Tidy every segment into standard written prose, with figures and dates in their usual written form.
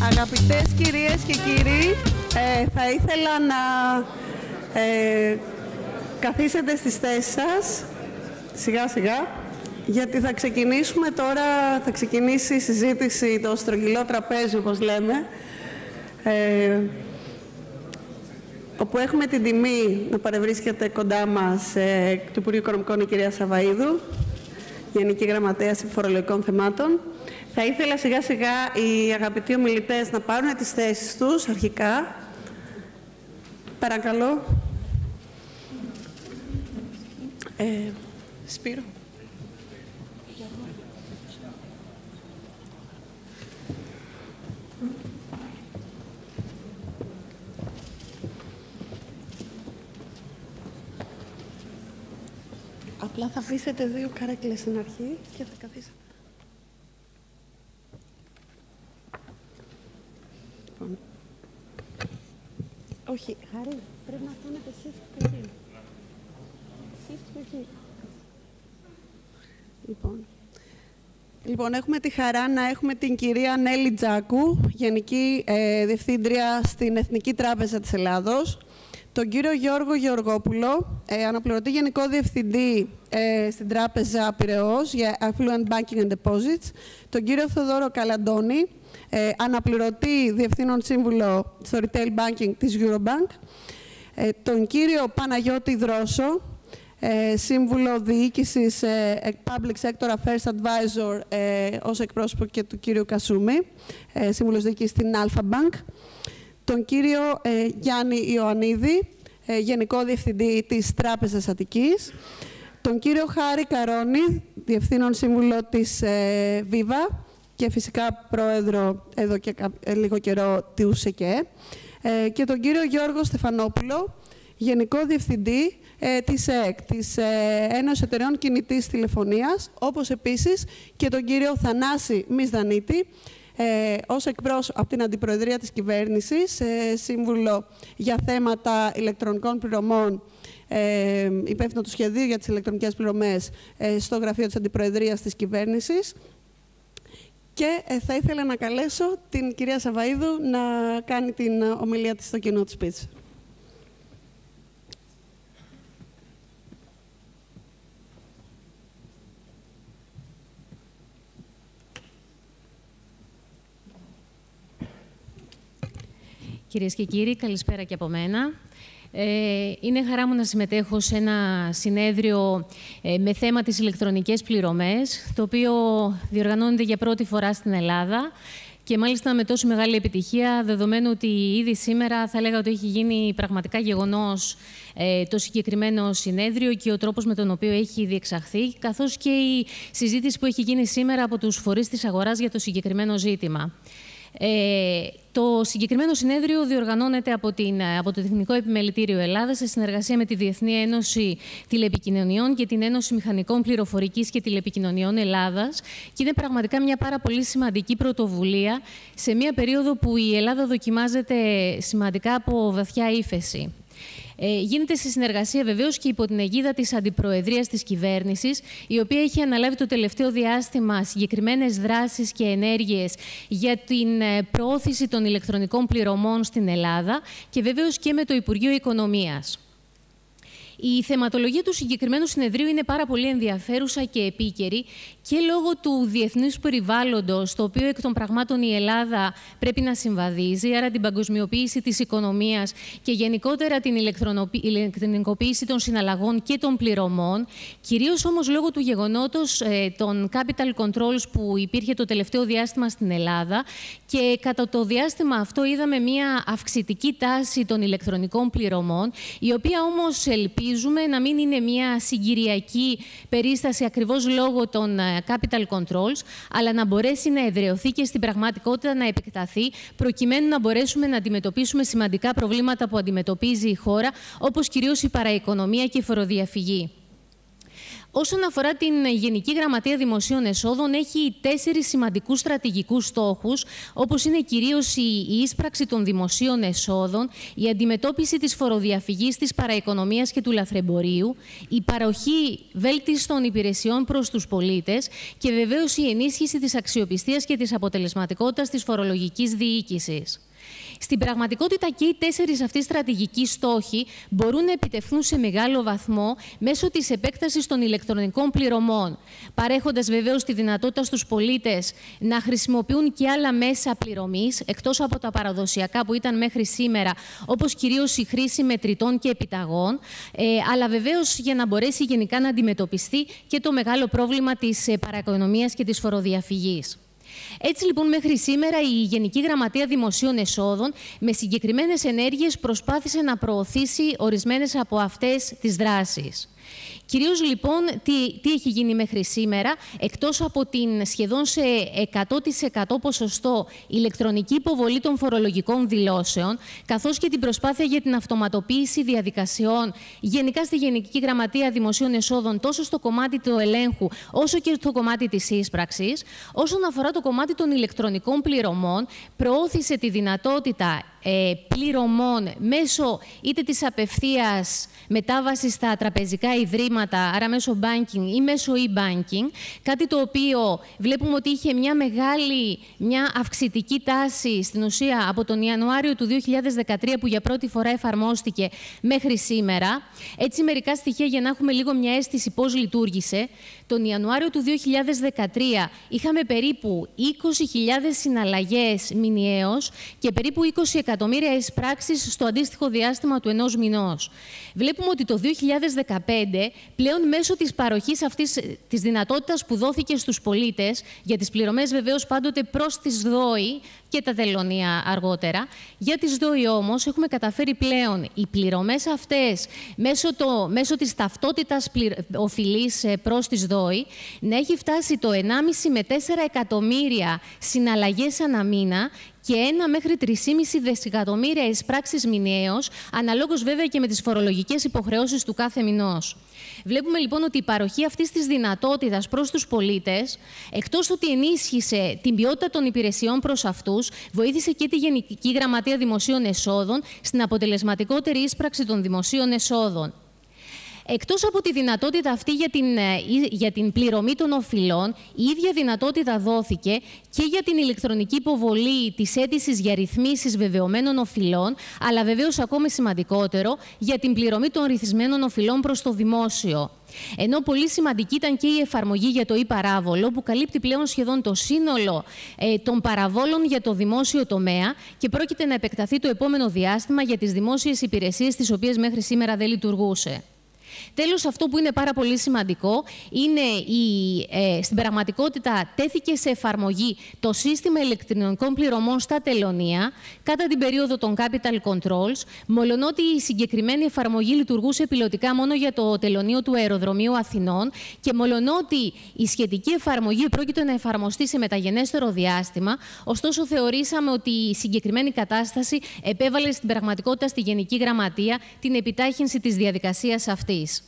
Αγαπητές κυρίες και κύριοι, θα ήθελα να καθίσετε στις θέσεις σας, σιγά σιγά, γιατί θα ξεκινήσουμε τώρα, θα ξεκινήσει η συζήτηση, το στρογγυλό τραπέζι, όπως λέμε, όπου έχουμε την τιμή να παρευρίσκεται κοντά μας του Υπουργείου Οικονομικών η κυρία Savvaidou, Γενική Γραμματέας Φορολογικών Θεμάτων. Θα ήθελα σιγά σιγά οι αγαπητοί ομιλητές να πάρουν τις θέσεις τους αρχικά. Παρακαλώ. Σπύρο. Απλά θα αφήσετε 2 καρέκλες στην αρχή και θα καθίσετε. Λοιπόν. Όχι, Χαρή, πρέπει να κάνετε shift και εκεί. Shift και εκεί. Λοιπόν, έχουμε τη χαρά να έχουμε την κυρία Nelly Tzakou, Γενική Διευθύντρια στην Εθνική Τράπεζα της Ελλάδος, τον κύριο Γιώργο Γεωργόπουλο, αναπληρωτή Γενικό Διευθυντή στην Τράπεζα Piraeus για Affluent Banking and Deposits, τον κύριο Θεοδόρο Καλαντώνη, αναπληρωτή Διευθύνων Σύμβουλο στο Retail Banking της Eurobank, τον κύριο Παναγιώτη Δρόσο, Σύμβουλο Διοίκησης Public Sector Affairs Advisor ως εκπρόσωπο και του κύριου Κασούμη, Σύμβουλος Διοίκησης στην Alpha Bank, τον κύριο Γιάννη Ioannidη, Γενικό Διευθυντή της Τράπεζας Αττικής, τον κύριο Χάρη Καρόνη, Διευθύνων Σύμβουλο της Viva και φυσικά Πρόεδρο εδώ και λίγο καιρό του ΣΕΚΕ, και τον κύριο Γιώργο Στεφανόπουλο, Γενικό Διευθυντή της ΕΕΚ, της Ένωσης Εταιρεών Κινητής Τηλεφωνίας, όπως επίσης και τον κύριο Θανάση Misdanitis, ως εκπρόσωπο από την Αντιπροεδρία της Κυβέρνησης, Σύμβουλο για θέματα ηλεκτρονικών πληρωμών, υπεύθυνο του σχεδίου για τις ηλεκτρονικές πληρωμές στο γραφείο της Αντιπροεδρίας της Κυβέρνησης. Και θα ήθελα να καλέσω την κυρία Savvaidou να κάνει την ομιλία της στο Keynote speech. Κυρίες και κύριοι, καλησπέρα και από μένα. Είναι χαρά μου να συμμετέχω σε ένα συνέδριο με θέμα τις ηλεκτρονικές πληρωμές, το οποίο διοργανώνεται για πρώτη φορά στην Ελλάδα και μάλιστα με τόσο μεγάλη επιτυχία, δεδομένου ότι ήδη σήμερα θα έλεγα ότι έχει γίνει πραγματικά γεγονός το συγκεκριμένο συνέδριο και ο τρόπος με τον οποίο έχει διεξαχθεί, καθώς και η συζήτηση που έχει γίνει σήμερα από τους φορείς της αγοράς για το συγκεκριμένο ζήτημα. Το συγκεκριμένο συνέδριο διοργανώνεται από το Τεχνικό Επιμελητήριο Ελλάδας σε συνεργασία με τη Διεθνή Ένωση Τηλεπικοινωνιών και την Ένωση Μηχανικών Πληροφορικής και Τηλεπικοινωνιών Ελλάδας και είναι πραγματικά μια πάρα πολύ σημαντική πρωτοβουλία σε μια περίοδο που η Ελλάδα δοκιμάζεται σημαντικά από βαθιά ύφεση. Γίνεται σε συνεργασία βεβαίως και υπό την αιγίδα της Αντιπροεδρίας της Κυβέρνησης, η οποία έχει αναλάβει το τελευταίο διάστημα συγκεκριμένες δράσεις και ενέργειες για την προώθηση των ηλεκτρονικών πληρωμών στην Ελλάδα και βεβαίως και με το Υπουργείο Οικονομίας. Η θεματολογία του συγκεκριμένου συνεδρίου είναι πάρα πολύ ενδιαφέρουσα και επίκαιρη και λόγω του διεθνούς περιβάλλοντος, το οποίο εκ των πραγμάτων η Ελλάδα πρέπει να συμβαδίζει, άρα την παγκοσμιοποίηση της οικονομίας και γενικότερα την ηλεκτρονικοποίηση των συναλλαγών και των πληρωμών, κυρίως όμως λόγω του γεγονότος των capital controls που υπήρχε το τελευταίο διάστημα στην Ελλάδα και κατά το διάστημα αυτό είδαμε μια αυξητική τάση των ηλεκτρονικών πληρωμών, η οποία όμως ελπίζουμε να μην είναι μια συγκυριακή περίσταση ακριβώς λόγω των capital controls, αλλά να μπορέσει να εδραιωθεί και στην πραγματικότητα να επεκταθεί, προκειμένου να μπορέσουμε να αντιμετωπίσουμε σημαντικά προβλήματα που αντιμετωπίζει η χώρα, όπως κυρίως η παραοικονομία και η φοροδιαφυγή. Όσον αφορά την Γενική Γραμματεία Δημοσίων Εσόδων, έχει 4 σημαντικούς στρατηγικούς στόχους, όπως είναι κυρίως η ίσπραξη των δημοσίων εσόδων, η αντιμετώπιση της φοροδιαφυγής, της παραοικονομίας και του λαθρεμπορίου, η παροχή βέλτιστων υπηρεσιών προς τους πολίτες και βεβαίως η ενίσχυση της αξιοπιστίας και της αποτελεσματικότητας της φορολογικής διοίκησης. Στην πραγματικότητα και οι 4 αυτοί στρατηγικοί στόχοι μπορούν να επιτευχθούν σε μεγάλο βαθμό μέσω της επέκτασης των ηλεκτρονικών πληρωμών, παρέχοντας βεβαίως τη δυνατότητα στους πολίτες να χρησιμοποιούν και άλλα μέσα πληρωμής, εκτός από τα παραδοσιακά που ήταν μέχρι σήμερα, όπως κυρίως η χρήση μετρητών και επιταγών, αλλά βεβαίως για να μπορέσει γενικά να αντιμετωπιστεί και το μεγάλο πρόβλημα της παραοικονομίας και της φοροδιαφυγής. Έτσι, λοιπόν, μέχρι σήμερα η Γενική Γραμματεία Δημοσίων Εσόδων με συγκεκριμένες ενέργειες προσπάθησε να προωθήσει ορισμένες από αυτές τις δράσεις. Κυρίως, λοιπόν, τι έχει γίνει μέχρι σήμερα, εκτός από την σχεδόν σε 100% ποσοστό ηλεκτρονική υποβολή των φορολογικών δηλώσεων, καθώς και την προσπάθεια για την αυτοματοποίηση διαδικασιών γενικά στη Γενική Γραμματεία Δημοσίων Εσόδων, τόσο στο κομμάτι του ελέγχου, όσο και στο κομμάτι της ίσπραξης. Όσον αφορά το κομμάτι των ηλεκτρονικών πληρωμών, προώθησε τη δυνατότητα πληρωμών μέσω είτε της απευθείας μετάβασης στα τραπεζικά ιδρύματα, άρα μέσω banking ή μέσω e-banking, κάτι το οποίο βλέπουμε ότι είχε μια αυξητική τάση στην ουσία από τον Ιανουάριο του 2013 που για πρώτη φορά εφαρμόστηκε μέχρι σήμερα. Έτσι, μερικά στοιχεία για να έχουμε λίγο μια αίσθηση πώς λειτουργήσε. Τον Ιανουάριο του 2013 είχαμε περίπου 20.000 συναλλαγές μηνιαίως και περίπου 20 εκατομμύρια εισπράξεις στο αντίστοιχο διάστημα του 1 μηνός. Βλέπουμε ότι το 2015, πλέον μέσω της παροχής αυτής της δυνατότητας που δόθηκε στους πολίτες, για τις πληρωμές βεβαίως πάντοτε προς τις ΔΟΗ και τα τελωνία αργότερα, για τις ΔΟΗ όμως έχουμε καταφέρει πλέον οι πληρωμές αυτές μέσω της ταυτότητας οφειλής προς τις ΔΟΗ να έχει φτάσει το 1,5 με 4 εκατομμύρια συναλλαγές ανά μήνα και 1 μέχρι 3,5 δισεκατομμύρια εισπράξεις μηνιαίως, αναλόγως βέβαια και με τις φορολογικές υποχρεώσεις του κάθε μηνός. Βλέπουμε λοιπόν ότι η παροχή αυτής της δυνατότητας προς τους πολίτες, εκτός ότι ενίσχυσε την ποιότητα των υπηρεσιών προς αυτούς, βοήθησε και τη Γενική Γραμματεία Δημοσίων Εσόδων στην αποτελεσματικότερη ίσπραξη των δημοσίων εσόδων. Εκτός από τη δυνατότητα αυτή για την πληρωμή των οφειλών, η ίδια δυνατότητα δόθηκε και για την ηλεκτρονική υποβολή της αίτησης για ρυθμίσεις βεβαιωμένων οφειλών, αλλά βεβαίως ακόμη σημαντικότερο, για την πληρωμή των ρυθμισμένων οφειλών προς το δημόσιο. Ενώ πολύ σημαντική ήταν και η εφαρμογή για το e-παράβολο, που καλύπτει πλέον σχεδόν το σύνολο των παραβόλων για το δημόσιο τομέα και πρόκειται να επεκταθεί το επόμενο διάστημα για τις δημόσιες υπηρεσίες, τις οποίες μέχρι σήμερα δεν λειτουργούσε. Τέλος, αυτό που είναι πάρα πολύ σημαντικό είναι στην πραγματικότητα τέθηκε σε εφαρμογή το σύστημα ηλεκτρονικών πληρωμών στα τελωνία κατά την περίοδο των capital controls, μολονότι η συγκεκριμένη εφαρμογή λειτουργούσε πιλωτικά μόνο για το τελωνείο του Αεροδρομίου Αθηνών και μολονότι η σχετική εφαρμογή πρόκειται να εφαρμοστεί σε μεταγενέστερο διάστημα, ωστόσο θεωρήσαμε ότι η συγκεκριμένη κατάσταση επέβαλε στην πραγματικότητα στη Γενική Γραμματεία την επιτάχυνση της διαδικασίας αυτής.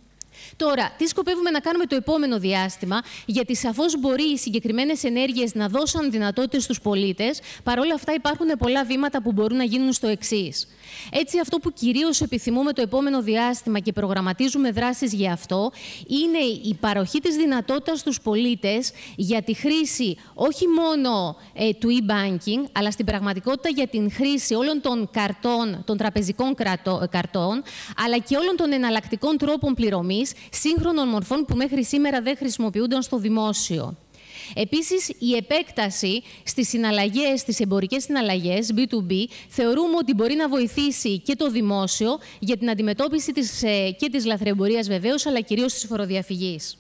Τώρα, τι σκοπεύουμε να κάνουμε το επόμενο διάστημα, γιατί σαφώς μπορεί οι συγκεκριμένες ενέργειες να δώσουν δυνατότητες στους πολίτες, παρόλα αυτά υπάρχουν πολλά βήματα που μπορούν να γίνουν στο εξής. Έτσι, αυτό που κυρίως επιθυμούμε το επόμενο διάστημα και προγραμματίζουμε δράσεις για αυτό, είναι η παροχή της δυνατότητας στους πολίτες για τη χρήση όχι μόνο του e-banking, αλλά στην πραγματικότητα για την χρήση όλων των καρτών, των τραπεζικών καρτών, αλλά και όλων των εναλλακτικών τρόπων πληρωμής, σύγχρονων μορφών που μέχρι σήμερα δεν χρησιμοποιούνταν στο δημόσιο. Επίσης, η επέκταση στις συναλλαγές, στις εμπορικές συναλλαγές, B2B, θεωρούμε ότι μπορεί να βοηθήσει και το δημόσιο για την αντιμετώπιση και της λαθρεμπορίας βεβαίως, αλλά κυρίως της φοροδιαφυγής.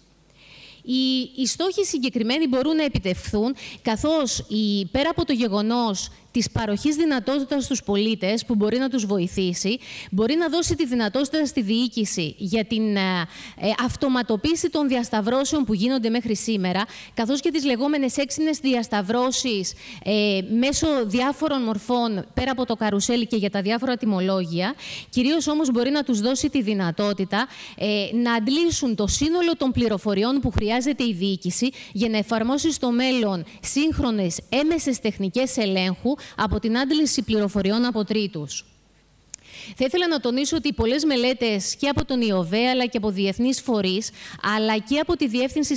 Οι στόχοι συγκεκριμένοι μπορούν να επιτευχθούν, καθώς πέρα από το γεγονός της παροχής δυνατότητας στους πολίτες που μπορεί να τους βοηθήσει, μπορεί να δώσει τη δυνατότητα στη διοίκηση για την αυτοματοποίηση των διασταυρώσεων που γίνονται μέχρι σήμερα, καθώς και τις λεγόμενες έξινες διασταυρώσεις μέσω διάφορων μορφών πέρα από το καρουσέλι και για τα διάφορα τιμολόγια. Κυρίως όμως μπορεί να τους δώσει τη δυνατότητα να αντλήσουν το σύνολο των πληροφοριών που χρειάζεται η διοίκηση για να εφαρμόσει στο μέλλον σύγχρονες έμεσες τεχνικές ελέγχου από την άντληση πληροφοριών από τρίτους. Θα ήθελα να τονίσω ότι πολλές μελέτες και από τον ΙΟΒΕ αλλά και από διεθνείς φορείς αλλά και από τη Διεύθυνση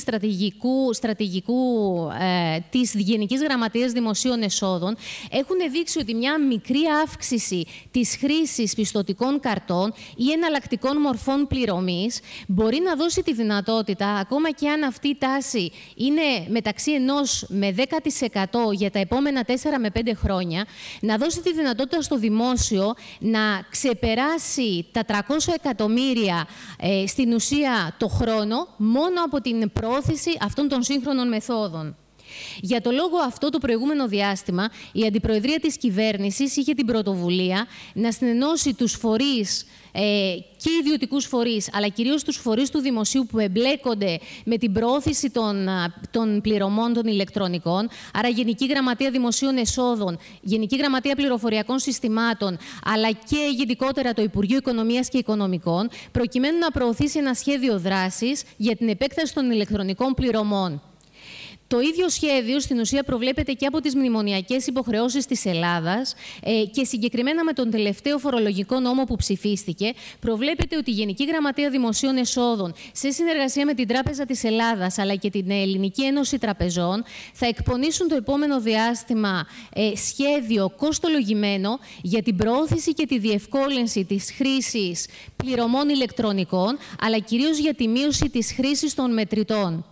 Στρατηγικού της Γενικής Γραμματείας Δημοσίων Εσόδων έχουν δείξει ότι μια μικρή αύξηση της χρήσης πιστωτικών καρτών ή εναλλακτικών μορφών πληρωμής μπορεί να δώσει τη δυνατότητα, ακόμα και αν αυτή η τάση είναι μεταξύ 1 με 10% για τα επόμενα 4 με 5 χρόνια, να δώσει τη δυνατότητα στο δημόσιο να ξεπεράσει τα 300 εκατομμύρια στην ουσία το χρόνο μόνο από την προώθηση αυτών των σύγχρονων μεθόδων. Για το λόγο αυτό, το προηγούμενο διάστημα, η Αντιπροεδρία της Κυβέρνησης είχε την πρωτοβουλία να συνενώσει τους φορείς και ιδιωτικούς φορείς, αλλά κυρίως τους φορείς του δημοσίου που εμπλέκονται με την προώθηση των πληρωμών των ηλεκτρονικών, άρα Γενική Γραμματεία Δημοσίων Εσόδων, Γενική Γραμματεία Πληροφοριακών Συστημάτων, αλλά και γενικότερα το Υπουργείο Οικονομίας και Οικονομικών, προκειμένου να προωθήσει ένα σχέδιο δράσης για την επέκταση των ηλεκτρονικών πληρωμών. Το ίδιο σχέδιο στην ουσία προβλέπεται και από τις μνημονιακές υποχρεώσεις της Ελλάδας και συγκεκριμένα με τον τελευταίο φορολογικό νόμο που ψηφίστηκε, προβλέπεται ότι η Γενική Γραμματεία Δημοσίων Εσόδων, σε συνεργασία με την Τράπεζα της Ελλάδας αλλά και την Ελληνική Ένωση Τραπεζών, θα εκπονήσουν το επόμενο διάστημα σχέδιο κόστολογημένο για την προώθηση και τη διευκόλυνση της χρήσης πληρωμών ηλεκτρονικών, αλλά κυρίως για τη μείωση της χρήσης των μετρητών.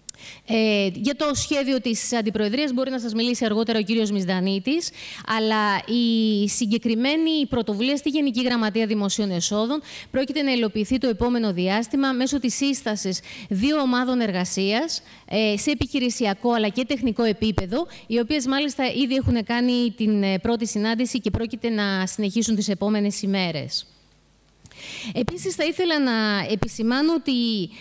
Για το σχέδιο της Αντιπροεδρίας μπορεί να σας μιλήσει αργότερα ο κύριος Misdanitis, αλλά η συγκεκριμένη πρωτοβουλία στη Γενική Γραμματεία Δημοσίων Εσόδων πρόκειται να υλοποιηθεί το επόμενο διάστημα μέσω της σύστασης 2 ομάδων εργασίας σε επιχειρησιακό αλλά και τεχνικό επίπεδο, οι οποίες μάλιστα ήδη έχουν κάνει την πρώτη συνάντηση και πρόκειται να συνεχίσουν τις επόμενες ημέρες. Επίσης, θα ήθελα να επισημάνω ότι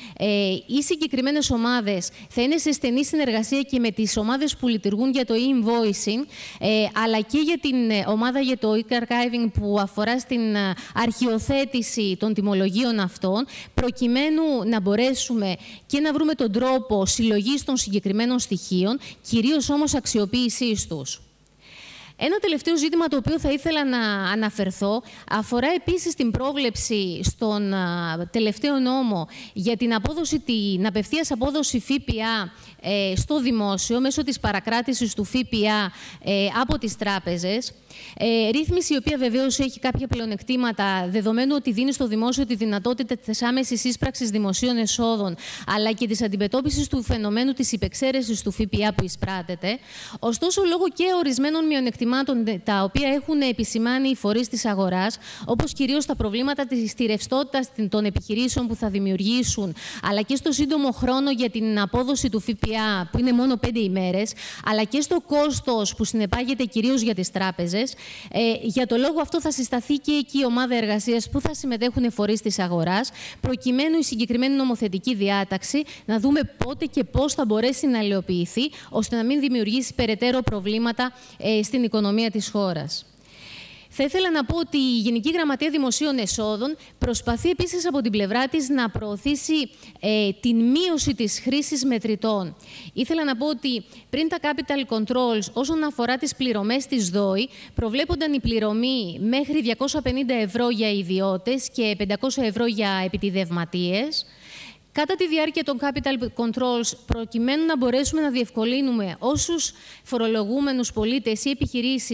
οι συγκεκριμένες ομάδες θα είναι σε στενή συνεργασία και με τις ομάδες που λειτουργούν για το e-invoicing, αλλά και για την ομάδα για το e-archiving που αφορά στην αρχιοθέτηση των τιμολογίων αυτών, προκειμένου να μπορέσουμε και να βρούμε τον τρόπο συλλογής των συγκεκριμένων στοιχείων, κυρίως όμως αξιοποίησής τους. Ένα τελευταίο ζήτημα το οποίο θα ήθελα να αναφερθώ αφορά επίσης την πρόβλεψη στον τελευταίο νόμο για την απευθείας απόδοση ΦΠΑ στο δημόσιο μέσω της παρακράτησης του ΦΠΑ από τις τράπεζες. Ρύθμιση η οποία βεβαίως έχει κάποια πλεονεκτήματα, δεδομένου ότι δίνει στο δημόσιο τη δυνατότητα της άμεσης ίσπραξης δημοσίων εσόδων, αλλά και της αντιμετώπισης του φαινομένου της υπεξαίρεσης του ΦΠΑ που εισπράτεται. Ωστόσο, λόγω και ορισμένων μειονεκτημάτων τα οποία έχουν επισημάνει οι φορείς της αγοράς, όπως κυρίως τα προβλήματα στη ρευστότητα των επιχειρήσεων που θα δημιουργήσουν, αλλά και στο σύντομο χρόνο για την απόδοση του ΦΠΑ, που είναι μόνο 5 ημέρες, αλλά και στο κόστος που συνεπάγεται κυρίως για τις τράπεζες. Για το λόγο αυτό θα συσταθεί και εκεί η ομάδα εργασίας που θα συμμετέχουν φορείς της αγοράς, προκειμένου η συγκεκριμένη νομοθετική διάταξη να δούμε πότε και πώς θα μπορέσει να υλοποιηθεί, ώστε να μην δημιουργήσει περαιτέρω προβλήματα στην οικονομία της χώρας. Θα ήθελα να πω ότι η Γενική Γραμματεία Δημοσίων Εσόδων προσπαθεί επίσης από την πλευρά της να προωθήσει την μείωση της χρήσης μετρητών. Ήθελα να πω ότι πριν τα capital controls όσον αφορά τις πληρωμές της ΔΟΗ, προβλέπονταν η πληρωμή μέχρι 250 ευρώ για ιδιώτες και 500 ευρώ για επιτιδευματίες. Κατά τη διάρκεια των capital controls, προκειμένου να μπορέσουμε να διευκολύνουμε όσους φορολογούμενους πολίτες ή επιχειρήσεις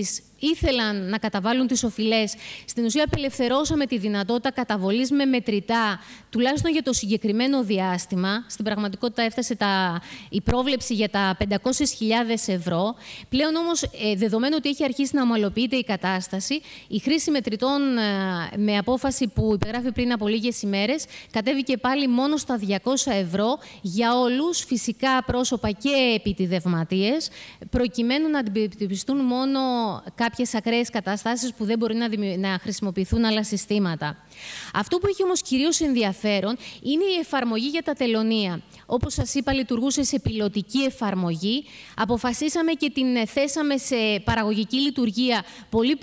ήθελαν να καταβάλουν τις οφειλές, στην ουσία απελευθερώσαμε τη δυνατότητα καταβολής με μετρητά, τουλάχιστον για το συγκεκριμένο διάστημα. Στην πραγματικότητα έφτασε η πρόβλεψη για τα 500.000 ευρώ. Πλέον όμως, δεδομένου ότι έχει αρχίσει να ομαλοποιείται η κατάσταση, η χρήση μετρητών με απόφαση που υπεγράφει πριν από λίγες ημέρες κατέβηκε πάλι μόνο στα 200 ευρώ για όλους, φυσικά πρόσωπα και επιτιδευματίες, προκειμένου να αντιμετωπιστούν μόνο κάποιες ακραίες καταστάσεις που δεν μπορεί να χρησιμοποιηθούν άλλα συστήματα. Αυτό που έχει όμως κυρίως ενδιαφέρον είναι η εφαρμογή για τα τελωνεία. Όπως σας είπα, λειτουργούσε σε πιλωτική εφαρμογή. Αποφασίσαμε και την θέσαμε σε παραγωγική λειτουργία πολύ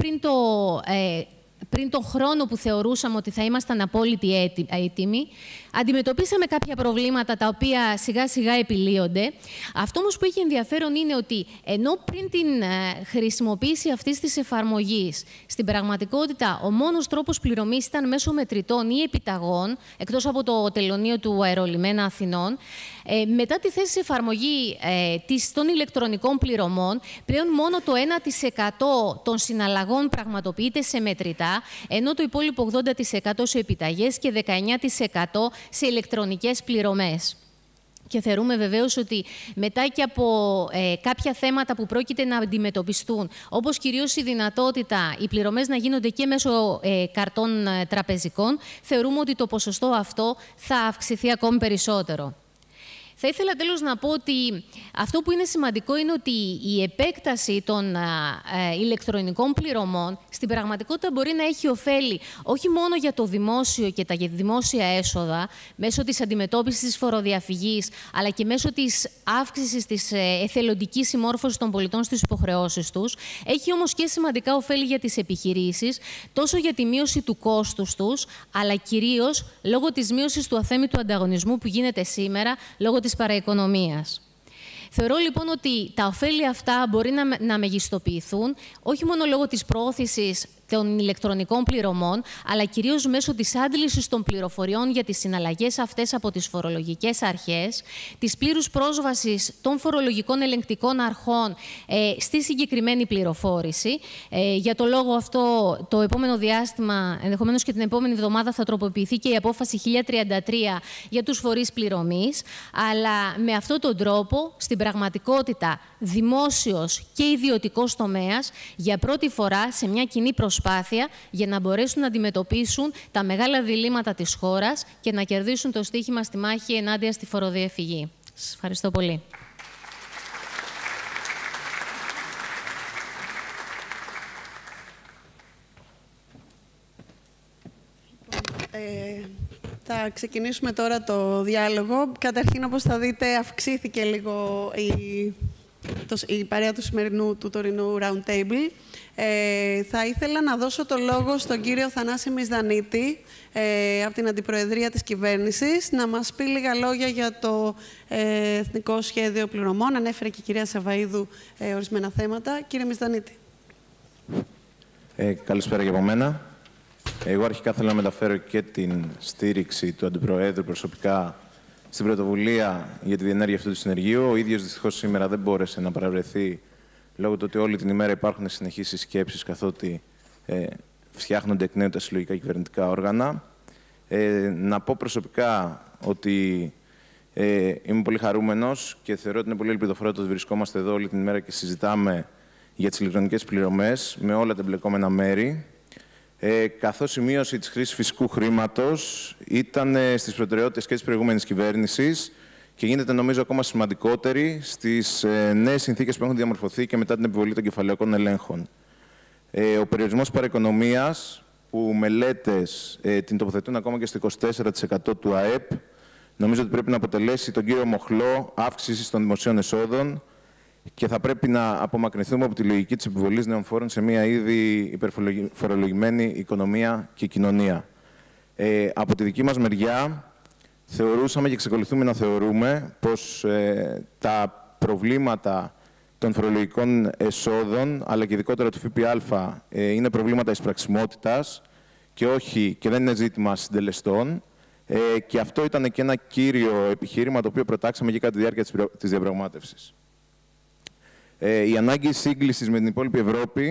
πριν τον χρόνο που θεωρούσαμε ότι θα ήμασταν απόλυτοι έτοιμοι. Αντιμετωπίσαμε κάποια προβλήματα τα οποία σιγά-σιγά επιλύονται. Αυτό όμως που έχει ενδιαφέρον είναι ότι ενώ πριν την χρησιμοποίηση αυτής της εφαρμογής, στην πραγματικότητα ο μόνος τρόπος πληρωμής ήταν μέσω μετρητών ή επιταγών, εκτός από το τελωνείο του Αερολιμένα Αθηνών, μετά τη θέση σε εφαρμογή των ηλεκτρονικών πληρωμών, πλέον μόνο το 1% των συναλλαγών πραγματοποιείται σε μετρητά, ενώ το υπόλοιπο 80% σε επιταγές και 19% σε ηλεκτρονικές πληρωμές. Και θεωρούμε βεβαίως ότι μετά και από κάποια θέματα που πρόκειται να αντιμετωπιστούν, όπως κυρίως η δυνατότητα οι πληρωμές να γίνονται και μέσω καρτών τραπεζικών, θεωρούμε ότι το ποσοστό αυτό θα αυξηθεί ακόμη περισσότερο. Θα ήθελα τέλος να πω ότι αυτό που είναι σημαντικό είναι ότι η επέκταση των ηλεκτρονικών πληρωμών στην πραγματικότητα μπορεί να έχει ωφέλη όχι μόνο για το δημόσιο και τα δημόσια έσοδα, μέσω της αντιμετώπισης της φοροδιαφυγής, αλλά και μέσω της αύξησης της εθελοντικής συμμόρφωσης των πολιτών στις υποχρεώσεις τους. Έχει όμως και σημαντικά ωφέλη για τις επιχειρήσεις, τόσο για τη μείωση του κόστους τους, αλλά κυρίως λόγω της μείωσης του αθέμητου ανταγωνισμού που γίνεται σήμερα, λόγω της παραοικονομίας. Θεωρώ λοιπόν ότι τα ωφέλη αυτά μπορεί να μεγιστοποιηθούν, όχι μόνο λόγω της προώθησης των ηλεκτρονικών πληρωμών, αλλά κυρίως μέσω της άντλησης των πληροφοριών για τις συναλλαγές αυτές από τις φορολογικές αρχές, της πλήρους πρόσβασης των φορολογικών ελεγκτικών αρχών στη συγκεκριμένη πληροφόρηση. Για το λόγο αυτό, το επόμενο διάστημα, ενδεχομένως και την επόμενη εβδομάδα, θα τροποποιηθεί και η απόφαση 1033 για τους φορείς πληρωμής, αλλά με αυτόν τον τρόπο, στην πραγματικότητα, δημόσιος και ιδιωτικός τομέας, για πρώτη φορά σε μια κοινή προσπάθεια, για να μπορέσουν να αντιμετωπίσουν τα μεγάλα διλήμματα της χώρας και να κερδίσουν το στοίχημα στη μάχη ενάντια στη φοροδιαφυγή. Σας ευχαριστώ πολύ. Θα ξεκινήσουμε τώρα το διάλογο. Καταρχήν, όπως θα δείτε, αυξήθηκε λίγο η παρέα του τωρινού Roundtable. Θα ήθελα να δώσω το λόγο στον κύριο Θανάση Misdanitis από την Αντιπροεδρία της Κυβέρνησης να μας πει λίγα λόγια για το Εθνικό Σχέδιο Πληρωμών. Ανέφερε και η κυρία Savvaidou ορισμένα θέματα. Κύριε Misdanitis. Καλησπέρα και από μένα. Εγώ αρχικά θέλω να μεταφέρω και την στήριξη του Αντιπροέδρου προσωπικά στην πρωτοβουλία για τη διενέργεια αυτού του συνεργείου. Ο ίδιος δυστυχώς σήμερα δεν μπόρεσε να παραβρεθεί λόγω του ότι όλη την ημέρα υπάρχουν συνεχείς συσκέψεις καθότι φτιάχνονται εκ νέου τα συλλογικά κυβερνητικά όργανα. Να πω προσωπικά ότι είμαι πολύ χαρούμενος και θεωρώ ότι είναι πολύ ελπιδοφόρο ότι βρισκόμαστε εδώ όλη την ημέρα και συζητάμε για τις ηλεκτρονικές πληρωμές με όλα τα εμπλεκόμενα μέρη. Καθώς η μείωση της χρήσης φυσικού χρήματος ήταν στις προτεραιότητες και της προηγούμενης κυβέρνησης και γίνεται νομίζω ακόμα σημαντικότερη στις νέες συνθήκες που έχουν διαμορφωθεί και μετά την επιβολή των κεφαλαιακών ελέγχων. Ο περιορισμός παραοικονομίας, που μελέτες την τοποθετούν ακόμα και στο 24% του ΑΕΠ, νομίζω ότι πρέπει να αποτελέσει τον κύριο μοχλό αύξησης των δημοσίων εσόδων και θα πρέπει να απομακρυνθούμε από τη λογική της επιβολής νέων φόρων σε μια ήδη υπερφορολογημένη οικονομία και κοινωνία. Από τη δική μας μεριά, θεωρούσαμε και εξακολουθούμε να θεωρούμε πως τα προβλήματα των φορολογικών εσόδων, αλλά και ειδικότερα του ΦΠΑ, είναι προβλήματα εισπραξιμότητας και δεν είναι ζήτημα συντελεστών. Και αυτό ήταν και ένα κύριο επιχείρημα το οποίο προτάξαμε και κατά τη διάρκεια της διαπραγμάτευσης. Η ανάγκη σύγκλησης με την υπόλοιπη Ευρώπη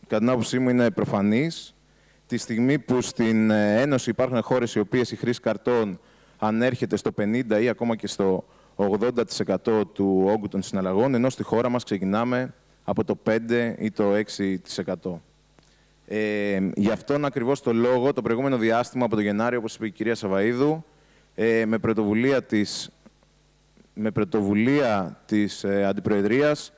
κατά την άποψή μου, είναι προφανής. Τη στιγμή που στην Ένωση υπάρχουν χώρες οι οποίες η χρήση καρτών ανέρχεται στο 50% ή ακόμα και στο 80% του όγκου των συναλλαγών, ενώ στη χώρα μας ξεκινάμε από το 5% ή το 6%. Γι' αυτόν ακριβώς το λόγο, το προηγούμενο διάστημα, από το Γενάριο, όπως είπε η κυρία Savvaidou, με πρωτοβουλία της Αντιπροεδρίας,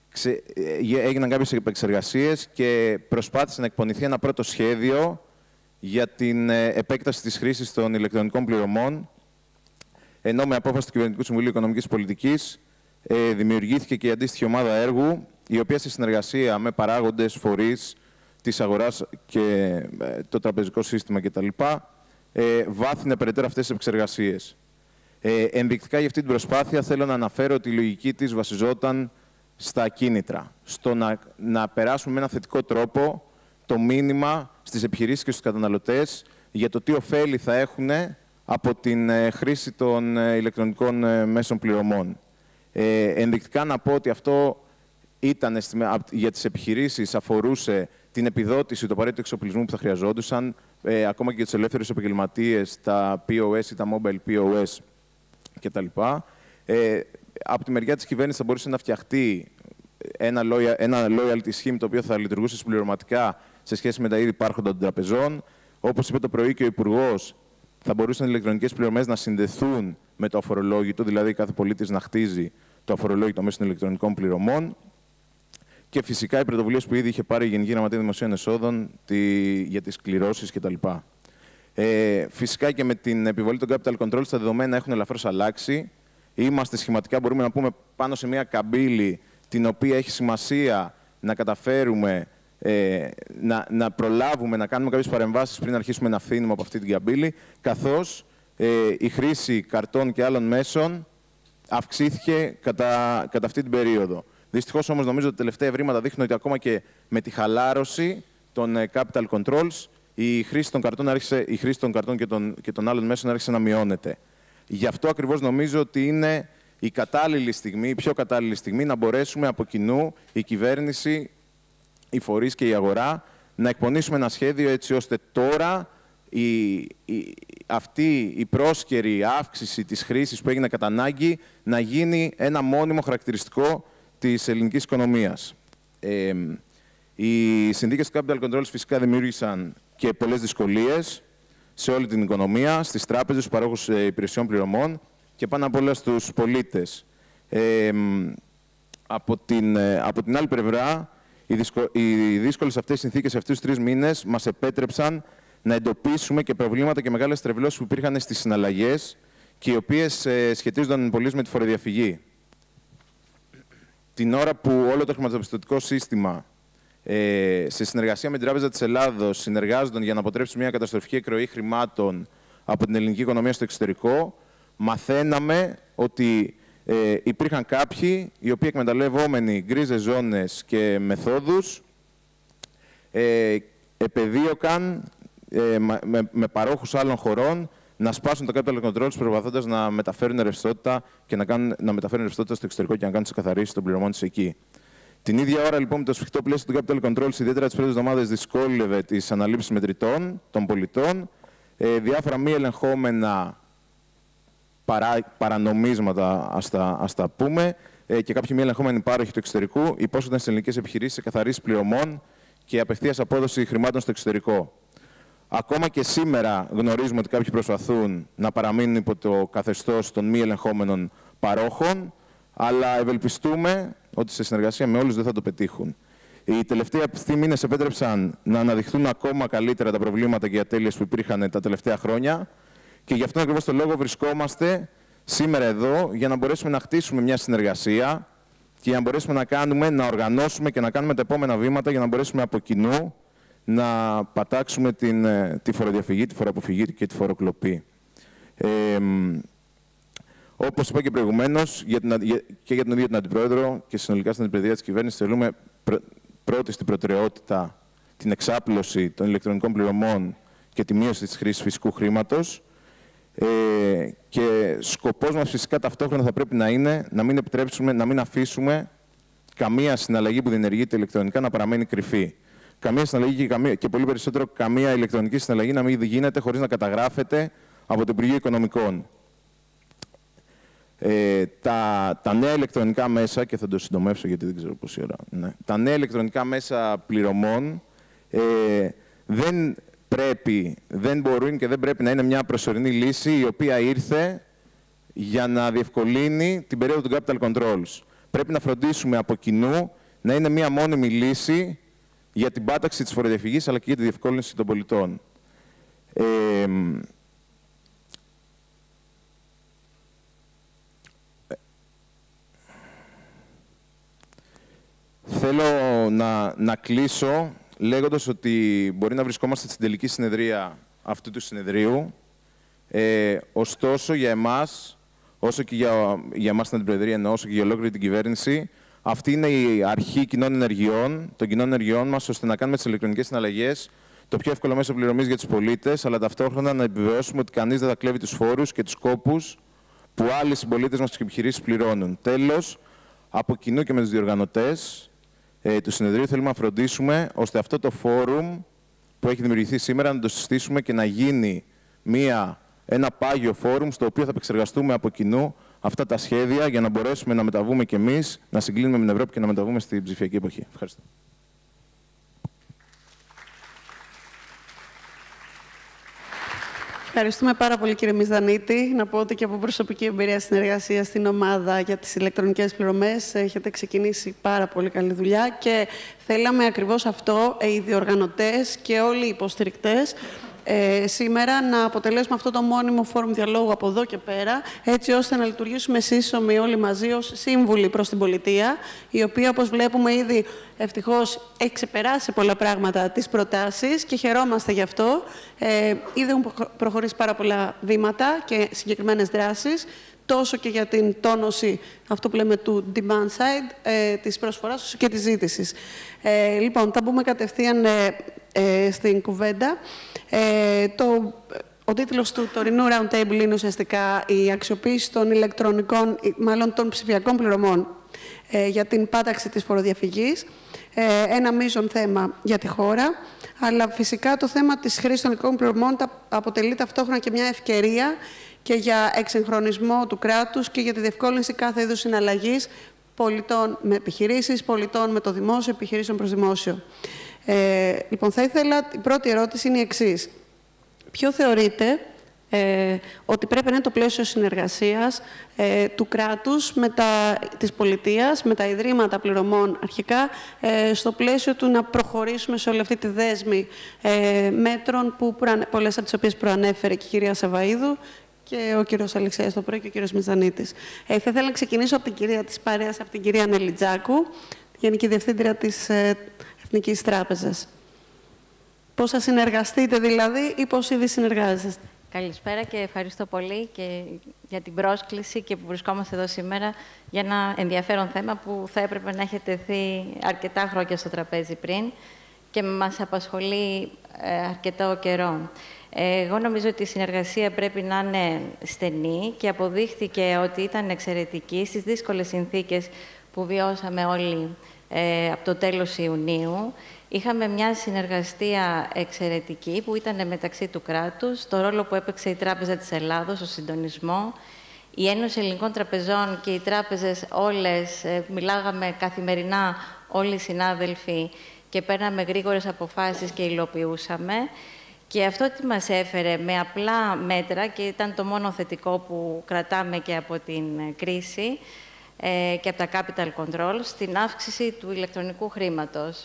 έγιναν κάποιες επεξεργασίες και προσπάθησε να εκπονηθεί ένα πρώτο σχέδιο για την επέκταση της χρήσης των ηλεκτρονικών πληρωμών, ενώ με απόφαση του Κυβερνητικού Συμβουλίου Οικονομικής Πολιτικής δημιουργήθηκε και η αντίστοιχη ομάδα έργου, η οποία σε συνεργασία με παράγοντες, φορείς της αγοράς και το τραπεζικό σύστημα κτλ. Βάθυνε περαιτέρω αυτές τις επεξεργασίες. Ενδεικτικά για αυτή την προσπάθεια θέλω να αναφέρω ότι η λογική της βασιζόταν στα κίνητρα, στο να περάσουμε με ένα θετικό τρόπο το μήνυμα στις επιχειρήσεις και στους καταναλωτές για το τι ωφέλη θα έχουν από την χρήση των ηλεκτρονικών μέσων πληρωμών. Ενδεικτικά να πω ότι αυτό ήταν για τις επιχειρήσεις, αφορούσε την επιδότηση του απαραίτητου εξοπλισμού που θα χρειαζόντουσαν, ακόμα και για τους ελεύθερους επαγγελματίες, τα POS ή τα mobile POS κτλ. Από τη μεριά της κυβέρνησης θα μπορούσε να φτιαχτεί ένα loyalty scheme το οποίο θα λειτουργούσε συμπληρωματικά σε σχέση με τα ήδη υπάρχοντα των τραπεζών. Όπως είπε το πρωί και ο Υπουργός, θα μπορούσαν οι ηλεκτρονικές πληρωμές να συνδεθούν με το αφορολόγητο, δηλαδή κάθε πολίτης να χτίζει το αφορολόγητο μέσω των ηλεκτρονικών πληρωμών. Και φυσικά οι πρωτοβουλίες που ήδη είχε πάρει η Γενική Γραμματεία Δημοσίων Εσόδων για τις κληρώσεις κτλ. Φυσικά και με την επιβολή των capital controls τα δεδομένα έχουν ελαφρώς αλλάξει. Είμαστε σχηματικά, μπορούμε να πούμε, πάνω σε μια καμπύλη την οποία έχει σημασία να καταφέρουμε να προλάβουμε, να κάνουμε κάποιες παρεμβάσεις πριν αρχίσουμε να φύγουμε από αυτή την καμπύλη, καθώς η χρήση καρτών και άλλων μέσων αυξήθηκε κατά αυτή την περίοδο. Δυστυχώς όμως νομίζω ότι τα τελευταία ευρήματα δείχνουν ότι ακόμα και με τη χαλάρωση των capital controls η χρήση των καρτών και των άλλων μέσων άρχισε να μειώνεται. Γι' αυτό ακριβώς νομίζω ότι είναι η κατάλληλη στιγμή, η πιο κατάλληλη στιγμή να μπορέσουμε από κοινού η κυβέρνηση, οι φορείς και η αγορά να εκπονήσουμε ένα σχέδιο έτσι ώστε τώρα αυτή η πρόσκαιρη αύξηση της χρήσης που έγινε κατά ανάγκη να γίνει ένα μόνιμο χαρακτηριστικό της ελληνικής οικονομίας. Οι συνθήκες του capital controls φυσικά δημιούργησαν και πολλές δυσκολίες σε όλη την οικονομία, στις τράπεζες, στους παρόχους υπηρεσιών πληρωμών και πάνω απ' όλα στους πολίτες. Από την άλλη πλευρά, οι δύσκολες αυτές συνθήκες αυτούς τους 3 μήνες μας επέτρεψαν να εντοπίσουμε και προβλήματα και μεγάλες τρευλώσεις που υπήρχαν στις συναλλαγές και οι οποίες σχετίζονταν πολύ με τη φοροδιαφυγή. Την ώρα που όλο το χρηματοπιστωτικό σύστημα σε συνεργασία με την Τράπεζα της Ελλάδος συνεργάζονταν για να αποτρέψουν μια καταστροφική εκροή χρημάτων από την ελληνική οικονομία στο εξωτερικό, μαθαίναμε ότι υπήρχαν κάποιοι οι οποίοι εκμεταλλευόμενοι γκρίζες ζώνες και μεθόδους επεδίωκαν με παρόχους άλλων χωρών να σπάσουν τα capital controls προσπαθώντας να μεταφέρουν ρευστότητα στο εξωτερικό και να κάνουν τις εκαθαρίσεις των πληρωμών της εκεί. Την ίδια ώρα, λοιπόν, με το σφιχτό πλαίσιο του capital controls, ιδιαίτερα τις πρώτες εβδομάδες, δυσκόλευε τις αναλήψεις μετρητών των πολιτών, διάφορα μη ελεγχόμενα παρανομίσματα, ας τα πούμε, και κάποιοι μη ελεγχόμενοι πάροχοι του εξωτερικού υπόσχονταν στις ελληνικές επιχειρήσεις σε καθαρίσεις πληρωμών και απευθείας απόδοση χρημάτων στο εξωτερικό. Ακόμα και σήμερα γνωρίζουμε ότι κάποιοι προσπαθούν να παραμείνουν υπό το καθεστώς των μη ελεγχόμενων παρόχων, αλλά ευελπιστούμε ότι σε συνεργασία με όλους δεν θα το πετύχουν. Οι τελευταίοι αυτοί μήνες επέτρεψαν να αναδειχθούν ακόμα καλύτερα τα προβλήματα και οι ατέλειες που υπήρχαν τα τελευταία χρόνια και γι' αυτό ακριβώς το λόγο βρισκόμαστε σήμερα εδώ για να μπορέσουμε να χτίσουμε μια συνεργασία και για να μπορέσουμε να οργανώσουμε και να κάνουμε τα επόμενα βήματα για να μπορέσουμε από κοινού να πατάξουμε τη φοροδιαφυγή, τη φοροαποφυγή και τη φοροκλοπή. Όπως είπα και προηγουμένως, και για τον ίδιο τον Αντιπρόεδρο και συνολικά στην Αντιπροεδρία της κυβέρνησης, θέλουμε πρώτη στην προτεραιότητα την εξάπλωση των ηλεκτρονικών πληρωμών και τη μείωση της χρήσης φυσικού χρήματος. Και σκοπός μας φυσικά ταυτόχρονα θα πρέπει να είναι να μην αφήσουμε καμία συναλλαγή που διενεργείται ηλεκτρονικά να παραμένει κρυφή. καμία συναλλαγή και πολύ περισσότερο καμία ηλεκτρονική συναλλαγή να μην γίνεται χωρίς να καταγράφεται από το Υπουργείο Οικονομικών. Τα νέα ηλεκτρονικά μέσα, και θα το συντομεύσω γιατί δεν ξέρω πόση ώρα, ναι. Τα νέα ηλεκτρονικά μέσα πληρωμών δεν μπορούν και δεν πρέπει να είναι μια προσωρινή λύση η οποία ήρθε για να διευκολύνει την περίοδο του capital controls. Πρέπει να φροντίσουμε από κοινού να είναι μια μόνιμη λύση για την πάταξη της φοροδιαφυγής αλλά και για τη διευκόλυνση των πολιτών. Θέλω να κλείσω λέγοντας ότι μπορεί να βρισκόμαστε στην τελική συνεδρία αυτού του συνεδρίου. Ωστόσο, για εμάς, όσο και για εμάς την Αντιπροεδρία εννοώ, όσο και για ολόκληρη την κυβέρνηση, αυτή είναι η αρχή κοινών ενεργειών, των κοινών ενεργειών μας, ώστε να κάνουμε τις ηλεκτρονικές συναλλαγές το πιο εύκολο μέσο πληρωμής για τους πολίτες, αλλά ταυτόχρονα να επιβεβαιώσουμε ότι κανείς δεν θα κλέβει τους φόρους και τους κόπους που άλλοι συμπολίτες μας και επιχειρήσεις πληρώνουν. Τέλος, από κοινού και με τους διοργανωτές του συνεδρίου θέλουμε να φροντίσουμε ώστε αυτό το φόρουμ που έχει δημιουργηθεί σήμερα να το συστήσουμε και να γίνει ένα πάγιο φόρουμ στο οποίο θα επεξεργαστούμε από κοινού αυτά τα σχέδια για να μπορέσουμε να μεταβούμε κι εμείς, να συγκλίνουμε με την Ευρώπη και να μεταβούμε στην ψηφιακή εποχή. Ευχαριστώ. Ευχαριστούμε πάρα πολύ, κύριε Misdanitis. Να πω ότι και από προσωπική εμπειρία συνεργασία στην ομάδα για τις ηλεκτρονικές πληρωμές έχετε ξεκινήσει πάρα πολύ καλή δουλειά και θέλαμε ακριβώς αυτό οι διοργανωτές και όλοι οι υποστηρικτές σήμερα να αποτελέσουμε αυτό το μόνιμο φόρουμ διαλόγου από εδώ και πέρα, έτσι ώστε να λειτουργήσουμε σύσσωμοι όλοι μαζί ως σύμβουλοι προς την πολιτεία, η οποία, όπως βλέπουμε ήδη, ευτυχώς έχει ξεπεράσει πολλά πράγματα τις προτάσεις και χαιρόμαστε γι' αυτό. Ήδη έχουν προχωρήσει πάρα πολλά βήματα και συγκεκριμένες δράσεις, τόσο και για την τόνωση, αυτό που λέμε, του demand side, της προσφοράς όσο και της ζήτησης. Λοιπόν, θα μπούμε κατευθείαν στην κουβέντα. Ο τίτλος του τωρινού Roundtable είναι ουσιαστικά η αξιοποίηση των ηλεκτρονικών, μάλλον των ψηφιακών πληρωμών για την πάταξη της φοροδιαφυγής. Ένα μείζον θέμα για τη χώρα, αλλά φυσικά το θέμα της χρήσης των ηλεκτρονικών πληρωμών αποτελεί ταυτόχρονα και μια ευκαιρία και για εξυγχρονισμό του κράτους και για τη διευκόλυνση κάθε είδους συναλλαγής πολιτών με επιχειρήσεις, πολιτών με το δημόσιο, επιχειρήσεων προς δημόσιο. Λοιπόν, θα ήθελα, η πρώτη ερώτηση είναι η εξής. Ποιο θεωρείτε ότι πρέπει να είναι το πλαίσιο συνεργασίας του κράτους της πολιτείας, με τα ιδρύματα πληρωμών αρχικά, στο πλαίσιο του να προχωρήσουμε σε όλη αυτή τη δέσμη μέτρων, πολλές από τις οποίες προανέφερε και η κυρία Savvaidou και ο κύριος Αλεξέας το πρωί και ο κύριος Misdanitis. Θα ήθελα να ξεκινήσω από την κυρία της παρέας, από την κυρία Nelly Tzakou, Γενική Διευθύντρια της Εθνικής Τράπεζας. Πώς θα συνεργαστείτε δηλαδή ή πώς ήδη συνεργάζεστε? Καλησπέρα και ευχαριστώ πολύ και για την πρόσκληση και που βρισκόμαστε εδώ σήμερα για ένα ενδιαφέρον θέμα που θα έπρεπε να έχει τεθεί αρκετά χρόνια στο τραπέζι πριν και μας απασχολεί αρκετό καιρό. Εγώ νομίζω ότι η συνεργασία πρέπει να είναι στενή και αποδείχθηκε ότι ήταν εξαιρετική στις δύσκολες συνθήκες που βιώσαμε όλοι από το τέλος Ιουνίου. Είχαμε μια συνεργασία εξαιρετική που ήταν μεταξύ του κράτους, το ρόλο που έπαιξε η Τράπεζα της Ελλάδος, ο συντονισμό, η Ένωση Ελληνικών Τραπεζών και οι τράπεζες όλες, μιλάγαμε καθημερινά όλοι οι συνάδελφοι και παίρναμε γρήγορες αποφάσεις και υλοποιούσαμε. Και αυτό τι μας έφερε με απλά μέτρα, και ήταν το μόνο θετικό που κρατάμε και από την κρίση και από τα capital controls, στην αύξηση του ηλεκτρονικού χρήματος.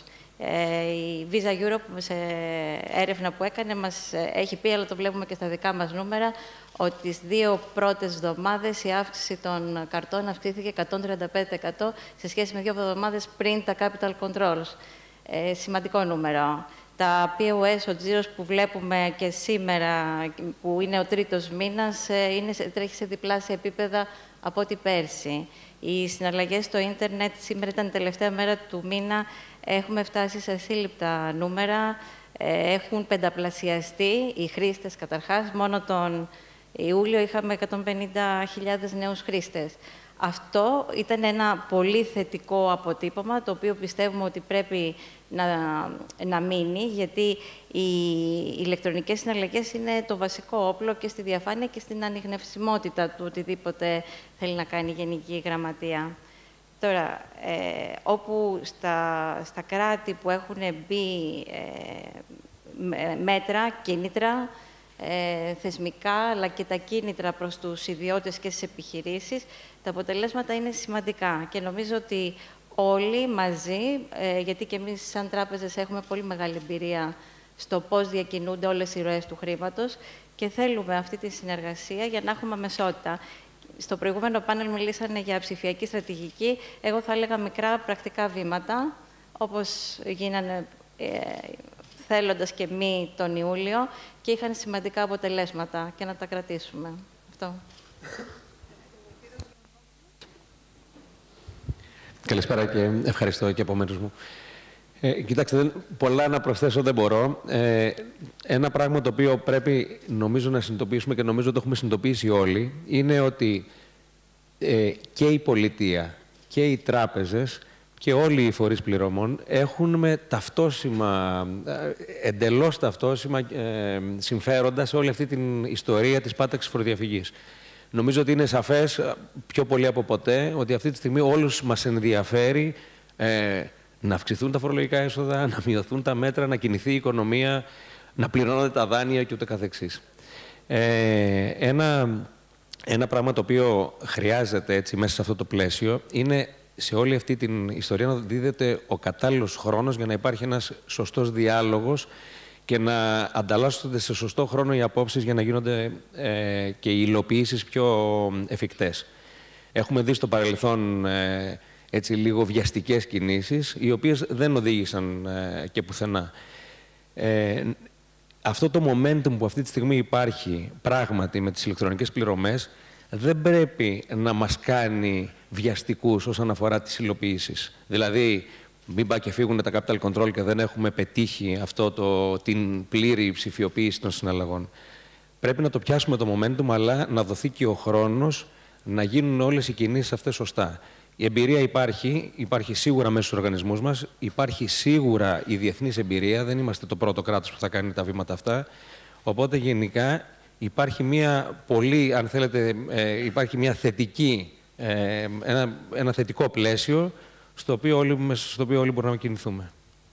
Η Visa Europe, σε έρευνα που έκανε, μας έχει πει, αλλά το βλέπουμε και στα δικά μας νούμερα, ότι τις 2 πρώτες εβδομάδες η αύξηση των καρτών αυξήθηκε 135% σε σχέση με 2 εβδομάδες πριν τα capital controls. Σημαντικό νούμερο. Τα POS, ο τζίρος που βλέπουμε και σήμερα, που είναι ο 3ος μήνας, τρέχει σε διπλάσια επίπεδα από ό,τι πέρσι. Οι συναλλαγές στο ίντερνετ, σήμερα ήταν η τελευταία μέρα του μήνα, έχουμε φτάσει σε ασύλληπτα νούμερα, έχουν πενταπλασιαστεί οι χρήστες καταρχάς. Μόνο τον Ιούλιο είχαμε 150.000 νέους χρήστες. Αυτό ήταν ένα πολύ θετικό αποτύπωμα, το οποίο πιστεύουμε ότι πρέπει να μείνει, γιατί οι ηλεκτρονικές συναλλαγές είναι το βασικό όπλο και στη διαφάνεια και στην ανιχνευσιμότητα του οτιδήποτε θέλει να κάνει η Γενική Γραμματεία. Τώρα, όπου στα κράτη που έχουν μπει μέτρα, κίνητρα, θεσμικά, αλλά και τα κίνητρα προς τους ιδιώτες και στις επιχειρήσεις, τα αποτελέσματα είναι σημαντικά. Και νομίζω ότι όλοι μαζί, γιατί και εμείς σαν τράπεζες έχουμε πολύ μεγάλη εμπειρία στο πώς διακινούνται όλες οι ροές του χρήματος και θέλουμε αυτή τη συνεργασία για να έχουμε αμεσότητα. Στο προηγούμενο πάνελ μιλήσανε για ψηφιακή στρατηγική. Εγώ θα έλεγα μικρά πρακτικά βήματα, όπως γίνανε θέλοντας και μη τον Ιούλιο και είχαν σημαντικά αποτελέσματα και να τα κρατήσουμε. Αυτό. Καλησπέρα και ευχαριστώ και από μέρους μου. Κοιτάξτε, πολλά να προσθέσω δεν μπορώ. Ένα πράγμα το οποίο πρέπει νομίζω να συνειδητοποιήσουμε και νομίζω το έχουμε συνειδητοποιήσει όλοι είναι ότι και η πολιτεία και οι τράπεζες και όλοι οι φορείς πληρωμών έχουν με ταυτόσιμα, εντελώς ταυτόσιμα συμφέροντα σε όλη αυτή την ιστορία της πάταξης φοροδιαφυγής. Νομίζω ότι είναι σαφές, πιο πολύ από ποτέ, ότι αυτή τη στιγμή όλους μας ενδιαφέρει να αυξηθούν τα φορολογικά έσοδα, να μειωθούν τα μέτρα, να κινηθεί η οικονομία, να πληρώνονται τα δάνεια και ούτε καθεξής. Ένα πράγμα το οποίο χρειάζεται έτσι, μέσα σε αυτό το πλαίσιο είναι σε όλη αυτή την ιστορία να δίδεται ο κατάλληλος χρόνος για να υπάρχει ένας σωστός διάλογος και να ανταλλάσσονται σε σωστό χρόνο οι απόψεις για να γίνονται και οι υλοποιήσεις πιο εφικτές. Έχουμε δει στο παρελθόν έτσι λίγο βιαστικές κινήσεις, οι οποίες δεν οδήγησαν και πουθενά. Αυτό το momentum που αυτή τη στιγμή υπάρχει πράγματι με τις ηλεκτρονικές πληρωμές δεν πρέπει να μας κάνει βιαστικούς όσον αφορά τις υλοποιήσεις. Δηλαδή, μην πάει και φύγουν τα capital control και δεν έχουμε πετύχει την πλήρη ψηφιοποίηση των συναλλαγών. Πρέπει να το πιάσουμε το momentum, αλλά να δοθεί και ο χρόνος να γίνουν όλες οι κινήσεις αυτές σωστά. Η εμπειρία υπάρχει σίγουρα μέσα στους οργανισμούς μας, υπάρχει σίγουρα η διεθνής εμπειρία, δεν είμαστε το πρώτο κράτος που θα κάνει τα βήματα αυτά. Οπότε γενικά υπάρχει μια πολύ, αν θέλετε, υπάρχει μια θετική, ένα θετικό πλαίσιο στο οποίο όλοι μπορούμε να κινηθούμε.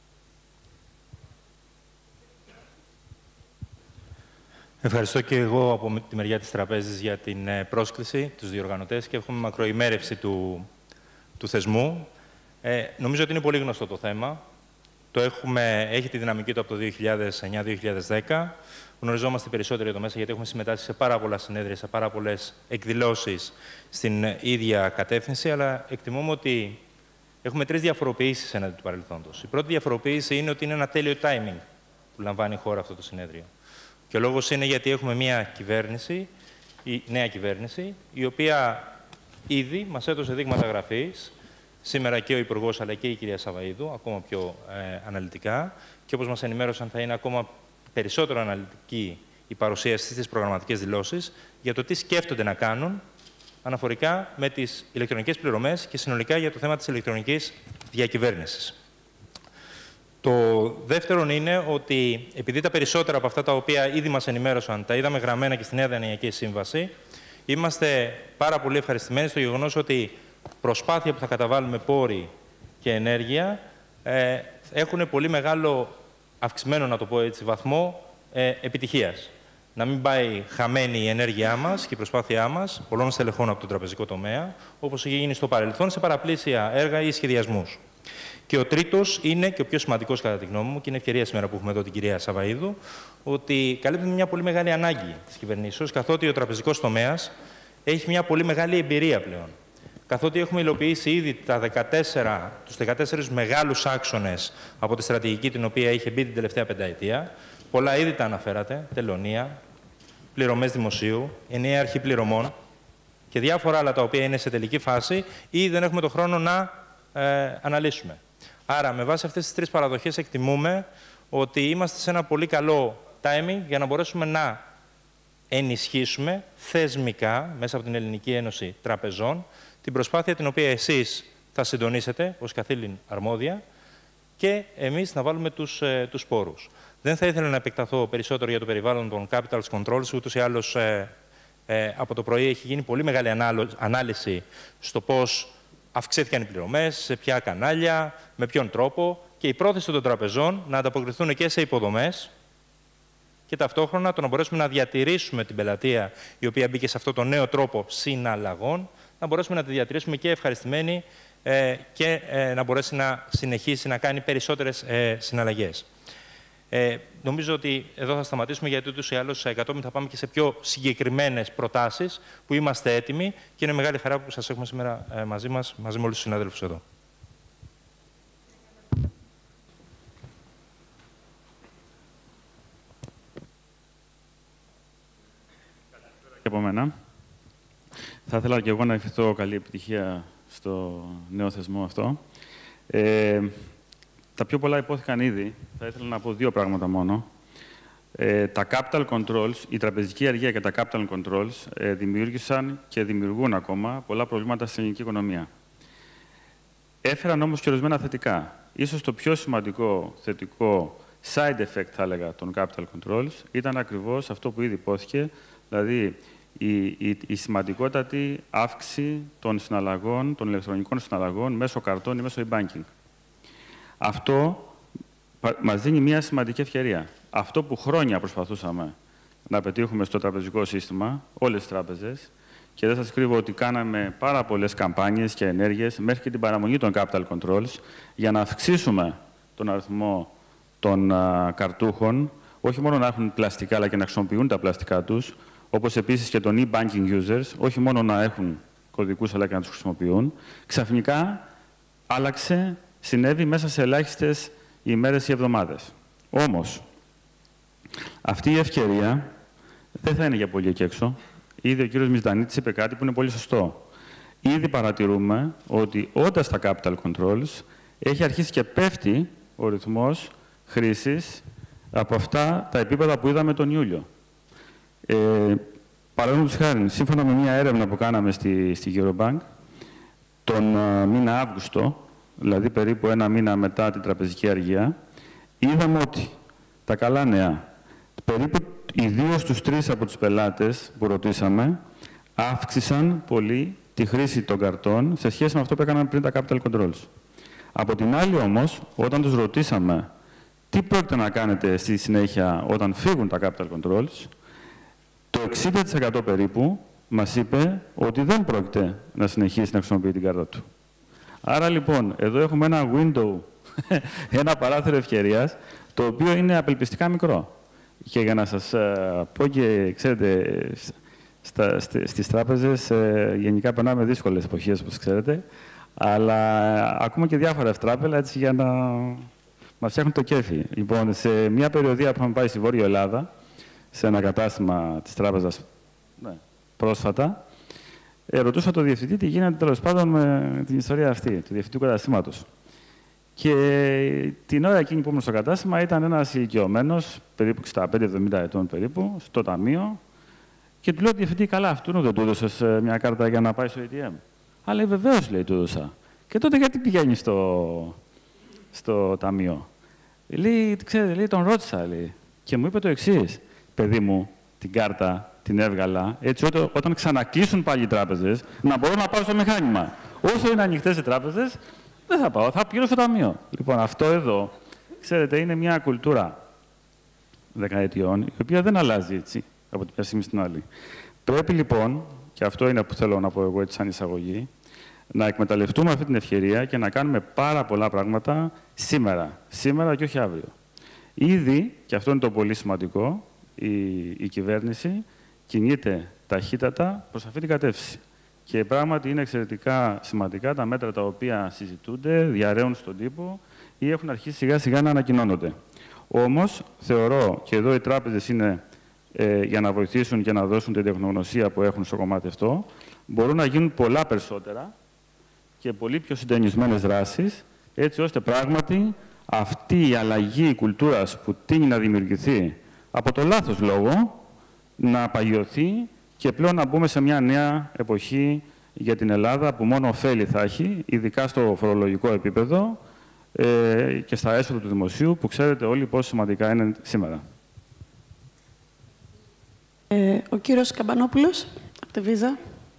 Ευχαριστώ και εγώ από τη μεριά της τραπέζης για την πρόσκληση, τους διοργανωτές και έχουμε μακροημέρευση του θεσμού. Νομίζω ότι είναι πολύ γνωστό το θέμα. Έχει τη δυναμική του από το 2009-2010. Γνωριζόμαστε περισσότερο για το μέσα, γιατί έχουμε συμμετάσχει σε πάρα πολλά συνέδρια, σε πάρα πολλές εκδηλώσεις στην ίδια κατεύθυνση, αλλά εκτιμούμε ότι έχουμε 3 διαφοροποιήσεις έναντι του παρελθόντος. Η πρώτη διαφοροποίηση είναι ότι είναι ένα τέλειο timing που λαμβάνει η χώρα αυτό το συνέδριο. Και ο λόγος είναι γιατί έχουμε μια κυβέρνηση, η νέα κυβέρνηση, η οποία ήδη μας έδωσε δείγματα γραφής, σήμερα και ο Υπουργός αλλά και η κυρία Savvaidou, ακόμα πιο αναλυτικά, και όπως μας ενημέρωσαν θα είναι ακόμα περισσότερο αναλυτική η παρουσίαση στις προγραμματικές δηλώσεις για το τι σκέφτονται να κάνουν αναφορικά με τις ηλεκτρονικές πληρωμές και συνολικά για το θέμα της ηλεκτρονικής διακυβέρνησης. Το δεύτερο είναι ότι επειδή τα περισσότερα από αυτά τα οποία ήδη μας ενημέρωσαν τα είδαμε γραμμένα και στη Νέα Δανειακή Σύμβαση, είμαστε πάρα πολύ ευχαριστημένοι στο γεγονός ότι προσπάθεια που θα καταβάλουμε πόροι και ενέργεια έχουν πολύ μεγάλο αυξημένο, να το πω έτσι, βαθμό επιτυχίας. Να μην πάει χαμένη η ενέργειά μας και η προσπάθειά μας, πολλών στελεχών από τον τραπεζικό τομέα, όπως είχε γίνει στο παρελθόν, σε παραπλήσια έργα ή σχεδιασμούς. Και ο τρίτος είναι, και ο πιο σημαντικός κατά τη γνώμη μου, και είναι ευκαιρία σήμερα που έχουμε εδώ την κυρία Savvaidou, ότι καλύπτουμε μια πολύ μεγάλη ανάγκη της κυβερνήσεως, καθότι ο τραπεζικός τομέας έχει μια πολύ μεγάλη εμπειρία πλέον. Καθότι έχουμε υλοποιήσει ήδη τους 14 μεγάλους άξονες από τη στρατηγική την οποία είχε μπει την τελευταία πενταετία. Πολλά ήδη τα αναφέρατε, τελωνία, πληρωμές δημοσίου, ενιαία αρχή πληρωμών και διάφορα άλλα τα οποία είναι σε τελική φάση ή δεν έχουμε το χρόνο να αναλύσουμε. Άρα, με βάση αυτές τις 3 παραδοχές εκτιμούμε ότι είμαστε σε ένα πολύ καλό timing για να μπορέσουμε να ενισχύσουμε θεσμικά, μέσα από την Ελληνική Ένωση Τραπεζών, την προσπάθεια την οποία εσείς θα συντονίσετε ως καθήλυν αρμόδια και εμείς να βάλουμε τους πόρους. Δεν θα ήθελα να επεκταθώ περισσότερο για το περιβάλλον των capital controls, ούτως ή άλλως από το πρωί έχει γίνει πολύ μεγάλη ανάλυση στο πώς αυξήθηκαν οι πληρωμές, σε ποια κανάλια, με ποιον τρόπο και η πρόθεση των τραπεζών να ανταποκριθούν και σε υποδομές και ταυτόχρονα το να μπορέσουμε να διατηρήσουμε την πελατεία η οποία μπήκε σε αυτό το νέο τρόπο συναλλαγών, να μπορέσουμε να τη διατηρήσουμε και ευχαριστημένη και να μπορέσει να συνεχίσει να κάνει περισσότερες συναλλαγές. Νομίζω ότι εδώ θα σταματήσουμε, γιατί ούτως ή άλλως κατόπιν θα πάμε και σε πιο συγκεκριμένες προτάσεις που είμαστε έτοιμοι και είναι μεγάλη χαρά που σας έχουμε σήμερα μαζί μας, μαζί με όλους τους συναδέλφους εδώ. Και από μένα. Θα ήθελα και εγώ να ευχηθώ καλή επιτυχία στο νέο θεσμό αυτό. Τα πιο πολλά υπόθηκαν ήδη. Θα ήθελα να πω δύο πράγματα μόνο. Τα capital controls, η τραπεζική αργία και τα capital controls δημιούργησαν και δημιουργούν ακόμα πολλά προβλήματα στην ελληνική οικονομία. Έφεραν όμως και ορισμένα θετικά. Ίσως το πιο σημαντικό θετικό side effect, θα έλεγα, των capital controls ήταν ακριβώς αυτό που ήδη υπόθηκε, δηλαδή η σημαντικότατη αύξηση των συναλλαγών, των ηλεκτρονικών συναλλαγών μέσω καρτών ή μέσω e-banking. Αυτό μας δίνει μια σημαντική ευκαιρία. Αυτό που χρόνια προσπαθούσαμε να πετύχουμε στο τραπεζικό σύστημα, όλες τις τράπεζες, και δεν σας κρύβω ότι κάναμε πάρα πολλές καμπάνιες και ενέργειες μέχρι και την παραμονή των capital controls για να αυξήσουμε τον αριθμό των καρτούχων, όχι μόνο να έχουν πλαστικά, αλλά και να χρησιμοποιούν τα πλαστικά τους, όπως επίσης και των e-banking users, όχι μόνο να έχουν κωδικούς, αλλά και να τους χρησιμοποιούν. Ξαφνικά συνέβη μέσα σε ελάχιστες ημέρες ή εβδομάδες. Όμως, αυτή η ευκαιρία δεν θα είναι για πολύ εκεί έξω. Ήδη ο κύριος Misdanitis είπε κάτι που είναι πολύ σωστό. Ήδη παρατηρούμε ότι όταν στα capital controls έχει αρχίσει και πέφτει ο ρυθμός χρήσης από αυτά τα επίπεδα που είδαμε τον Ιούλιο. Παραδείγματος χάρη, σύμφωνα με μια έρευνα που κάναμε στη Eurobank, τον μήνα Αύγουστο, δηλαδή περίπου ένα μήνα μετά την τραπεζική αργία, είδαμε ότι τα καλά νέα, περίπου οι 2 στους 3 από τους πελάτες που ρωτήσαμε, αύξησαν πολύ τη χρήση των καρτών σε σχέση με αυτό που έκαναν πριν τα capital controls. Από την άλλη όμως, όταν τους ρωτήσαμε τι πρόκειται να κάνετε στη συνέχεια όταν φύγουν τα capital controls, το 60% περίπου μας είπε ότι δεν πρόκειται να συνεχίσει να χρησιμοποιεί την κάρτα του. Άρα λοιπόν, εδώ έχουμε ένα window, ένα παράθυρο ευκαιρίας, το οποίο είναι απελπιστικά μικρό. Και για να σας πω και, ξέρετε, στις τράπεζες γενικά περνάμε δύσκολες εποχές, όπως ξέρετε, αλλά ακούμε και διάφορα ευτράπελα, έτσι, για να μας φτιάχνουν το κέφι. Λοιπόν, σε μια περιοδία που είχαμε πάει στη Βόρεια Ελλάδα, σε ένα κατάστημα της τράπεζας πρόσφατα, ρωτούσα τον διευθυντή τι γίνεται τέλος πάντων με την ιστορία αυτή, του διευθυντικού καταστήματος. Και την ώρα εκείνη που ήμουν στο κατάστημα ήταν ένας ηλικιωμένος, περίπου 65-70 ετών περίπου, στο ταμείο, και του λέω: διευθυντή, καλά, αυτού δεν του έδωσες μια κάρτα για να πάει στο ATM? Αλλά βεβαίως, λέει, του έδωσα. Και τότε γιατί πηγαίνει στο ταμείο? Λέει, ξέρετε, λέει, τον ρώτησα, λέει. Και μου είπε το εξής: παιδί μου, την κάρτα την έβγαλα έτσι όταν ξανακλείσουν πάλι οι τράπεζες να μπορώ να πάω στο μηχάνημα. Όσο είναι ανοιχτές οι τράπεζες, δεν θα πάω, θα πηγαίνω στο ταμείο. Λοιπόν, αυτό εδώ, ξέρετε, είναι μια κουλτούρα δεκαετιών, η οποία δεν αλλάζει έτσι από την μια στιγμή στην άλλη. Πρέπει λοιπόν, και αυτό είναι που θέλω να πω εγώ έτσι σαν εισαγωγή, να εκμεταλλευτούμε αυτή την ευκαιρία και να κάνουμε πάρα πολλά πράγματα σήμερα και όχι αύριο. Ήδη, και αυτό είναι το πολύ σημαντικό, η κυβέρνηση κινείται ταχύτατα προς αυτή την κατεύθυνση. Και πράγματι είναι εξαιρετικά σημαντικά τα μέτρα τα οποία συζητούνται, διαρρέουν στον τύπο ή έχουν αρχίσει σιγά-σιγά να ανακοινώνονται. Όμως, θεωρώ, και εδώ οι τράπεζες είναι για να βοηθήσουν και να δώσουν την τεχνογνωσία που έχουν στο κομμάτι αυτό, μπορούν να γίνουν πολλά περισσότερα και πολύ πιο συντονισμένες δράσεις, έτσι ώστε πράγματι αυτή η αλλαγή κουλτούρας που τείνει να δημιουργηθεί από το λάθος λόγο, να παγιωθεί και πλέον να μπούμε σε μια νέα εποχή για την Ελλάδα, που μόνο ωφέλη θα έχει, ειδικά στο φορολογικό επίπεδο και στα έσοδα του δημοσίου, που ξέρετε όλοι πόσο σημαντικά είναι σήμερα. Ο κύριος Καμπανόπουλος, από τη Viva.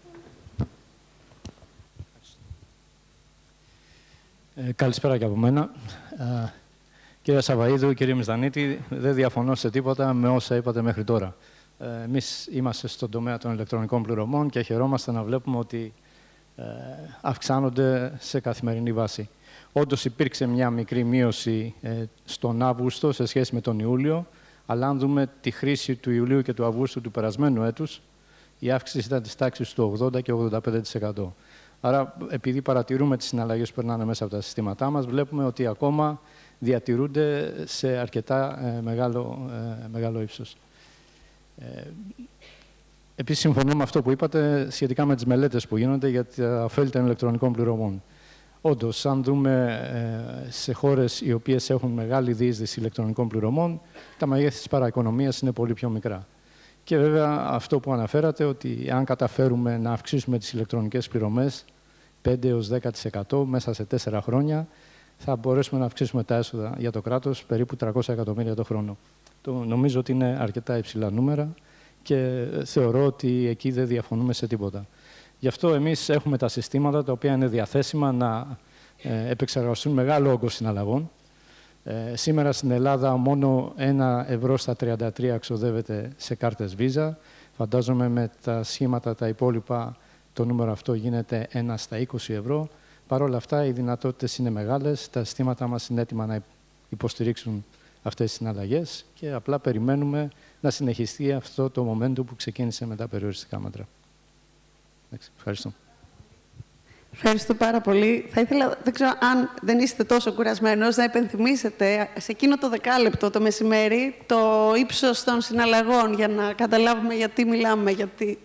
Καλησπέρα και από μένα. Κύριε Savvaidou, κύριε Misdanitis, δεν διαφωνώ σε τίποτα με όσα είπατε μέχρι τώρα. Εμείς είμαστε στον τομέα των ηλεκτρονικών πληρωμών και χαιρόμαστε να βλέπουμε ότι αυξάνονται σε καθημερινή βάση. Όντως υπήρξε μια μικρή μείωση στον Αύγουστο σε σχέση με τον Ιούλιο, αλλά αν δούμε τη χρήση του Ιουλίου και του Αυγούστου του περασμένου έτους, η αύξηση ήταν της τάξης του 80% και 85%. Άρα, επειδή παρατηρούμε τις συναλλαγές που περνάνε μέσα από τα συστήματά μας, βλέπουμε ότι ακόμα διατηρούνται σε αρκετά μεγάλο ύψος. Επίσης, συμφωνώ με αυτό που είπατε σχετικά με τις μελέτες που γίνονται για τα ωφέλη των ηλεκτρονικών πληρωμών. Όντως, αν δούμε σε χώρες οι οποίες έχουν μεγάλη διείσδυση ηλεκτρονικών πληρωμών, τα μεγέθη της παραοικονομίας είναι πολύ πιο μικρά. Και βέβαια αυτό που αναφέρατε, ότι αν καταφέρουμε να αυξήσουμε τις ηλεκτρονικές πληρωμές 5 έως 10% μέσα σε 4 χρόνια, θα μπορέσουμε να αυξήσουμε τα έσοδα για το κράτος περίπου 300 εκατομμύρια το χρόνο. Νομίζω ότι είναι αρκετά υψηλά νούμερα και θεωρώ ότι εκεί δεν διαφωνούμε σε τίποτα. Γι' αυτό εμείς έχουμε τα συστήματα τα οποία είναι διαθέσιμα να επεξεργαστούν μεγάλο όγκο συναλλαγών. Σήμερα στην Ελλάδα μόνο 1 ευρώ στα 33 ξοδεύεται σε κάρτες Visa. Φαντάζομαι με τα σχήματα τα υπόλοιπα το νούμερο αυτό γίνεται 1 στα 20 ευρώ. Παρ' όλα αυτά οι δυνατότητες είναι μεγάλες, τα συστήματα μας είναι έτοιμα να υποστηρίξουν αυτές τις συναλλαγές και απλά περιμένουμε να συνεχιστεί αυτό το momentum που ξεκίνησε με τα περιοριστικά μέτρα. Ευχαριστώ. Ευχαριστώ πάρα πολύ. Θα ήθελα, δεν ξέρω αν δεν είστε τόσο κουρασμένος, να υπενθυμίσετε σε εκείνο το δεκάλεπτο το μεσημέρι το ύψος των συναλλαγών για να καταλάβουμε γιατί μιλάμε. Γιατί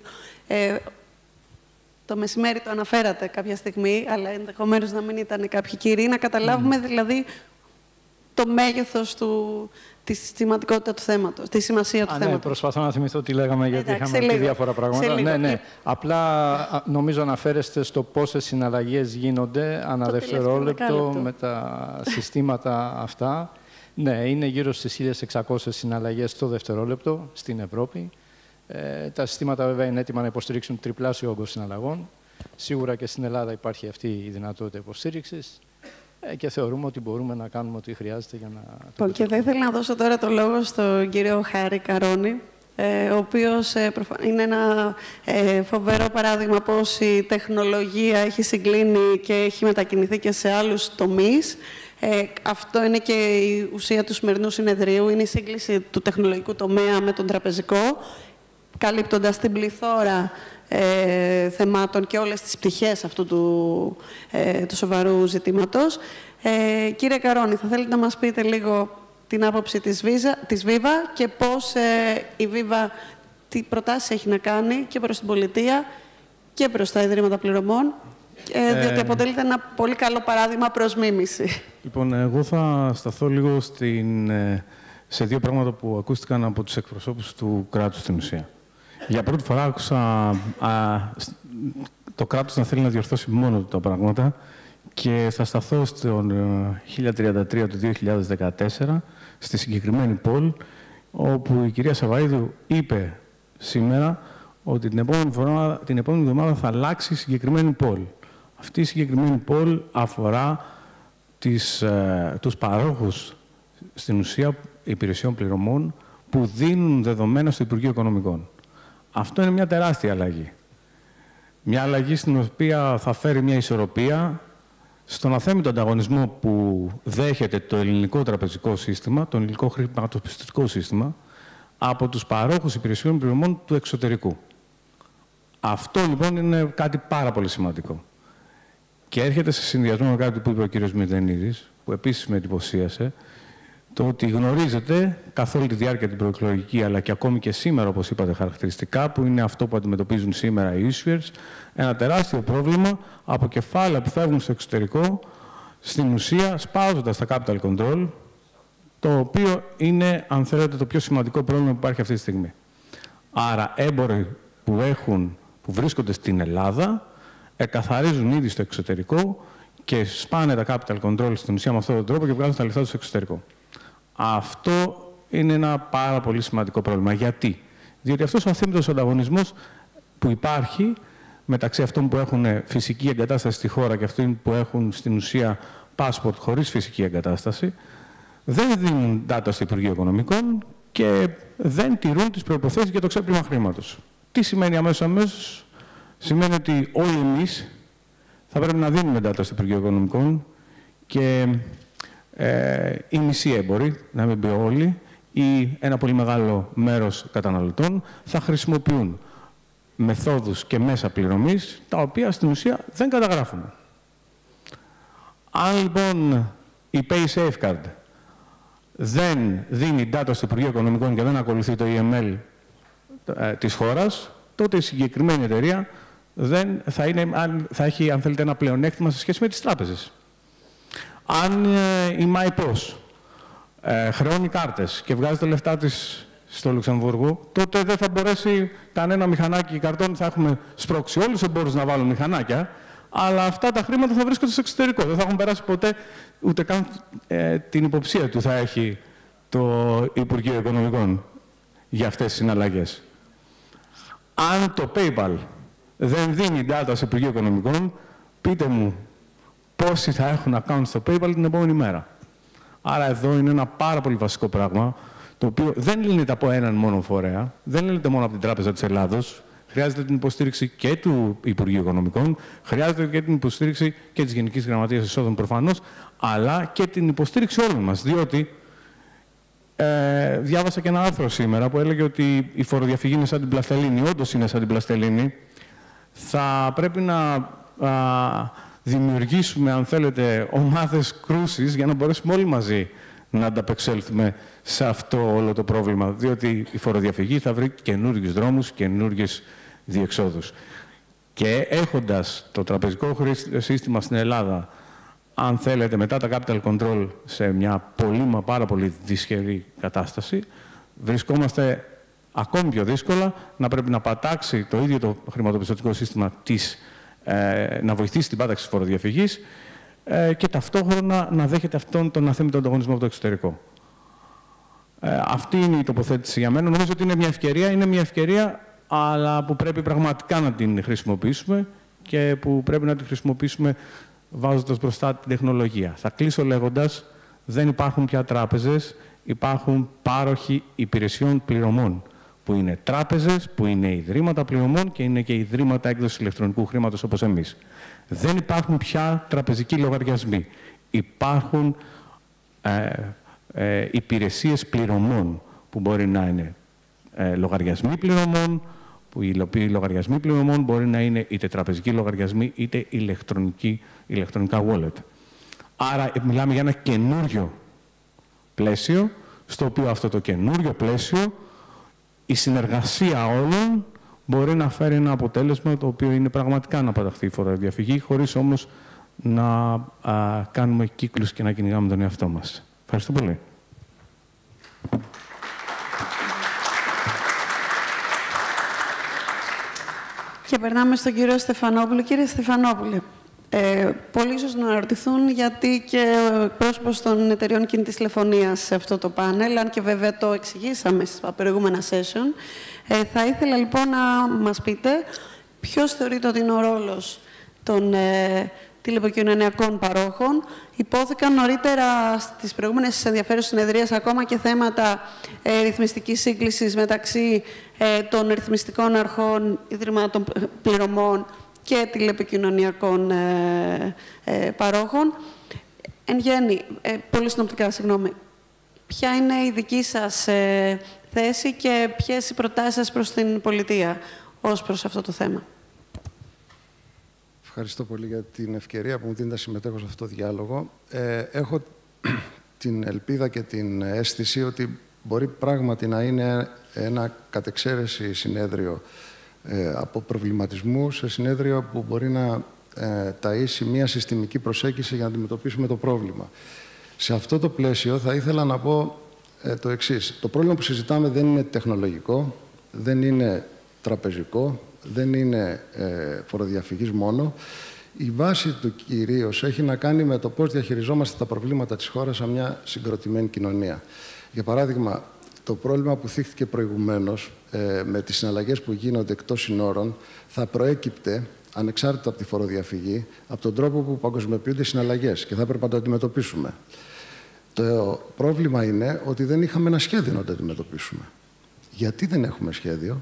το μεσημέρι το αναφέρατε κάποια στιγμή, αλλά ενδεχομένως να μην ήταν κάποιοι κύριοι. Να καταλάβουμε δηλαδή το μέγεθος τη σημαντικότητα του θέματος, τη σημασία του θέματος. Ναι, προσπαθώ να θυμηθώ τι λέγαμε, γιατί είχαμε πει διάφορα πράγματα. Ναι. Απλά νομίζω αναφέρεστε στο πόσες συναλλαγές γίνονται ανά δευτερόλεπτο με τα συστήματα αυτά. Ναι, είναι γύρω στις 1.600 συναλλαγές το δευτερόλεπτο στην Ευρώπη. Τα συστήματα βέβαια είναι έτοιμα να υποστηρίξουν τριπλάσιο όγκο συναλλαγών. Σίγουρα και στην Ελλάδα υπάρχει αυτή η δυνατότητα υποστήριξης. Και θεωρούμε ότι μπορούμε να κάνουμε ό,τι χρειάζεται για να... Και θα ήθελα να δώσω τώρα το λόγο στον κύριο Καρόνη, ο οποίος είναι ένα φοβερό παράδειγμα πώς η τεχνολογία έχει συγκλίνει και έχει μετακινηθεί και σε άλλους τομείς. Αυτό είναι και η ουσία του σημερινού συνεδρίου, είναι η σύγκληση του τεχνολογικού τομέα με τον τραπεζικό, καλύπτοντας την πληθώρα θεμάτων και όλες τις πτυχές αυτού του σοβαρού ζητήματος. Κύριε Καρόνη, θα θέλετε να μας πείτε λίγο την άποψη της Viva και πώς η Viva, τι προτάσεις έχει να κάνει και προς την πολιτεία και προς τα ιδρύματα πληρωμών, διότι αποτελείται ένα πολύ καλό παράδειγμα προς μίμηση. Λοιπόν, εγώ θα σταθώ λίγο σε δύο πράγματα που ακούστηκαν από τους εκπροσώπους του κράτους στην ουσία. Για πρώτη φορά άκουσα το κράτος να θέλει να διορθώσει μόνο τα πράγματα και θα σταθώ στον 1033 του 2014, στη συγκεκριμένη πόλη, όπου η κυρία Savvaidou είπε σήμερα ότι την επόμενη εβδομάδα θα αλλάξει η συγκεκριμένη πόλη. Αυτή η συγκεκριμένη πόλη αφορά τους παρόχους, στην ουσία, υπηρεσιών πληρωμών που δίνουν δεδομένα στο Υπουργείο Οικονομικών. Αυτό είναι μια τεράστια αλλαγή. Μια αλλαγή στην οποία θα φέρει μια ισορροπία στον αθέμητο ανταγωνισμό που δέχεται το ελληνικό τραπεζικό σύστημα, το ελληνικό χρηματοπιστωτικό σύστημα, από τους παρόχους υπηρεσιών πληρωμών του εξωτερικού. Αυτό λοιπόν είναι κάτι πάρα πολύ σημαντικό. Και έρχεται σε συνδυασμό με κάτι που είπε ο κύριος Misdanitis, που επίσης με εντυπωσίασε, το ότι γνωρίζετε καθ' όλη τη διάρκεια την προεκλογική, αλλά και ακόμη και σήμερα, όπως είπατε χαρακτηριστικά, που είναι αυτό που αντιμετωπίζουν σήμερα οι issuers, ένα τεράστιο πρόβλημα από κεφάλαια που φεύγουν στο εξωτερικό, στην ουσία σπάζοντας τα capital control, το οποίο είναι, αν θέλετε, το πιο σημαντικό πρόβλημα που υπάρχει αυτή τη στιγμή. Άρα, έμποροι που βρίσκονται στην Ελλάδα εκαθαρίζουν ήδη στο εξωτερικό και σπάνε τα capital control στην ουσία με αυτόν τον τρόπο και βγάζουν τα λεφτά τους στο εξωτερικό. Αυτό είναι ένα πάρα πολύ σημαντικό πρόβλημα. Γιατί? Διότι αυτός ο αθέμητος ανταγωνισμός που υπάρχει μεταξύ αυτών που έχουν φυσική εγκατάσταση στη χώρα και αυτών που έχουν στην ουσία passport χωρίς φυσική εγκατάσταση, δεν δίνουν data στο Υπουργείο Οικονομικών και δεν τηρούν τις προϋποθέσεις για το ξέπλυμα χρήματος. Τι σημαίνει αμέσως? Σημαίνει ότι όλοι εμείς θα πρέπει να δίνουμε data στο Υπουργείο Οικονομικών και οι μισοί έμποροι, να μην πει όλοι, ή ένα πολύ μεγάλο μέρος καταναλωτών θα χρησιμοποιούν μεθόδους και μέσα πληρωμής, τα οποία στην ουσία δεν καταγράφουμε. Αν λοιπόν η Pay Safeguard δεν δίνει data στο Υπουργείο Οικονομικών και δεν ακολουθεί το EML της χώρας, τότε η συγκεκριμένη εταιρεία δεν θα έχει, αν θέλετε, ένα πλεονέκτημα σε σχέση με τις τράπεζες. Αν η MyPOS χρεώνει κάρτες και βγάζει τα λεφτά της στο Λουξεμβούργο, τότε δεν θα μπορέσει κανένα μηχανάκι καρτών. Θα έχουμε σπρώξει όλους τους εμπόρους να βάλουν μηχανάκια, αλλά αυτά τα χρήματα θα βρίσκονται στο εξωτερικό. Δεν θα έχουν περάσει ποτέ, ούτε καν την υποψία του θα έχει το Υπουργείο Οικονομικών για αυτές τις συναλλαγές. Αν το PayPal δεν δίνει data στο Υπουργείο Οικονομικών, πείτε μου πόσοι θα έχουν account στο PayPal την επόμενη μέρα. Άρα εδώ είναι ένα πάρα πολύ βασικό πράγμα, το οποίο δεν λύνεται από έναν μόνο φορέα, δεν λύνεται μόνο από την Τράπεζα της Ελλάδος. Χρειάζεται την υποστήριξη και του Υπουργείου Οικονομικών, χρειάζεται και την υποστήριξη και της Γενικής Γραμματείας Εσόδων προφανώς, αλλά και την υποστήριξη όλων μας. Διότι διάβασα και ένα άρθρο σήμερα που έλεγε ότι η φοροδιαφυγή είναι σαν την πλαστελίνη. Όντως είναι σαν την πλαστελίνη. Θα πρέπει να δημιουργήσουμε, αν θέλετε, ομάδες κρούσης για να μπορέσουμε όλοι μαζί να ανταπεξέλθουμε σε αυτό όλο το πρόβλημα. Διότι η φοροδιαφυγή θα βρει καινούργιους δρόμους, καινούργιες διεξόδους. Και έχοντας το τραπεζικό σύστημα στην Ελλάδα, αν θέλετε, μετά τα capital control σε μια πάρα πολύ δυσχερή κατάσταση, βρισκόμαστε ακόμη πιο δύσκολα να πρέπει να πατάξει το ίδιο το χρηματοπιστωτικό σύστημα να βοηθήσει την πάταξη της φοροδιαφυγής και ταυτόχρονα να δέχεται αυτόν τον αθέμητο ανταγωνισμό από το εξωτερικό. Αυτή είναι η τοποθέτηση για μένα. Νομίζω ότι είναι μια ευκαιρία, αλλά που πρέπει πραγματικά να την χρησιμοποιήσουμε και που πρέπει να την χρησιμοποιήσουμε βάζοντας μπροστά την τεχνολογία. Θα κλείσω λέγοντας, δεν υπάρχουν πια τράπεζες, υπάρχουν πάροχοι υπηρεσιών πληρωμών, που είναι τράπεζες, που είναι ιδρύματα πληρωμών και είναι και ιδρύματα έκδοσης ηλεκτρονικού χρήματος όπως εμείς. Δεν υπάρχουν πια τραπεζικοί λογαριασμοί. Υπάρχουν υπηρεσίες πληρωμών, που μπορεί να είναι λογαριασμοί πληρωμών, που οι οποίοι λογαριασμοί πληρωμών μπορεί να είναι είτε τραπεζικοί λογαριασμοί, είτε ηλεκτρονικά wallet. Άρα μιλάμε για ένα καινούριο πλαίσιο, στο οποίο αυτό το καινούριο πλαίσιο, η συνεργασία όλων μπορεί να φέρει ένα αποτέλεσμα το οποίο είναι πραγματικά να παταχθεί η φοροδιαφυγή, χωρίς όμως να κάνουμε κύκλους και να κυνηγάμε τον εαυτό μας. Ευχαριστώ πολύ. Και περνάμε στον κύριο Στεφανόπουλο. Κύριε Στεφανόπουλε, πολλοί ίσως να αναρωτηθούν γιατί και ο εκπρόσωπος των εταιρεών κινητής τηλεφωνίας σε αυτό το πάνελ, αν και βέβαια το εξηγήσαμε στα προηγούμενα session. Θα ήθελα λοιπόν να μας πείτε ποιος θεωρείτε ότι είναι ο ρόλος των τηλεπικοινωνιακών παρόχων. Υπόθηκαν νωρίτερα στις προηγούμενες ενδιαφέρουσες συνεδρίες ακόμα και θέματα ρυθμιστικής σύγκλησης μεταξύ των ρυθμιστικών αρχών, ιδρυμάτων πληρωμών και τηλεπικοινωνιακών παρόχων. Εν γέννη, πολύ συνοπτικά, συγγνώμη, ποια είναι η δική σας θέση και ποιες οι προτάσεις σας προς την πολιτεία ως προς αυτό το θέμα? Ευχαριστώ πολύ για την ευκαιρία που μου δίνετε να συμμετέχω σε αυτό το διάλογο. Έχω την ελπίδα και την αίσθηση ότι μπορεί πράγματι να είναι ένα κατεξαίρεση συνέδριο από προβληματισμού σε συνέδριο που μπορεί να ταΐσει μια συστημική προσέγγιση για να αντιμετωπίσουμε το πρόβλημα. Σε αυτό το πλαίσιο θα ήθελα να πω το εξής. Το πρόβλημα που συζητάμε δεν είναι τεχνολογικό, δεν είναι τραπεζικό, δεν είναι φοροδιαφυγής μόνο. Η βάση του κυρίως έχει να κάνει με το πώς διαχειριζόμαστε τα προβλήματα της χώρας σε μια συγκροτημένη κοινωνία. Για παράδειγμα, το πρόβλημα που θίχθηκε προηγουμένως με τις συναλλαγές που γίνονται εκτός συνόρων θα προέκυπτε, ανεξάρτητα από τη φοροδιαφυγή, από τον τρόπο που παγκοσμιοποιούνται οι συναλλαγές και θα έπρεπε να το αντιμετωπίσουμε. Το πρόβλημα είναι ότι δεν είχαμε ένα σχέδιο να το αντιμετωπίσουμε. Γιατί δεν έχουμε σχέδιο?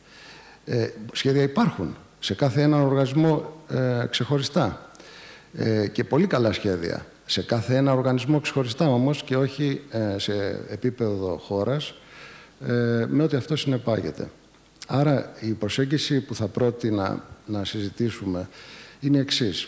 Σχέδια υπάρχουν σε κάθε έναν οργανισμό ξεχωριστά και πολύ καλά σχέδια. Σε κάθε ένα οργανισμό ξεχωριστά όμως και όχι σε επίπεδο χώρας, με ό,τι αυτό συνεπάγεται. Άρα η προσέγγιση που θα πρότεινα να συζητήσουμε είναι εξής.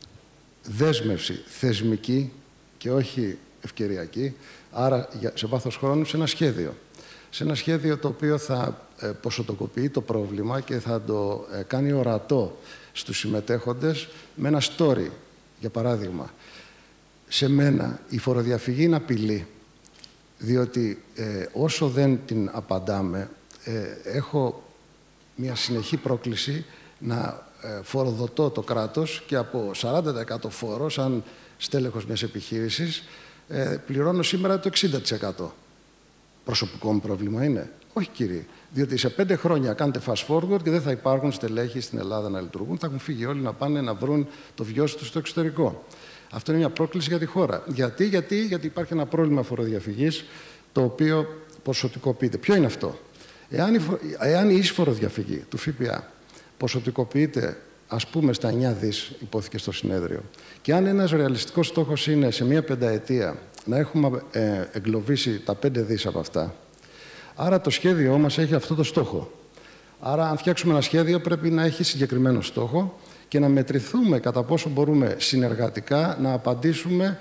Δέσμευση θεσμική και όχι ευκαιριακή, άρα σε βάθος χρόνου σε ένα σχέδιο. Σε ένα σχέδιο το οποίο θα ποσοτικοποιεί το πρόβλημα και θα το κάνει ορατό στους συμμετέχοντες με ένα story. Για παράδειγμα, σε μένα η φοροδιαφυγή είναι απειλή, διότι όσο δεν την απαντάμε, έχω μια συνεχή πρόκληση να φοροδοτώ το κράτος και από 40% φόρο, σαν στέλεχος μιας επιχείρησης, πληρώνω σήμερα το 60%. Προσωπικό μου πρόβλημα είναι? Όχι, κύριε. Διότι σε 5 χρόνια κάνετε fast forward και δεν θα υπάρχουν στελέχοι στην Ελλάδα να λειτουργούν. Θα έχουν φύγει όλοι να πάνε να βρουν το βιός τους στο εξωτερικό. Αυτό είναι μια πρόκληση για τη χώρα. Γιατί υπάρχει ένα πρόβλημα φοροδιαφυγής το οποίο ποσοτικοποιείται. Ποιο είναι αυτό? Εάν η ίσφορο διαφυγή του ΦΠΑ ποσοτικοποιείται, ας πούμε, στα 9 δις, υπόθηκε στο συνέδριο, και αν ένας ρεαλιστικός στόχος είναι σε μία πενταετία να έχουμε εγκλωβίσει τα 5 δις από αυτά, άρα το σχέδιό μας έχει αυτό το στόχο. Άρα, αν φτιάξουμε ένα σχέδιο, πρέπει να έχει συγκεκριμένο στόχο και να μετρηθούμε κατά πόσο μπορούμε συνεργατικά να απαντήσουμε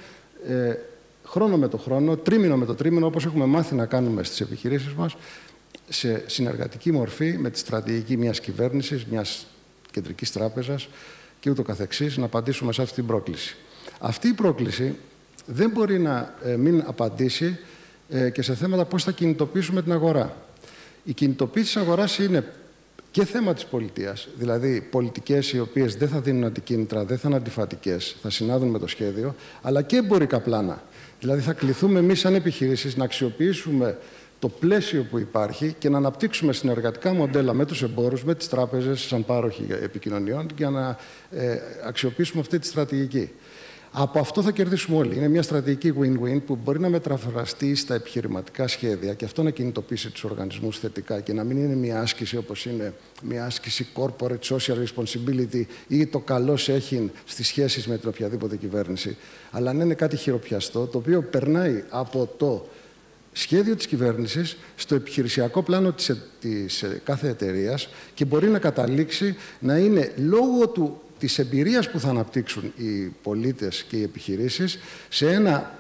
χρόνο με το χρόνο, τρίμηνο με το τρίμηνο, όπως έχουμε μάθει να κάνουμε στις επιχειρήσεις μας, σε συνεργατική μορφή με τη στρατηγική μιας κυβέρνησης, μιας κεντρικής τράπεζας και ούτω καθεξής, να απαντήσουμε σε αυτή την πρόκληση. Αυτή η πρόκληση δεν μπορεί να μην απαντήσει και σε θέματα πώς θα κινητοποιήσουμε την αγορά. Η κινητοποίηση της αγοράς είναι και θέμα της πολιτείας, δηλαδή πολιτικές οι οποίες δεν θα δίνουν αντικίνητρα, δεν θα είναι αντιφατικές, θα συνάδουν με το σχέδιο, αλλά και εμπορικά πλάνα. Δηλαδή θα κληθούμε εμείς σαν επιχειρήσεις να αξιοποιήσουμε το πλαίσιο που υπάρχει και να αναπτύξουμε συνεργατικά μοντέλα με τους εμπόρους, με τις τράπεζες, σαν πάροχοι επικοινωνιών, για να αξιοποιήσουμε αυτή τη στρατηγική. Από αυτό θα κερδίσουμε όλοι. Είναι μια στρατηγική win-win που μπορεί να μεταφραστεί στα επιχειρηματικά σχέδια και αυτό να κινητοποιήσει τους οργανισμούς θετικά και να μην είναι μια άσκηση όπως είναι μια άσκηση corporate social responsibility ή το καλώς έχει στις σχέσεις με την οποιαδήποτε κυβέρνηση, αλλά να είναι κάτι χειροπιαστό, το οποίο περνάει από το σχέδιο της κυβέρνησης στο επιχειρησιακό πλάνο της κάθε εταιρείας και μπορεί να καταλήξει να είναι λόγω της εμπειρίας που θα αναπτύξουν οι πολίτες και οι επιχειρήσεις σε ένα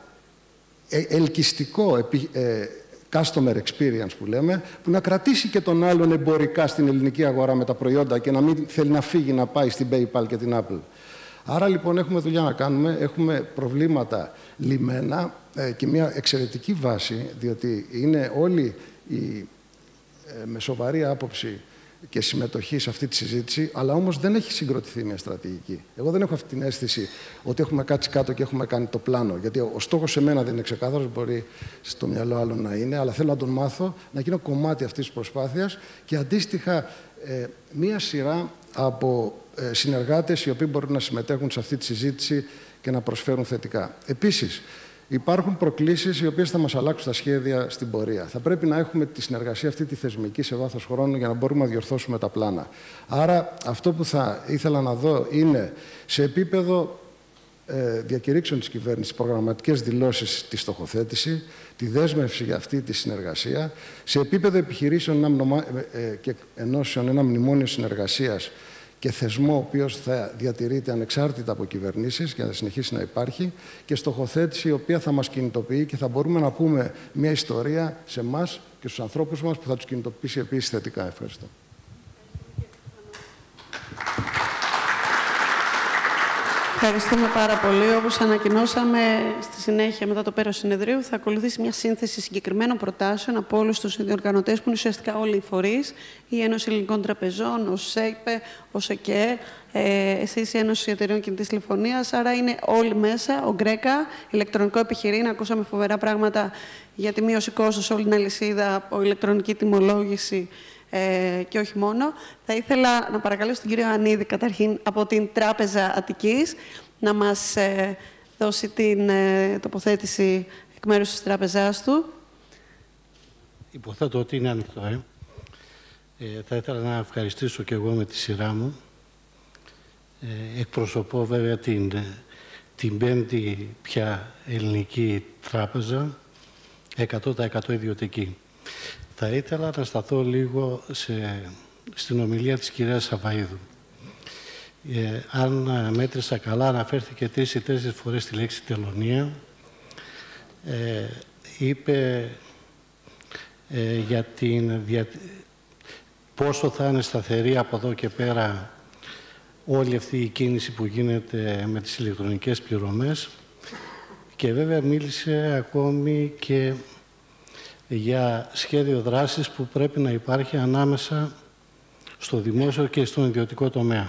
ελκυστικό customer experience που λέμε, που να κρατήσει και τον άλλον εμπορικά στην ελληνική αγορά με τα προϊόντα και να μην θέλει να φύγει να πάει στην PayPal και την Apple. Άρα λοιπόν έχουμε δουλειά να κάνουμε, έχουμε προβλήματα λυμμένα και μια εξαιρετική βάση, διότι είναι όλοι με σοβαρή άποψη και συμμετοχή σε αυτή τη συζήτηση, αλλά όμως δεν έχει συγκροτηθεί μια στρατηγική. Εγώ δεν έχω αυτή την αίσθηση ότι έχουμε κάτσει κάτω και έχουμε κάνει το πλάνο. Γιατί ο στόχος σε μένα δεν είναι ξεκάθαρος, μπορεί στο μυαλό άλλων να είναι, αλλά θέλω να τον μάθω, να γίνω κομμάτι αυτής της προσπάθειας και αντίστοιχα μία σειρά από συνεργάτες οι οποίοι μπορούν να συμμετέχουν σε αυτή τη συζήτηση και να προσφέρουν θετικά. Επίσης, υπάρχουν προκλήσεις οι οποίες θα μας αλλάξουν τα σχέδια στην πορεία. Θα πρέπει να έχουμε τη συνεργασία αυτή τη θεσμική σε βάθος χρόνου για να μπορούμε να διορθώσουμε τα πλάνα. Άρα, αυτό που θα ήθελα να δω είναι σε επίπεδο διακηρύξεων της κυβέρνησης, προγραμματικές δηλώσεις, τη στοχοθέτηση, τη δέσμευση για αυτή τη συνεργασία, σε επίπεδο επιχειρήσεων και ενώσεων ένα μνημόνιο συνεργασίας και θεσμό ο οποίος θα διατηρείται ανεξάρτητα από κυβερνήσεις και να συνεχίσει να υπάρχει και στοχοθέτηση η οποία θα μας κινητοποιεί και θα μπορούμε να πούμε μια ιστορία σε εμάς και στους ανθρώπους μας που θα τους κινητοποιήσει επίσης θετικά. Ευχαριστώ. Ευχαριστούμε πάρα πολύ. Όπως ανακοινώσαμε στη συνέχεια, μετά το πέρας συνεδρίου, θα ακολουθήσει μια σύνθεση συγκεκριμένων προτάσεων από όλους τους διοργανωτές, που είναι ουσιαστικά όλοι οι φορείς, η Ένωση Ελληνικών Τραπεζών, ο ΣΕΙΠΕ, ο ΣΕΚΕ, εσείς η Ένωση Εταιρείων Κινητής Τηλεφωνίας. Άρα είναι όλοι μέσα. Ο Γκρέκα, ηλεκτρονικό επιχειρήν. Ακούσαμε φοβερά πράγματα για τη μείωση κόστος, όλη την αλυσίδα, από ηλεκτρονική τιμολόγηση. Και όχι μόνο. Θα ήθελα να παρακαλέσω τον κύριο Ioannidη, καταρχήν, από την Τράπεζα Αττικής, να μας δώσει την τοποθέτηση εκ μέρους της τράπεζάς του. Υποθέτω ότι είναι ανοιχτό. Θα ήθελα να ευχαριστήσω και εγώ με τη σειρά μου. Εκπροσωπώ βέβαια την πέμπτη πια ελληνική τράπεζα, 100% ιδιωτική. Θα ήθελα να σταθώ λίγο στην ομιλία της κυρίας Savvaidou. Αν μέτρησα καλά, αναφέρθηκε 3 ή 4 φορές τη λέξη τελωνία. Είπε για πόσο θα είναι σταθερή από εδώ και πέρα όλη αυτή η κίνηση που γίνεται με τις ηλεκτρονικές πληρωμές, και βέβαια μίλησε ακόμη και για σχέδιο δράσης που πρέπει να υπάρχει ανάμεσα στο δημόσιο και στον ιδιωτικό τομέα.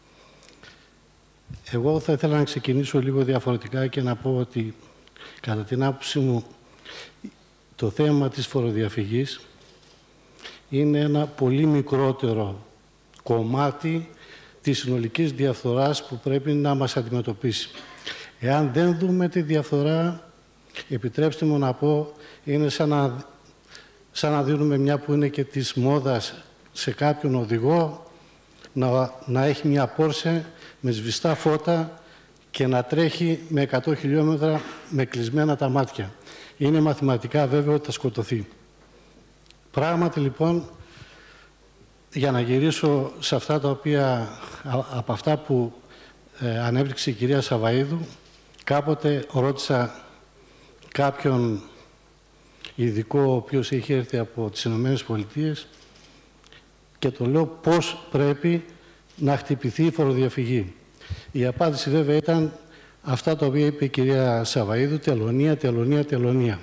Εγώ θα ήθελα να ξεκινήσω λίγο διαφορετικά και να πω ότι, κατά την άποψή μου, το θέμα της φοροδιαφυγής είναι ένα πολύ μικρότερο κομμάτι της συνολικής διαφθοράς που πρέπει να μας αντιμετωπίσει. Εάν δεν δούμε τη διαφθορά, επιτρέψτε μου να πω, είναι σαν να δίνουμε μια που είναι και της μόδας σε κάποιον οδηγό να έχει μια Πόρσε με σβηστά φώτα και να τρέχει με 100 χιλιόμετρα με κλεισμένα τα μάτια. Είναι μαθηματικά βέβαιο ότι θα σκοτωθεί. Πράγματι, λοιπόν, για να γυρίσω σε αυτά τα οποία, από αυτά που ανέπτυξε η κυρία Savvaidou, κάποτε ρώτησα κάποιον ειδικό, ο οποίος είχε έρθει από τις ΗΠΑ, και το λέω πώς πρέπει να χτυπηθεί η φοροδιαφυγή. Η απάντηση βέβαια ήταν αυτά τα οποία είπε η κυρία Savvaidou: τελωνία, τελωνία, τελωνία.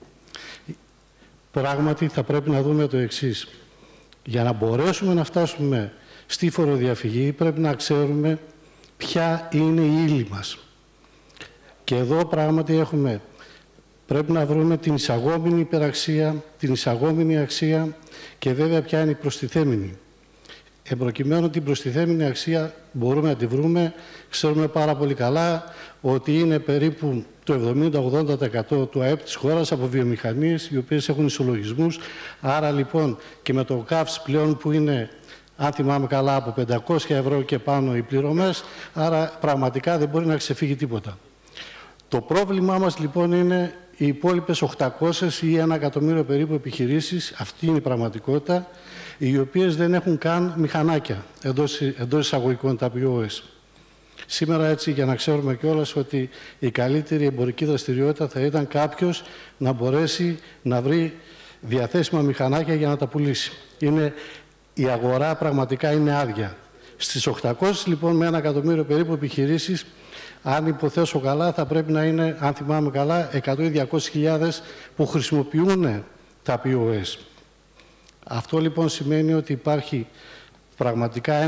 Πράγματι θα πρέπει να δούμε το εξής. Για να μπορέσουμε να φτάσουμε στη φοροδιαφυγή πρέπει να ξέρουμε ποια είναι η ύλη μας. Και εδώ πράγματι πρέπει να βρούμε την εισαγόμενη υπεραξία, την εισαγόμενη αξία και βέβαια ποια είναι η προστιθέμενη. Προκειμένου την προστιθέμενη αξία μπορούμε να τη βρούμε. Ξέρουμε πάρα πολύ καλά ότι είναι περίπου το 70-80% του ΑΕΠ της χώρας από βιομηχανίες, οι οποίες έχουν ισολογισμούς. Άρα λοιπόν και με το ΚΑΦΣ πλέον που είναι, αν θυμάμαι καλά, από 500 ευρώ και πάνω οι πληρωμές, άρα πραγματικά δεν μπορεί να ξεφύγει τίποτα. Το πρόβλημά μας λοιπόν είναι οι υπόλοιπες 800 ή 1 εκατομμύριο περίπου επιχειρήσεις, αυτή είναι η πραγματικότητα, οι οποίες δεν έχουν καν μηχανάκια εντός εισαγωγικών, τα POS. Σήμερα, έτσι, για να ξέρουμε κιόλας ότι η καλύτερη εμπορική δραστηριότητα θα ήταν κάποιος να μπορέσει να βρει διαθέσιμα μηχανάκια για να τα πουλήσει. Η αγορά πραγματικά είναι άδεια. Στις 800 λοιπόν με 1 εκατομμύριο περίπου επιχειρήσεις, αν υποθέσω καλά, θα πρέπει να είναι, αν θυμάμαι καλά, 100 ή 200.000 που χρησιμοποιούν τα POS. Αυτό λοιπόν σημαίνει ότι υπάρχει πραγματικά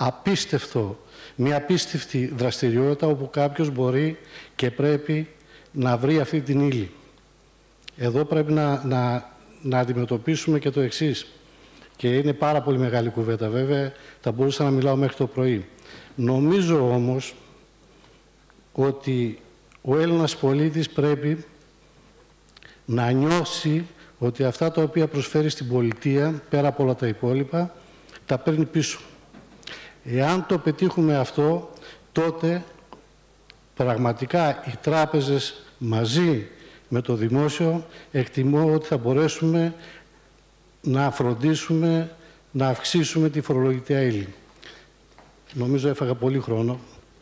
μια απίστευτη δραστηριότητα όπου κάποιος μπορεί και πρέπει να βρει αυτή την ύλη. Εδώ πρέπει να αντιμετωπίσουμε και το εξής. Και είναι πάρα πολύ μεγάλη κουβέντα βέβαια, θα μπορούσα να μιλάω μέχρι το πρωί. Νομίζω όμως ότι ο Έλληνας πολίτης πρέπει να νιώσει ότι αυτά τα οποία προσφέρει στην πολιτεία, πέρα από όλα τα υπόλοιπα, τα παίρνει πίσω. Εάν το πετύχουμε αυτό, τότε πραγματικά οι τράπεζες μαζί με το δημόσιο εκτιμώ ότι θα μπορέσουμε να φροντίσουμε να αυξήσουμε τη φορολογητέα ύλη. Νομίζω έφαγα πολύ χρόνο.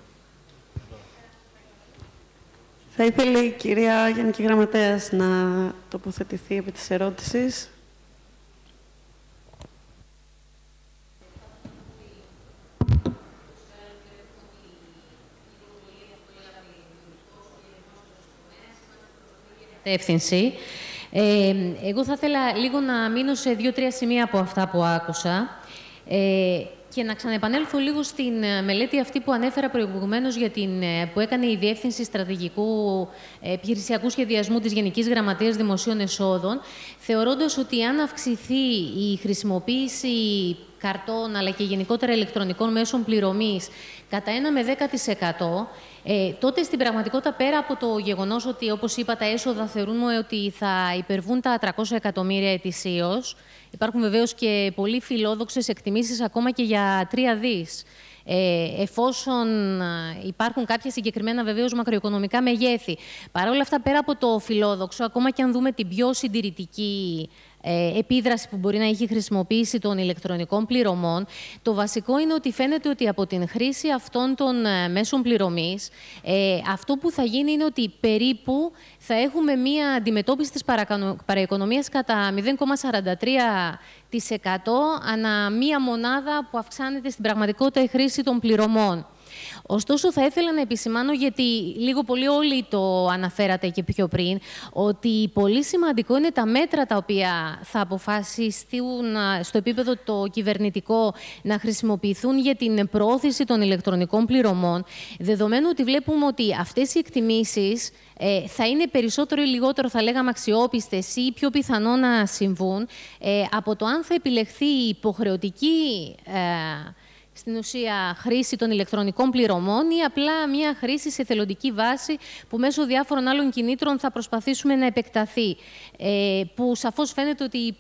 Θα ήθελε η κυρία Γενική Γραμματέας να τοποθετηθεί επί της ερώτησης. κατεύθυνση. Εγώ θα ήθελα λίγο να μείνω σε 2-3 σημεία από αυτά που άκουσα και να ξαναεπανέλθω λίγο στην μελέτη αυτή που ανέφερα προηγουμένως, που έκανε η Διεύθυνση Στρατηγικού Επιχειρησιακού Σχεδιασμού της Γενικής Γραμματείας Δημοσίων Εσόδων, θεωρώντας ότι αν αυξηθεί η χρησιμοποίηση καρτών αλλά και γενικότερα ηλεκτρονικών μέσων πληρωμής κατά 1 με 10%, τότε στην πραγματικότητα, πέρα από το γεγονός ότι, όπως είπα, τα έσοδα θεωρούμε ότι θα υπερβούν τα 300 εκατομμύρια ετησίως, υπάρχουν βεβαίως και πολύ φιλόδοξες εκτιμήσεις ακόμα και για 3 δις. Εφόσον υπάρχουν κάποια συγκεκριμένα βεβαίως μακροοικονομικά μεγέθη. Παρ' όλα αυτά, πέρα από το φιλόδοξο, ακόμα και αν δούμε την πιο συντηρητική επίδραση που μπορεί να έχει χρησιμοποίηση των ηλεκτρονικών πληρωμών, το βασικό είναι ότι φαίνεται ότι από την χρήση αυτών των μέσων πληρωμής, αυτό που θα γίνει είναι ότι περίπου θα έχουμε μία αντιμετώπιση της παραοικονομίας κατά 0,43% ανά μία μονάδα που αυξάνεται στην πραγματικότητα η χρήση των πληρωμών. Ωστόσο, θα ήθελα να επισημάνω, γιατί λίγο πολύ όλοι το αναφέρατε και πιο πριν, ότι πολύ σημαντικό είναι τα μέτρα τα οποία θα αποφασιστούν στο επίπεδο το κυβερνητικό να χρησιμοποιηθούν για την προώθηση των ηλεκτρονικών πληρωμών, δεδομένου ότι βλέπουμε ότι αυτές οι εκτιμήσεις θα είναι περισσότερο ή λιγότερο, θα λέγαμε, αξιόπιστες ή πιο πιθανό να συμβούν από το αν θα επιλεχθεί η υποχρεωτική στην ουσία χρήση των ηλεκτρονικών πληρωμών ή απλά μια χρήση σε εθελοντική βάση που μέσω διάφορων άλλων κινήτρων θα προσπαθήσουμε να επεκταθεί. Που σαφώς φαίνεται ότι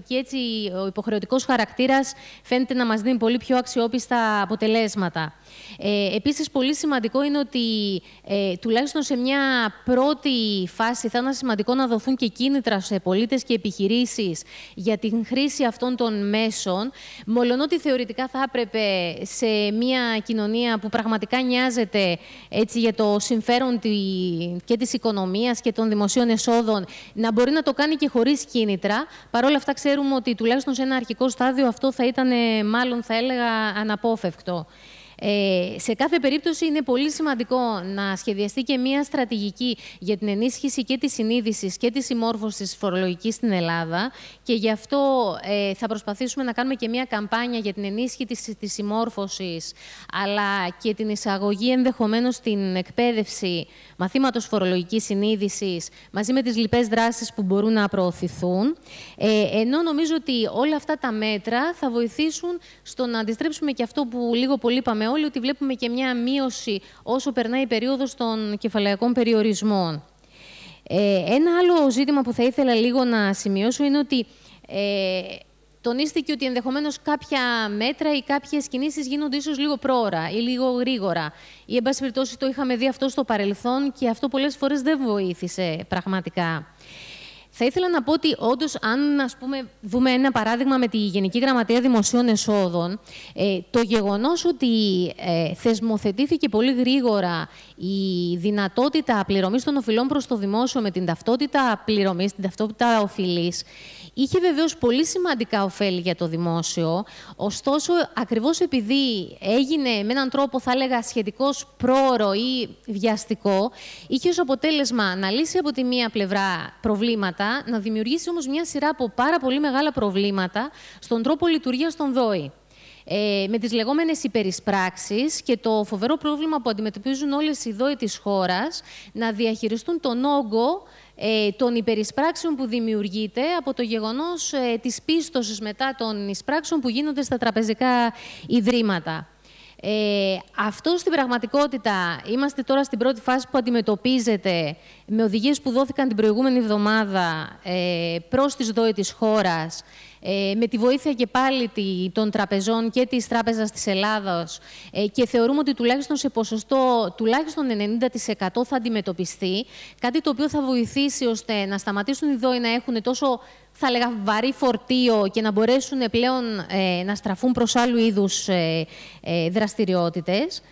ο υποχρεωτικός χαρακτήρας φαίνεται να μας δίνει πολύ πιο αξιόπιστα αποτελέσματα. Επίσης, πολύ σημαντικό είναι ότι τουλάχιστον σε μια πρώτη φάση θα είναι σημαντικό να δοθούν και κίνητρα σε πολίτες και επιχειρήσεις για την χρήση αυτών των μέσων, μολονότι θεωρητικά θα έπρεπε σε μια κοινωνία που πραγματικά νοιάζεται έτσι για το συμφέρον και της οικονομίας και των δημοσίων εσόδων να μπορεί να το κάνει και χωρίς κίνητρα. Παρ' όλα αυτά, ξέρουμε ότι τουλάχιστον σε ένα αρχικό στάδιο αυτό θα ήταν, μάλλον θα έλεγα, αναπόφευκτο. Σε κάθε περίπτωση είναι πολύ σημαντικό να σχεδιαστεί και μια στρατηγική για την ενίσχυση και της συνείδησης και της συμμόρφωσης φορολογικής στην Ελλάδα και γι' αυτό θα προσπαθήσουμε να κάνουμε και μια καμπάνια για την ενίσχυση της συμμόρφωσης αλλά και την εισαγωγή ενδεχομένως στην εκπαίδευση μαθήματος φορολογικής συνείδησης μαζί με τις λοιπές δράσεις που μπορούν να προωθηθούν. Ενώ νομίζω ότι όλα αυτά τα μέτρα θα βοηθήσουν στο να αντιστρέψουμε και αυτό που λίγο πολύ είπαμε όλοι, ότι βλέπουμε και μια μείωση όσο περνάει η περίοδος των κεφαλαιακών περιορισμών. Ένα άλλο ζήτημα που θα ήθελα λίγο να σημειώσω είναι ότι τονίστηκε ότι ενδεχομένως κάποια μέτρα ή κάποιες κινήσεις γίνονται ίσως λίγο πρόωρα ή λίγο γρήγορα. Ή, εν πάση περιπτώσει, το είχαμε δει αυτό στο παρελθόν και αυτό πολλές φορές δεν βοήθησε πραγματικά. Θα ήθελα να πω ότι όντως, αν δούμε ένα παράδειγμα με τη Γενική Γραμματεία Δημοσίων Εσόδων, το γεγονός ότι θεσμοθετήθηκε πολύ γρήγορα η δυνατότητα πληρωμής των οφειλών προς το δημόσιο με την ταυτότητα πληρωμής, την ταυτότητα οφειλής, είχε βεβαίως πολύ σημαντικά ωφέλη για το δημόσιο, ωστόσο, ακριβώς επειδή έγινε με έναν τρόπο, θα έλεγα, σχετικώς πρόωρο ή βιαστικό, είχε ως αποτέλεσμα να λύσει από τη μία πλευρά προβλήματα, να δημιουργήσει όμως μια σειρά από πάρα πολύ μεγάλα προβλήματα στον τρόπο λειτουργίας των ΔΟΗ. Με τις λεγόμενες υπερισπράξεις και το φοβερό πρόβλημα που αντιμετωπίζουν όλες οι ΔΟΗ της χώρας να διαχειριστούν τον όγκο των υπερισπράξεων που δημιουργείται από το γεγονός της πίστοσης μετά των εισπράξεων που γίνονται στα τραπεζικά ιδρύματα. Αυτό στην πραγματικότητα είμαστε τώρα στην πρώτη φάση που αντιμετωπίζεται με οδηγίες που δόθηκαν την προηγούμενη εβδομάδα προς τις ΔΟΗ της χώρας, με τη βοήθεια και πάλι των τραπεζών και της Τράπεζας της Ελλάδος και θεωρούμε ότι τουλάχιστον σε ποσοστό τουλάχιστον 90% θα αντιμετωπιστεί, κάτι το οποίο θα βοηθήσει ώστε να σταματήσουν οι ΔΟΗ να έχουν τόσο, θα έλεγα, βαρύ φορτίο και να μπορέσουν πλέον να στραφούν προς άλλου είδους δραστηριότητες.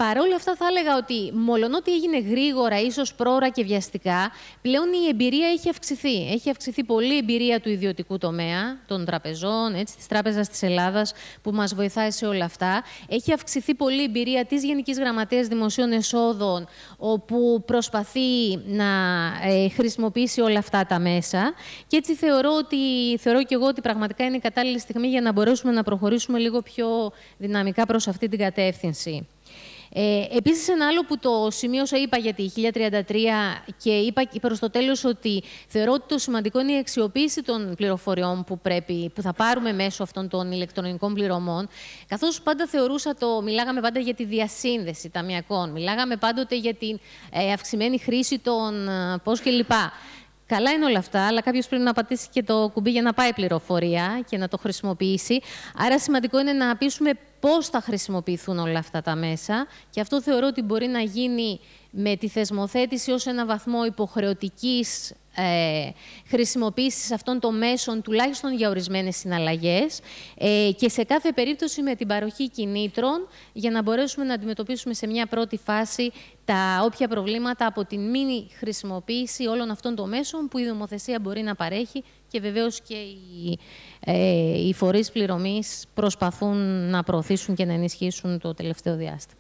Παρ' όλα αυτά, θα έλεγα ότι μολονότι έγινε γρήγορα, ίσως πρόωρα και βιαστικά, πλέον η εμπειρία έχει αυξηθεί. Έχει αυξηθεί πολύ η εμπειρία του ιδιωτικού τομέα, των τραπεζών, έτσι, της Τράπεζας της Ελλάδας, που μας βοηθάει σε όλα αυτά. Έχει αυξηθεί πολύ η εμπειρία της Γενικής Γραμματείας Δημοσίων Εσόδων, όπου προσπαθεί να χρησιμοποιήσει όλα αυτά τα μέσα. Και έτσι θεωρώ και εγώ ότι πραγματικά είναι η κατάλληλη στιγμή για να μπορέσουμε να προχωρήσουμε λίγο πιο δυναμικά προς αυτή την κατεύθυνση. Επίσης, ένα άλλο που το σημείωσα, είπα για τη 1033 και είπα προς το τέλος ότι θεωρώ ότι το σημαντικό είναι η αξιοποίηση των πληροφοριών που θα πάρουμε μέσω αυτών των ηλεκτρονικών πληρωμών. Καθώς πάντα μιλάγαμε πάντα για τη διασύνδεση ταμειακών, μιλάγαμε πάντοτε για την αυξημένη χρήση των πώς κλπ. Καλά είναι όλα αυτά, αλλά κάποιος πρέπει να πατήσει και το κουμπί για να πάει πληροφορία και να το χρησιμοποιήσει. Άρα σημαντικό είναι να πείσουμε πώς θα χρησιμοποιηθούν όλα αυτά τα μέσα. Και αυτό θεωρώ ότι μπορεί να γίνει με τη θεσμοθέτηση ως ένα βαθμό υποχρεωτικής χρησιμοποίησης αυτών των μέσων, τουλάχιστον για ορισμένες συναλλαγές, και σε κάθε περίπτωση με την παροχή κινήτρων για να μπορέσουμε να αντιμετωπίσουμε σε μια πρώτη φάση τα όποια προβλήματα από την μη χρησιμοποίηση όλων αυτών των μέσων που η νομοθεσία μπορεί να παρέχει και βεβαίως και οι φορείς πληρωμής προσπαθούν να προωθήσουν και να ενισχύσουν το τελευταίο διάστημα.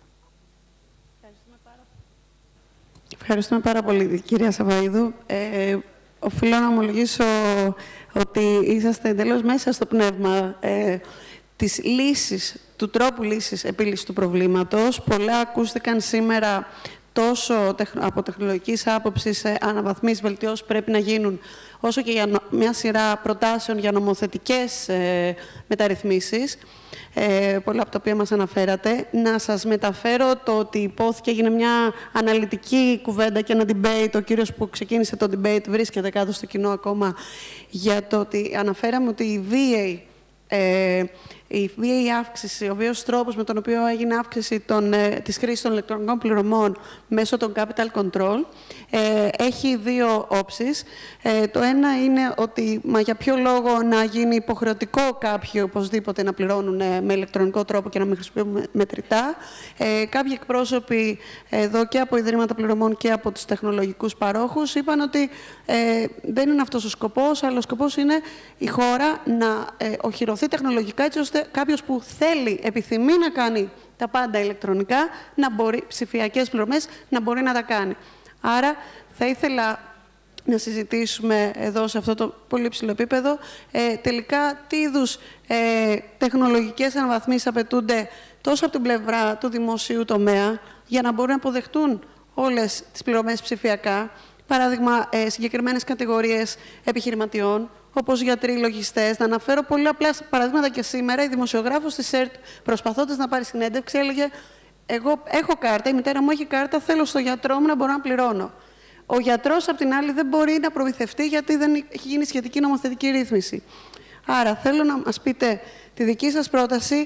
Ευχαριστούμε πάρα πολύ, κυρία Savvaidou. Οφείλω να ομολογήσω ότι είσαστε εντελώς μέσα στο πνεύμα της λύσης, του τρόπου λύσης επίλυσης του προβλήματος. Πολλά ακούστηκαν σήμερα τόσο από τεχνολογικής άποψης, αναβαθμίσεις, βελτιώσεις πρέπει να γίνουν, όσο και για μια σειρά προτάσεων για νομοθετικές μεταρρυθμίσεις, πολλά από τα οποία μας αναφέρατε. Να σας μεταφέρω το ότι υπόθηκε, έγινε μια αναλυτική κουβέντα και ένα debate. Ο κύριος που ξεκίνησε το debate βρίσκεται κάτω στο κοινό ακόμα, για το ότι αναφέραμε ότι η βίαιη αύξηση, ο βίαιος τρόπος με τον οποίο έγινε αύξηση της χρήσης των ηλεκτρονικών πληρωμών μέσω των capital control έχει δύο όψεις. Το ένα είναι ότι για ποιο λόγο να γίνει υποχρεωτικό κάποιοι οπωσδήποτε να πληρώνουν με ηλεκτρονικό τρόπο και να μην χρησιμοποιούν μετρητά. Κάποιοι εκπρόσωποι εδώ και από ιδρύματα πληρωμών και από τους τεχνολογικούς παρόχους είπαν ότι δεν είναι αυτός ο σκοπός, αλλά ο σκοπός είναι η χώρα να οχυρωθεί τεχνολογικά, έτσι ώστε κάποιος που θέλει, επιθυμεί να κάνει τα πάντα ηλεκτρονικά, ψηφιακές πληρωμές, να μπορεί να τα κάνει. Άρα, θα ήθελα να συζητήσουμε εδώ, σε αυτό το πολύ υψηλό επίπεδο, τελικά τι είδους τεχνολογικές αναβαθμίσεις απαιτούνται τόσο από την πλευρά του δημοσίου τομέα, για να μπορούν να αποδεχτούν όλες τις πληρωμές ψηφιακά. Παράδειγμα, συγκεκριμένες κατηγορίες επιχειρηματιών, όπως γιατροί, λογιστές. Να αναφέρω πολύ απλά παραδείγματα και σήμερα. Η δημοσιογράφος της ΕΡΤ, προσπαθώντας να πάρει συνέντευξη, έλεγε: εγώ έχω κάρτα, η μητέρα μου έχει κάρτα, θέλω στο γιατρό μου να μπορώ να πληρώνω. Ο γιατρός, απ' την άλλη, δεν μπορεί να προμηθευτεί γιατί δεν έχει γίνει σχετική νομοθετική ρύθμιση. Άρα, θέλω να μας πείτε τη δική σας πρόταση.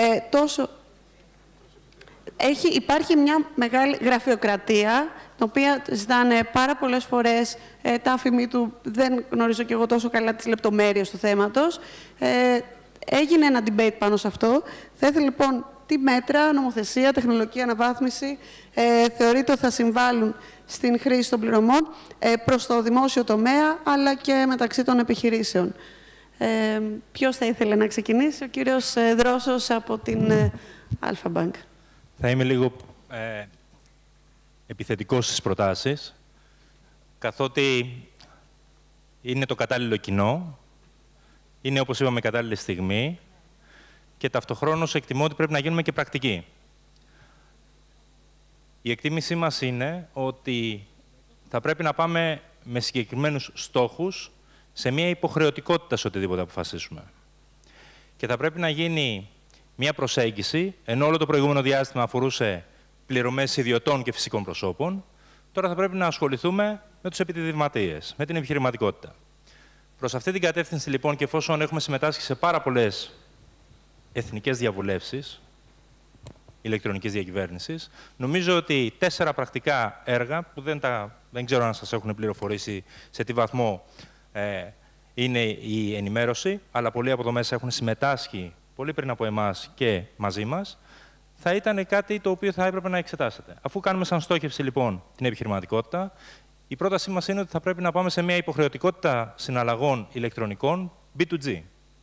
Υπάρχει μια μεγάλη γραφειοκρατία, την οποία ζητάνε πάρα πολλές φορές τα αφημί του. Δεν γνωρίζω κι εγώ τόσο καλά τις λεπτομέρειες του θέματος. Έγινε ένα debate πάνω σε αυτό. Θα ήθελα λοιπόν τι μέτρα, νομοθεσία, τεχνολογική αναβάθμιση θεωρείτε ότι θα συμβάλλουν στην χρήση των πληρωμών προς το δημόσιο τομέα, αλλά και μεταξύ των επιχειρήσεων. Ποιος θα ήθελε να ξεκινήσει? Ο κύριος Δρόσος από την Alpha Bank. Θα είμαι λίγο επιθετικός στις προτάσεις, καθότι είναι το κατάλληλο κοινό, είναι, όπως είπαμε, κατάλληλη στιγμή και ταυτοχρόνως εκτιμώ ότι πρέπει να γίνουμε και πρακτικοί. Η εκτίμησή μας είναι ότι θα πρέπει να πάμε με συγκεκριμένους στόχους σε μια υποχρεωτικότητα σε οτιδήποτε αποφασίσουμε. Και θα πρέπει να γίνει μια προσέγγιση, ενώ όλο το προηγούμενο διάστημα αφορούσε πληρωμές ιδιωτών και φυσικών προσώπων, τώρα θα πρέπει να ασχοληθούμε με τους επιτιδευματίες, με την επιχειρηματικότητα. Προς αυτή την κατεύθυνση, λοιπόν, και εφόσον έχουμε συμμετάσχει σε πάρα πολλές εθνικές διαβουλεύσεις ηλεκτρονικής διακυβέρνησης, νομίζω ότι 4 πρακτικά έργα, που δεν ξέρω αν σας έχουν πληροφορήσει σε τι βαθμό είναι η ενημέρωση, αλλά πολλοί από εδώ μέσα έχουν συμμετάσχει πολύ πριν από εμάς και μαζί μας, θα ήταν κάτι το οποίο θα έπρεπε να εξετάσετε. Αφού κάνουμε σαν στόχευση, λοιπόν, την επιχειρηματικότητα, η πρότασή μας είναι ότι θα πρέπει να πάμε σε μια υποχρεωτικότητα συναλλαγών ηλεκτρονικών B2G.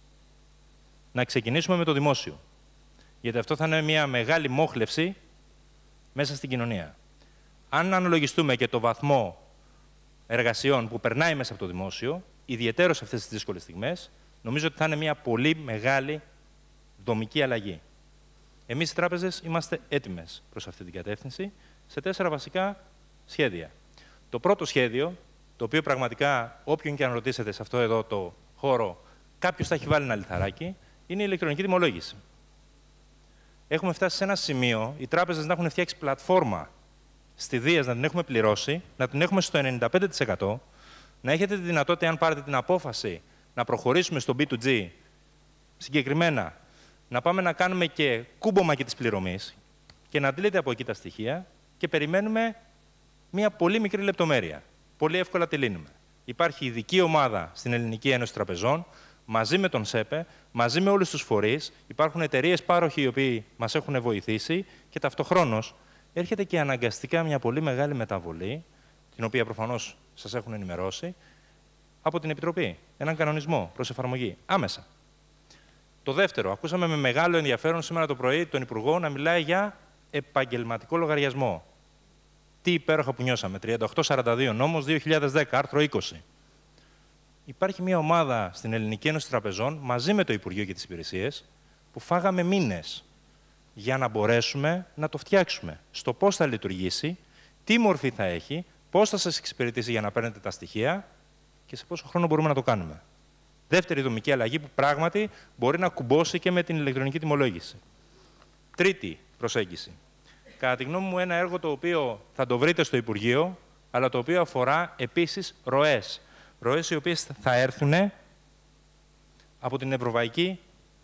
Να ξεκινήσουμε με το δημόσιο. Γιατί αυτό θα είναι μια μεγάλη μόχλευση μέσα στην κοινωνία. Αν αναλογιστούμε και το βαθμό εργασιών που περνάει μέσα από το δημόσιο, ιδιαιτέρως σε αυτές τις δύσκολες στιγμές, νομίζω ότι θα είναι μια πολύ μεγάλη δομική αλλαγή. Εμείς οι τράπεζες είμαστε έτοιμες προς αυτή την κατεύθυνση σε 4 βασικά σχέδια. Το πρώτο σχέδιο, το οποίο πραγματικά όποιον και αν ρωτήσετε σε αυτό εδώ το χώρο, κάποιος θα έχει βάλει ένα λιθαράκι, είναι η ηλεκτρονική τιμολόγηση. Έχουμε φτάσει σε ένα σημείο οι τράπεζες να έχουν φτιάξει πλατφόρμα στη Δίας, να την έχουμε πληρώσει, να την έχουμε στο 95%, να έχετε τη δυνατότητα, αν πάρετε την απόφαση, να προχωρήσουμε στο B2G, συγκεκριμένα, να πάμε να κάνουμε και κούμπομα και της πληρωμής και να αντλείτε από εκεί τα στοιχεία και περιμένουμε μία πολύ μικρή λεπτομέρεια. Πολύ εύκολα τη λύνουμε. Υπάρχει ειδική ομάδα στην Ελληνική Ένωση Τραπεζών, μαζί με τον ΣΕΠΕ, μαζί με όλους τους φορείς. Υπάρχουν εταιρείες πάροχοι οι οποίοι μας έχουν βοηθήσει και ταυτοχρόνως έρχεται και αναγκαστικά μια πολύ μεγάλη μεταβολή, την οποία προφανώς σας έχουν ενημερώσει, από την Επιτροπή. Έναν κανονισμό προς εφαρμογή. Άμεσα. Το δεύτερο, ακούσαμε με μεγάλο ενδιαφέρον σήμερα το πρωί τον Υπουργό να μιλάει για επαγγελματικό λογαριασμό. Τι υπέροχα που νιώσαμε. 3842 νόμος 2010, άρθρο 20. Υπάρχει μια ομάδα στην Ελληνική Ένωση Τραπεζών, μαζί με το Υπουργείο και τις υπηρεσίες, που φάγαμε μήνες για να μπορέσουμε να το φτιάξουμε. Στο πώς θα λειτουργήσει, τι μορφή θα έχει, πώς θα σας εξυπηρετήσει για να παίρνετε τα στοιχεία και σε πόσο χρόνο μπορούμε να το κάνουμε. Δεύτερη δομική αλλαγή που πράγματι μπορεί να κουμπώσει και με την ηλεκτρονική τιμολόγηση. Τρίτη προσέγγιση. Κατά τη γνώμη μου, ένα έργο το οποίο θα το βρείτε στο Υπουργείο, αλλά το οποίο αφορά επίσης ροές. Ροές οι οποίες θα έρθουν από την Ευρωπαϊκή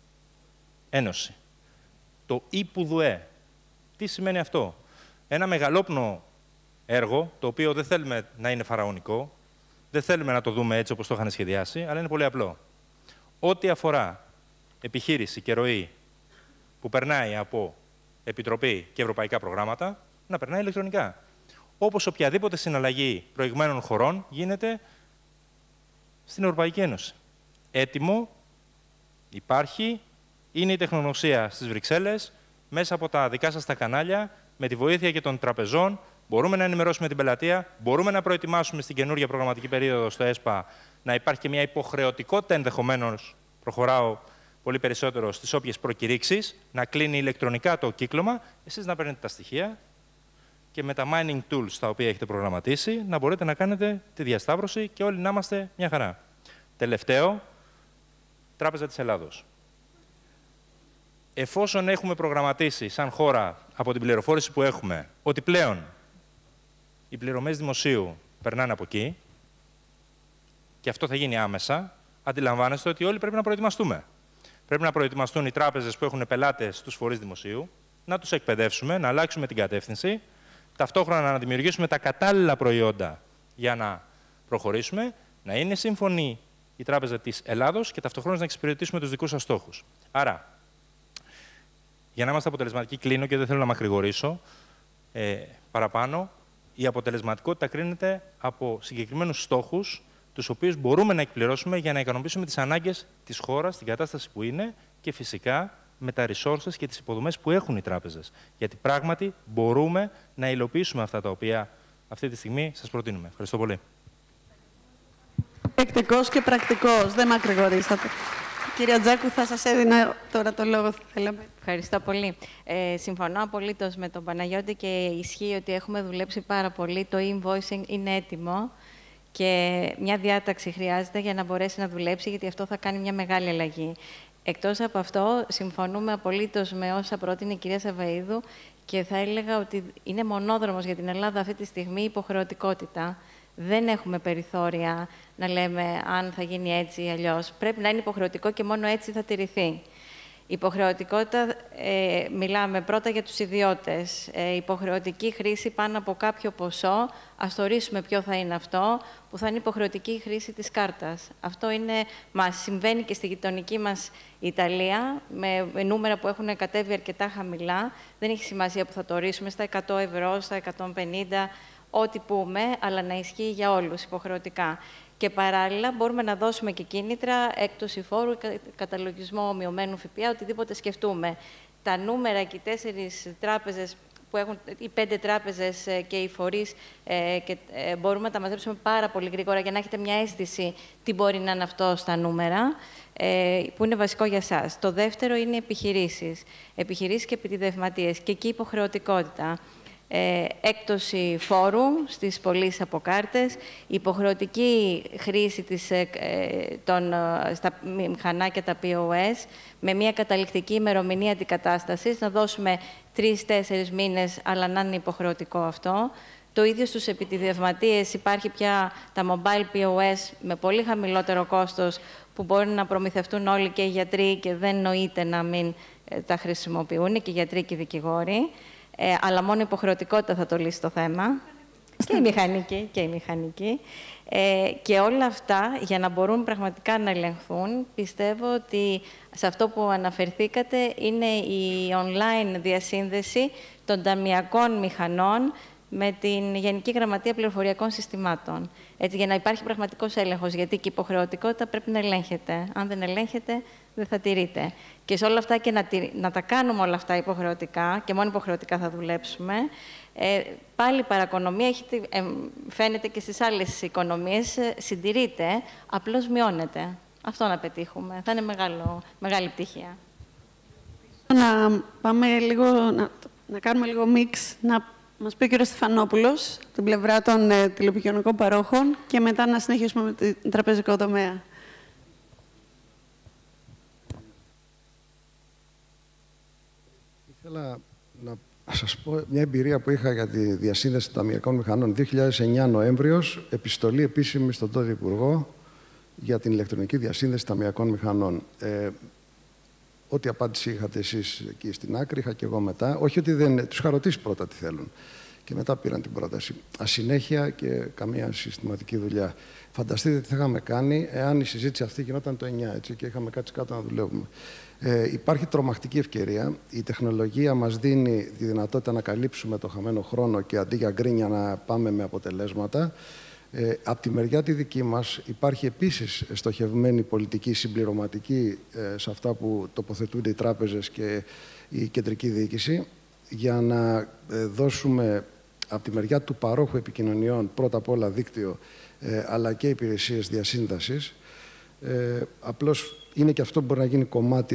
Ένωση. Το ΙΠΟΥΔΟΕ. Τι σημαίνει αυτό? Ένα μεγαλόπνο έργο, το οποίο δεν θέλουμε να είναι φαραωνικό, δεν θέλουμε να το δούμε έτσι όπως το είχαν σχεδιάσει, αλλά είναι πολύ απλό. Ό,τι αφορά επιχείρηση και ροή που περνάει από Επιτροπή και ευρωπαϊκά προγράμματα, να περνάει ηλεκτρονικά. Όπως οποιαδήποτε συναλλαγή προηγμένων χωρών γίνεται στην Ευρωπαϊκή Ένωση. Έτοιμο, υπάρχει, είναι η τεχνογνωσία στις Βρυξέλλες, μέσα από τα δικά σας τα κανάλια, με τη βοήθεια και των τραπεζών, μπορούμε να ενημερώσουμε την πελατεία, μπορούμε να προετοιμάσουμε στην καινούργια προγραμματική περίοδο στο ΕΣΠΑ να υπάρχει και μια υποχρεωτικότητα ενδεχομένως, προχωράω πολύ περισσότερο στις όποιες προκηρύξεις, να κλείνει ηλεκτρονικά το κύκλωμα, εσείς να παίρνετε τα στοιχεία και με τα mining tools τα οποία έχετε προγραμματίσει να μπορείτε να κάνετε τη διασταύρωση και όλοι να είμαστε μια χαρά. Τελευταίο, Τράπεζα της Ελλάδος. Εφόσον έχουμε προγραμματίσει σαν χώρα από την πληροφόρηση που έχουμε ότι πλέον οι πληρωμές δημοσίου περνάνε από εκεί και αυτό θα γίνει άμεσα, αντιλαμβάνεστε ότι όλοι πρέπει να προετοιμαστούμε. Πρέπει να προετοιμαστούν οι τράπεζες που έχουν πελάτες στους φορείς δημοσίου, να τους εκπαιδεύσουμε, να αλλάξουμε την κατεύθυνση, ταυτόχρονα να δημιουργήσουμε τα κατάλληλα προϊόντα για να προχωρήσουμε, να είναι σύμφωνη η Τράπεζα της Ελλάδος και ταυτόχρονα να εξυπηρετήσουμε τους δικούς σας στόχους. Άρα, για να είμαστε αποτελεσματικοί, κλείνω και δεν θέλω να μακρηγορήσω παραπάνω, η αποτελεσματικότητα κρίνεται από συγκεκριμένους στόχους, τους οποίους μπορούμε να εκπληρώσουμε για να ικανοποιήσουμε τις ανάγκες της χώρας, στην κατάσταση που είναι και φυσικά με τα resources και τις υποδομές που έχουν οι τράπεζες. Γιατί πράγματι μπορούμε να υλοποιήσουμε αυτά τα οποία αυτή τη στιγμή σας προτείνουμε. Ευχαριστώ πολύ. Εκτικός και πρακτικός. Δεν μακρηγορήσατε. Κυρία Τζάκου, θα σας έδινα τώρα το λόγο. Ευχαριστώ πολύ. Συμφωνώ απολύτως με τον Παναγιώτη και ισχύει ότι έχουμε δουλέψει πάρα πολύ. Το e-invoicing είναι έτοιμο και μια διάταξη χρειάζεται για να μπορέσει να δουλέψει, γιατί αυτό θα κάνει μια μεγάλη αλλαγή. Εκτός από αυτό, συμφωνούμε απολύτως με όσα πρότεινε η κυρία Savvaidou και θα έλεγα ότι είναι μονόδρομος για την Ελλάδα αυτή τη στιγμή η υποχρεωτικότητα. Δεν έχουμε περιθώρια να λέμε αν θα γίνει έτσι ή αλλιώς. Πρέπει να είναι υποχρεωτικό και μόνο έτσι θα τηρηθεί. Υποχρεωτικότητα, μιλάμε πρώτα για τους ιδιώτες. Υποχρεωτική χρήση πάνω από κάποιο ποσό, ας το ορίσουμε ποιο θα είναι αυτό, που θα είναι υποχρεωτική χρήση της κάρτας. Αυτό μας συμβαίνει και στη γειτονική μας Ιταλία, με νούμερα που έχουν κατέβει αρκετά χαμηλά. Δεν έχει σημασία που θα το ορίσουμε στα 100 ευρώ, στα 150, ό,τι πούμε, αλλά να ισχύει για όλους υποχρεωτικά. Και παράλληλα μπορούμε να δώσουμε και κίνητρα, έκπτωση φόρου, καταλογισμό μειωμένου ΦΠΑ, οτιδήποτε σκεφτούμε. Τα νούμερα και οι 4 τράπεζες που έχουν, οι 5 τράπεζες και οι φορείς, μπορούμε να τα μαζέψουμε πάρα πολύ γρήγορα για να έχετε μια αίσθηση τι μπορεί να είναι αυτό στα νούμερα, που είναι βασικό για εσάς. Το δεύτερο είναι οι επιχειρήσεις. Επιχειρήσεις και επιτιδευματίες. Και εκεί υποχρεωτικότητα. Έκπτωση φόρου στις πωλήσεις από κάρτες, υποχρεωτική χρήση στα μηχανάκια, τα POS, με μια καταληκτική ημερομηνία αντικατάστασης, να δώσουμε 3-4 μήνες, αλλά να είναι υποχρεωτικό αυτό. Το ίδιο στους επιτιδευματίες, υπάρχει πια τα mobile POS με πολύ χαμηλότερο κόστος, που μπορούν να προμηθευτούν όλοι και οι γιατροί και δεν νοείται να μην τα χρησιμοποιούν, και οι γιατροί και οι δικηγόροι. Αλλά μόνο υποχρεωτικότητα θα το λύσει το θέμα. Και η μηχανική. Και όλα αυτά, για να μπορούν πραγματικά να ελεγχθούν, πιστεύω ότι σε αυτό που αναφερθήκατε είναι η online διασύνδεση των ταμειακών μηχανών με την Γενική Γραμματεία Πληροφοριακών Συστημάτων. Έτσι, για να υπάρχει πραγματικός έλεγχος, γιατί και η υποχρεωτικότητα πρέπει να ελέγχεται. Αν δεν ελέγχεται, δεν θα τηρείται. Και σε όλα αυτά, και να τα κάνουμε όλα αυτά υποχρεωτικά, και μόνο υποχρεωτικά θα δουλέψουμε, πάλι η παρακονομία φαίνεται και στις άλλες οικονομίες, συντηρείται, απλώς μειώνεται. Αυτό να πετύχουμε. Θα είναι μεγάλη πτυχία. Να πάμε λίγο, να κάνουμε λίγο μίξ, να μας πει ο κ. Στεφανόπουλος, την πλευρά των τηλεπικοινωνικών παρόχων, και μετά να συνεχίσουμε με την τραπεζικό τομέα. Ήθελα να σας πω μια εμπειρία που είχα για τη διασύνδεση των ταμειακών μηχανών. 2009 Νοέμβριος, επιστολή επίσημη στον τότε Υπουργό για την ηλεκτρονική διασύνδεση ταμειακών μηχανών. Ό,τι απάντηση είχατε εσείς εκεί στην άκρη, είχα και εγώ μετά. Όχι ότι δεν... Τους είχα ρωτήσει πρώτα τι θέλουν. Και μετά πήραν την πρόταση. Ασυνέχεια και καμία συστηματική δουλειά. Φανταστείτε τι θα είχαμε κάνει εάν η συζήτηση αυτή γινόταν το 9, έτσι, και είχαμε κάτσει κάτω να δουλεύουμε. Υπάρχει τρομακτική ευκαιρία. Η τεχνολογία μας δίνει τη δυνατότητα να καλύψουμε το χαμένο χρόνο και αντί για γκρίνια να πάμε με αποτελέσματα. Από τη μεριά τη δική μας υπάρχει επίσης στοχευμένη πολιτική συμπληρωματική σε αυτά που τοποθετούνται οι τράπεζες και η κεντρική διοίκηση, για να δώσουμε από τη μεριά του παρόχου επικοινωνιών πρώτα απ' όλα δίκτυο, αλλά και υπηρεσίες διασύνδεσης. Απλώς είναι και αυτό που μπορεί να γίνει κομμάτι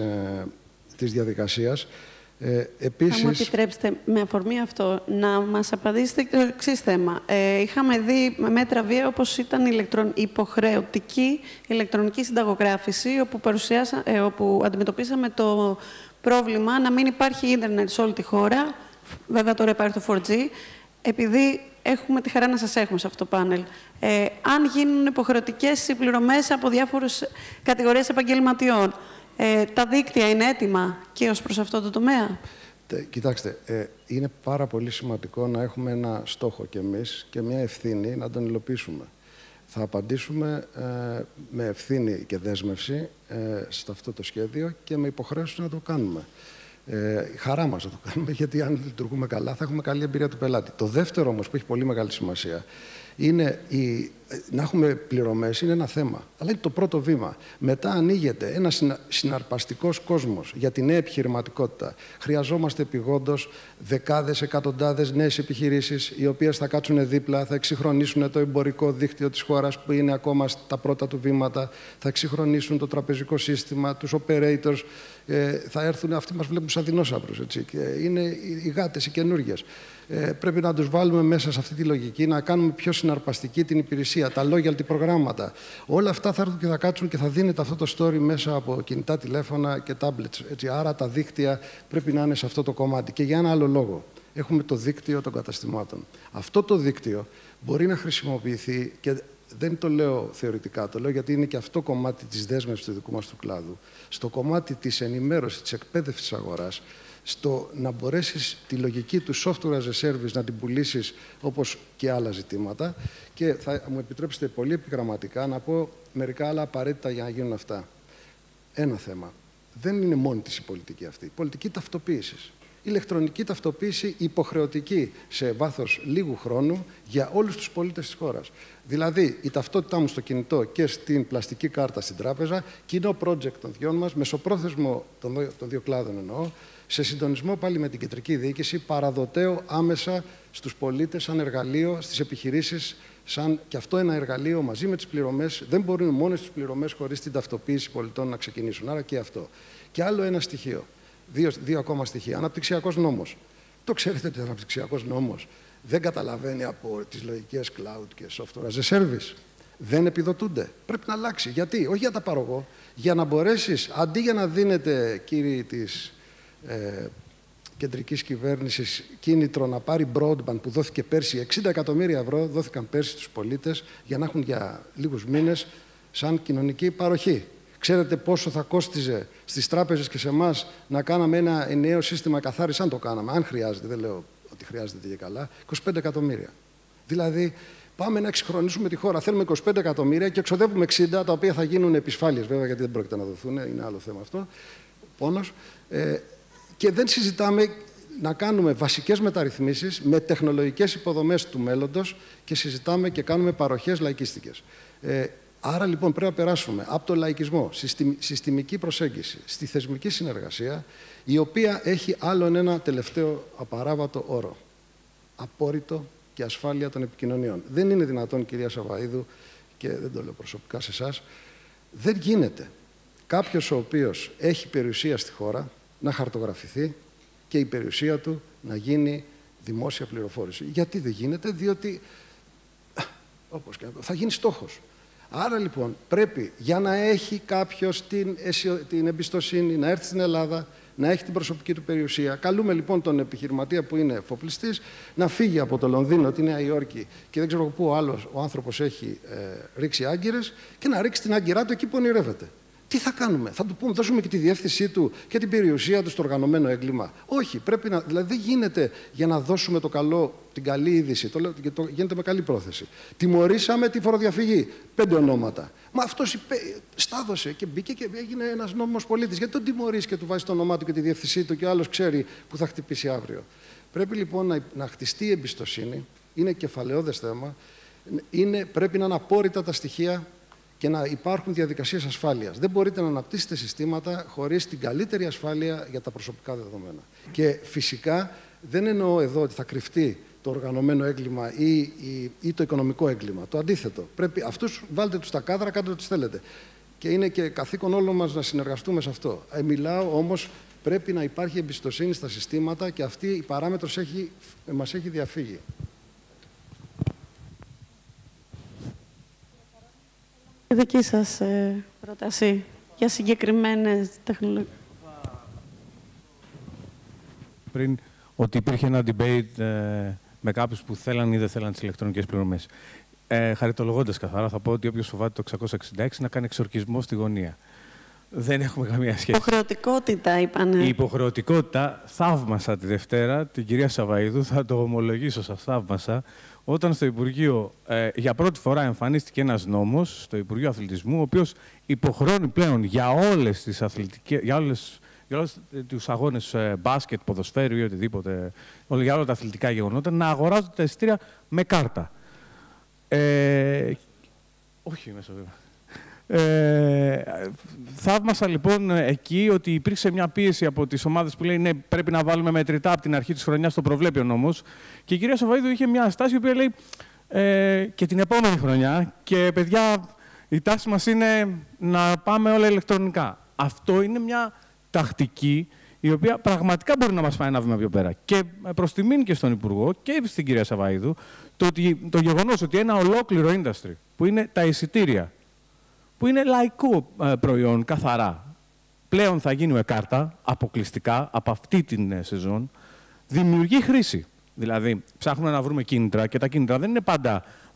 της διαδικασίας. Επίσης... Θα μου επιτρέψετε, με αφορμή αυτό, να μας απαντήσετε το εξής θέμα. Είχαμε δει με μέτρα βία, όπως ήταν η υποχρεωτική ηλεκτρονική συνταγογράφηση, όπου αντιμετωπίσαμε το πρόβλημα να μην υπάρχει ίντερνετ σε όλη τη χώρα. Βέβαια, τώρα υπάρχει το 4G. Επειδή έχουμε τη χαρά να σας έχουμε σε αυτό το πάνελ. Αν γίνουν υποχρεωτικές συμπληρωμές από διάφορες κατηγορίες επαγγελματιών, τα δίκτυα είναι έτοιμα και ως προς αυτό το τομέα? Κοιτάξτε, είναι πάρα πολύ σημαντικό να έχουμε ένα στόχο κι εμείς και μια ευθύνη να τον υλοποιήσουμε. Θα απαντήσουμε με ευθύνη και δέσμευση σε αυτό το σχέδιο και με υποχρέωση να το κάνουμε. Χαρά μας να το κάνουμε, γιατί αν λειτουργούμε καλά θα έχουμε καλή εμπειρία του πελάτη. Το δεύτερο όμως που έχει πολύ μεγάλη σημασία είναι να έχουμε πληρωμές, είναι ένα θέμα, αλλά είναι το πρώτο βήμα. Μετά ανοίγεται ένας συναρπαστικός κόσμος για τη νέα επιχειρηματικότητα. Χρειαζόμαστε επειγόντως δεκάδες, εκατοντάδες νέες επιχειρήσεις, οι οποίες θα κάτσουν δίπλα, θα εξυγχρονίσουν το εμπορικό δίκτυο της χώρας που είναι ακόμα στα πρώτα του βήματα, θα εξυγχρονίσουν το τραπεζικό σύστημα, τους operators, θα έρθουν, αυτοί μας βλέπουν σαν δεινόσαυρους, έτσι, και είναι οι γάτες, οι καινούργιες. Πρέπει να τους βάλουμε μέσα σε αυτή τη λογική, να κάνουμε πιο συναρπαστική την υπηρεσία, τα loyalty προγράμματα. Όλα αυτά θα έρθουν και θα κάτσουν και θα δίνεται αυτό το story μέσα από κινητά τηλέφωνα και tablets. Έτσι. Άρα τα δίκτυα πρέπει να είναι σε αυτό το κομμάτι. Και για ένα άλλο λόγο. Έχουμε το δίκτυο των καταστημάτων. Αυτό το δίκτυο μπορεί να χρησιμοποιηθεί και δεν το λέω θεωρητικά, το λέω γιατί είναι και αυτό κομμάτι της δέσμευσης του δικού μας του κλάδου. Στο κομμάτι της ενημέρωσης, της εκπαίδευσης της αγοράς, στο να μπορέσεις τη λογική του software as a service να την πουλήσεις όπως και άλλα ζητήματα. Και θα μου επιτρέψετε πολύ επιγραμματικά να πω μερικά άλλα απαραίτητα για να γίνουν αυτά. Ένα θέμα. Δεν είναι μόνη της η πολιτική αυτή. Η πολιτική ταυτοποίησης. Ηλεκτρονική ταυτοποίηση υποχρεωτική σε βάθος λίγου χρόνου για όλους τους πολίτες της χώρας. Δηλαδή, η ταυτότητά μου στο κινητό και στην πλαστική κάρτα στην τράπεζα, κοινό project των δυο μας, μεσοπρόθεσμο των δύο κλάδων εννοώ, σε συντονισμό πάλι με την κεντρική διοίκηση, παραδοτέω άμεσα στους πολίτες σαν εργαλείο, στις επιχειρήσεις, σαν και αυτό ένα εργαλείο μαζί με τις πληρωμές. Δεν μπορούν μόνες τις πληρωμές χωρίς την ταυτοποίηση πολιτών να ξεκινήσουν. Άρα και αυτό. Και άλλο ένα στοιχείο. Δύο ακόμα στοιχεία. Αναπτυξιακός νόμος. Το ξέρετε ότι ο αναπτυξιακός νόμος δεν καταλαβαίνει από τις λογικές cloud και software as a service. Δεν επιδοτούνται. Πρέπει να αλλάξει. Γιατί? Όχι για τα πάρω εγώ. Για να μπορέσεις, αντί για να δίνετε, κύριοι της κεντρικής κυβέρνησης, κίνητρο να πάρει broadband που δόθηκε πέρσι, 60 εκατομμύρια ευρώ δόθηκαν πέρσι στους πολίτες για να έχουν για λίγους μήνες σαν κοινωνική παροχή. Ξέρετε πόσο θα κόστιζε στις τράπεζες και σε εμάς να κάναμε ένα ενιαίο σύστημα καθάρισης, αν το κάναμε, αν χρειάζεται, δεν λέω ότι χρειάζεται και καλά, 25 εκατομμύρια. Δηλαδή, πάμε να εξυγχρονίσουμε τη χώρα. Θέλουμε 25 εκατομμύρια και εξοδεύουμε 60, τα οποία θα γίνουν επισφάλειες, βέβαια, γιατί δεν πρόκειται να δοθούν, είναι άλλο θέμα αυτό. Πόνος. Και δεν συζητάμε να κάνουμε βασικές μεταρρυθμίσεις με τεχνολογικές υποδομές του μέλλοντος και συζητάμε και κάνουμε παροχές λαϊκίστικες. Άρα λοιπόν πρέπει να περάσουμε από το λαϊκισμό, συστημική προσέγγιση, στη θεσμική συνεργασία, η οποία έχει άλλον ένα τελευταίο απαράβατο όρο. Απόρριτο και ασφάλεια των επικοινωνιών. Δεν είναι δυνατόν, κυρία Savvaidou, και δεν το λέω προσωπικά σε εσάς, δεν γίνεται κάποιος ο οποίος έχει περιουσία στη χώρα να χαρτογραφηθεί και η περιουσία του να γίνει δημόσια πληροφόρηση. Γιατί δεν γίνεται? Διότι, όπως και θα γίνει στόχος. Άρα λοιπόν πρέπει, για να έχει κάποιος την εμπιστοσύνη, να έρθει στην Ελλάδα, να έχει την προσωπική του περιουσία. Καλούμε λοιπόν τον επιχειρηματία που είναι εφοπλιστής να φύγει από το Λονδίνο, τη Νέα Υόρκη και δεν ξέρω πού ο άνθρωπος έχει ρίξει άγκυρες και να ρίξει την άγκυρά του εκεί που ονειρεύεται. Τι θα κάνουμε? Θα του πούμε, δώσουμε και τη διεύθυνσή του και την περιουσία του στο οργανωμένο έγκλημα? Όχι, πρέπει να. Δηλαδή, δεν γίνεται για να δώσουμε την καλή είδηση. Γίνεται με καλή πρόθεση. Τιμωρήσαμε τη φοροδιαφυγή. 5 ονόματα. Μα αυτός στάδωσε και μπήκε και έγινε ένας νόμιμος πολίτης. Γιατί τον τιμωρείς και του βάζεις το όνομά του και τη διεύθυνσή του και ο άλλος ξέρει που θα χτυπήσει αύριο? Πρέπει λοιπόν να χτιστεί η εμπιστοσύνη. Είναι κεφαλαιώδες θέμα. Πρέπει να είναι απόρριτα τα στοιχεία και να υπάρχουν διαδικασίες ασφάλειας. Δεν μπορείτε να αναπτύσσετε συστήματα χωρίς την καλύτερη ασφάλεια για τα προσωπικά δεδομένα. Και φυσικά δεν εννοώ εδώ ότι θα κρυφτεί το οργανωμένο έγκλημα ή το οικονομικό έγκλημα. Το αντίθετο. Πρέπει αυτούς βάλτε τους στα κάδρα, κάντε ό,τι θέλετε. Και είναι και καθήκον όλων μας να συνεργαστούμε σε αυτό. Μιλάω όμως, πρέπει να υπάρχει εμπιστοσύνη στα συστήματα και αυτή η παράμετρος μας έχει διαφύγει. Η δική σας πρόταση για συγκεκριμένες τεχνολογίες. Πριν ότι υπήρχε ένα debate με κάποιους που θέλαν ή δεν θέλαν τις ηλεκτρονικές πληρωμές. Χαριτολογώντας καθαρά, θα πω ότι όποιος φοβάται το 666 να κάνει εξορκισμό στη γωνία. Δεν έχουμε καμία σχέση. Υποχρεωτικότητα, είπανε. Η υποχρεωτικότητα, θαύμασα τη Δευτέρα, την κυρία Savvaidou, θα το ομολογήσω, σας θαύμασα, όταν στο Υπουργείο για πρώτη φορά εμφανίστηκε ένας νόμος, στο Υπουργείο Αθλητισμού, ο οποίος υποχρεώνει πλέον για όλες τις αθλητικές, για όλους τους αγώνες μπάσκετ, ποδοσφαίρου ή οτιδήποτε, για όλα τα αθλητικά γεγονότα, να αγοράζονται τα εισιτήρια με κάρτα. Όχι μέσα βέβαια. Θαύμασα λοιπόν εκεί ότι υπήρξε μια πίεση από τις ομάδες που λέει ναι, πρέπει να βάλουμε μετρητά από την αρχή της χρονιάς, το προβλέπει ο νόμος. Και η κυρία Savvaidou είχε μια στάση η οποία λέει και την επόμενη χρονιά και παιδιά η τάση μας είναι να πάμε όλα ηλεκτρονικά. Αυτό είναι μια τακτική η οποία πραγματικά μπορεί να μας πάει ένα βήμα πιο πέρα. Και προς τιμήν και στον Υπουργό και στην κυρία Savvaidou το γεγονός ότι ένα ολόκληρο industry που είναι τα εισιτήρια, που είναι λαϊκό προϊόν καθαρά, πλέον θα γίνει με κάρτα, αποκλειστικά, από αυτή την σεζόν, δημιουργεί χρήση. Δηλαδή, ψάχνουμε να βρούμε κίνητρα και τα κίνητρα δεν είναι πάντα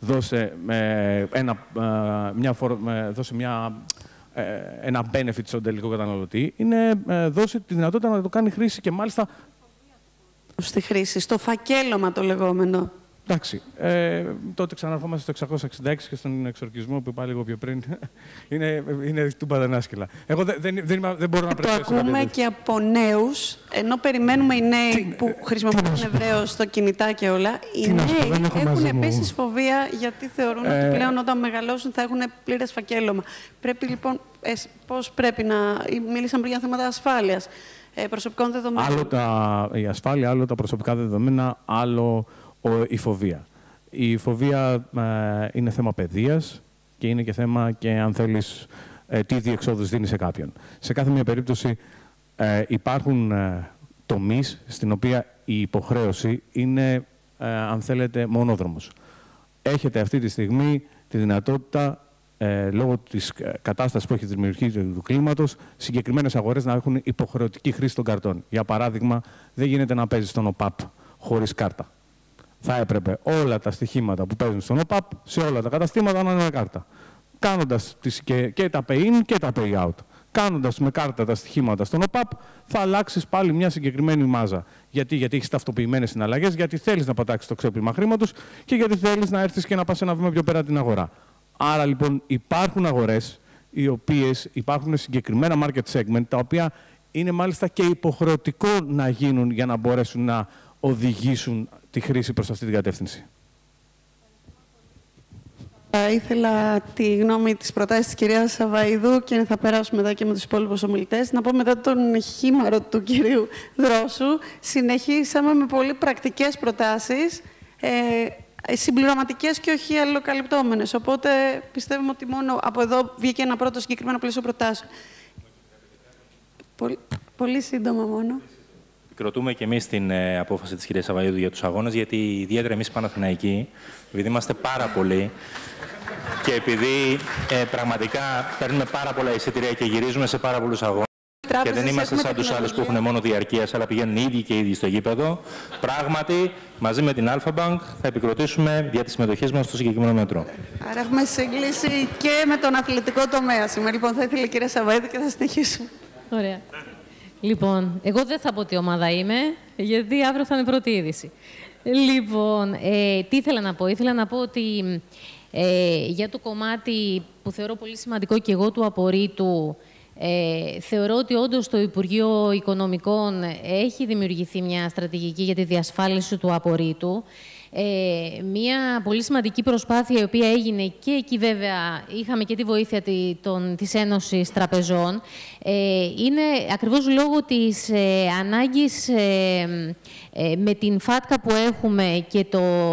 ένα benefit στον τελικό καταναλωτή, είναι δώσει τη δυνατότητα να το κάνει χρήση και μάλιστα... Στη χρήση, στο φακέλωμα το λεγόμενο. Εντάξει, τότε ξαναρχόμαστε στο 666 και στον εξορκισμό που είπα λίγο πιο πριν. είναι του πατανάσκελα. Εγώ δεν μπορώ να predicate. Το ακούμε και από νέους, ενώ περιμένουμε οι νέοι που χρησιμοποιούν ευρέως στο κινητά και όλα. Οι νέοι έχουν επίσης φοβία, γιατί θεωρούν ότι πλέον όταν μεγαλώσουν θα έχουν πλήρες φακέλωμα. Πρέπει λοιπόν, πώς πρέπει να... Μίλησαμε πριν για θέματα ασφάλειας, προσωπικών δεδομένων. Άλλο η ασφάλεια, άλλο τα προσωπικά δεδομένα, άλλο η φοβία. Η φοβία είναι θέμα παιδείας και είναι και θέμα και, αν θέλεις, τι διεξόδους δίνει σε κάποιον. Σε κάθε μια περίπτωση υπάρχουν τομείς στην οποία η υποχρέωση είναι, αν θέλετε, μονόδρομος. Έχετε αυτή τη στιγμή τη δυνατότητα, λόγω της κατάστασης που έχει δημιουργήσει του κλίματος, συγκεκριμένες αγορές να έχουν υποχρεωτική χρήση των καρτών. Για παράδειγμα, δεν γίνεται να παίζεις στον ΟΠΑΠ χωρίς κάρτα. Θα έπρεπε όλα τα στοιχήματα που παίζουν στον ΟΠΑΠ σε όλα τα καταστήματα να είναι κάρτα. Κάνοντας και τα pay-in και τα pay-out. Κάνοντας με κάρτα τα στοιχήματα στον ΟΠΑΠ, θα αλλάξεις πάλι μια συγκεκριμένη μάζα. Γιατί έχεις ταυτοποιημένες συναλλαγές, γιατί θέλεις να πατάξεις το ξέπλυμα χρήματος και γιατί θέλεις να έρθεις και να πας ένα βήμα πιο πέρα την αγορά. Άρα λοιπόν υπάρχουν αγορές, οι οποίες υπάρχουν συγκεκριμένα market segment, τα οποία είναι μάλιστα και υποχρεωτικό να γίνουν για να μπορέσουν να οδηγήσουν τη χρήση προς αυτή την κατεύθυνση. Ήθελα τη γνώμη της προτάσης της κυρίας Savvaidou και θα περάσουμε μετά και με τους υπόλοιπους ομιλητές. Να πω μετά τον χήμαρο του κυρίου Δρόσου. Συνεχίσαμε με πολύ πρακτικές προτάσεις, συμπληρωματικές και όχι αλληλοκαλυπτόμενες. Οπότε πιστεύουμε ότι μόνο από εδώ βγήκε ένα πρώτο συγκεκριμένο πλαίσιο προτάσεων. Πολύ σύντομα μόνο. Επικροτούμε και εμείς την απόφαση της κυρίας Savvaidou για τους αγώνες, γιατί ιδιαίτερα εμείς Παναθηναϊκοί, επειδή είμαστε πάρα πολλοί και επειδή πραγματικά παίρνουμε πάρα πολλά εισιτήρια και γυρίζουμε σε πάρα πολλούς αγώνες και δεν είμαστε σαν τους άλλους που έχουν μόνο διαρκείας, αλλά πηγαίνουν οι ίδιοι και οι ίδιοι στο γήπεδο, πράγματι, μαζί με την Alpha Bank θα επικροτήσουμε για τις συμμετοχές μας στο συγκεκριμένο μέτρο. Άρα έχουμε σύγκληση και με τον αθλητικό τομέα σήμερα. Λοιπόν, θα ήθελε η κυρία Savvaidou και θα συνεχίσουμε. Ωραία. Λοιπόν, εγώ δεν θα πω τι ομάδα είμαι, γιατί αύριο θα είναι πρώτη είδηση. Λοιπόν, τι ήθελα να πω. Ήθελα να πω ότι για το κομμάτι που θεωρώ πολύ σημαντικό και εγώ του απορρίτου, θεωρώ ότι όντως στο Υπουργείο Οικονομικών έχει δημιουργηθεί μια στρατηγική για τη διασφάλιση του απορρίτου. Μια πολύ σημαντική προσπάθεια η οποία έγινε και εκεί βέβαια είχαμε και τη βοήθεια της Ένωσης Τραπεζών, είναι ακριβώς λόγω της ανάγκης με την ΦΑΤΚΑ που έχουμε και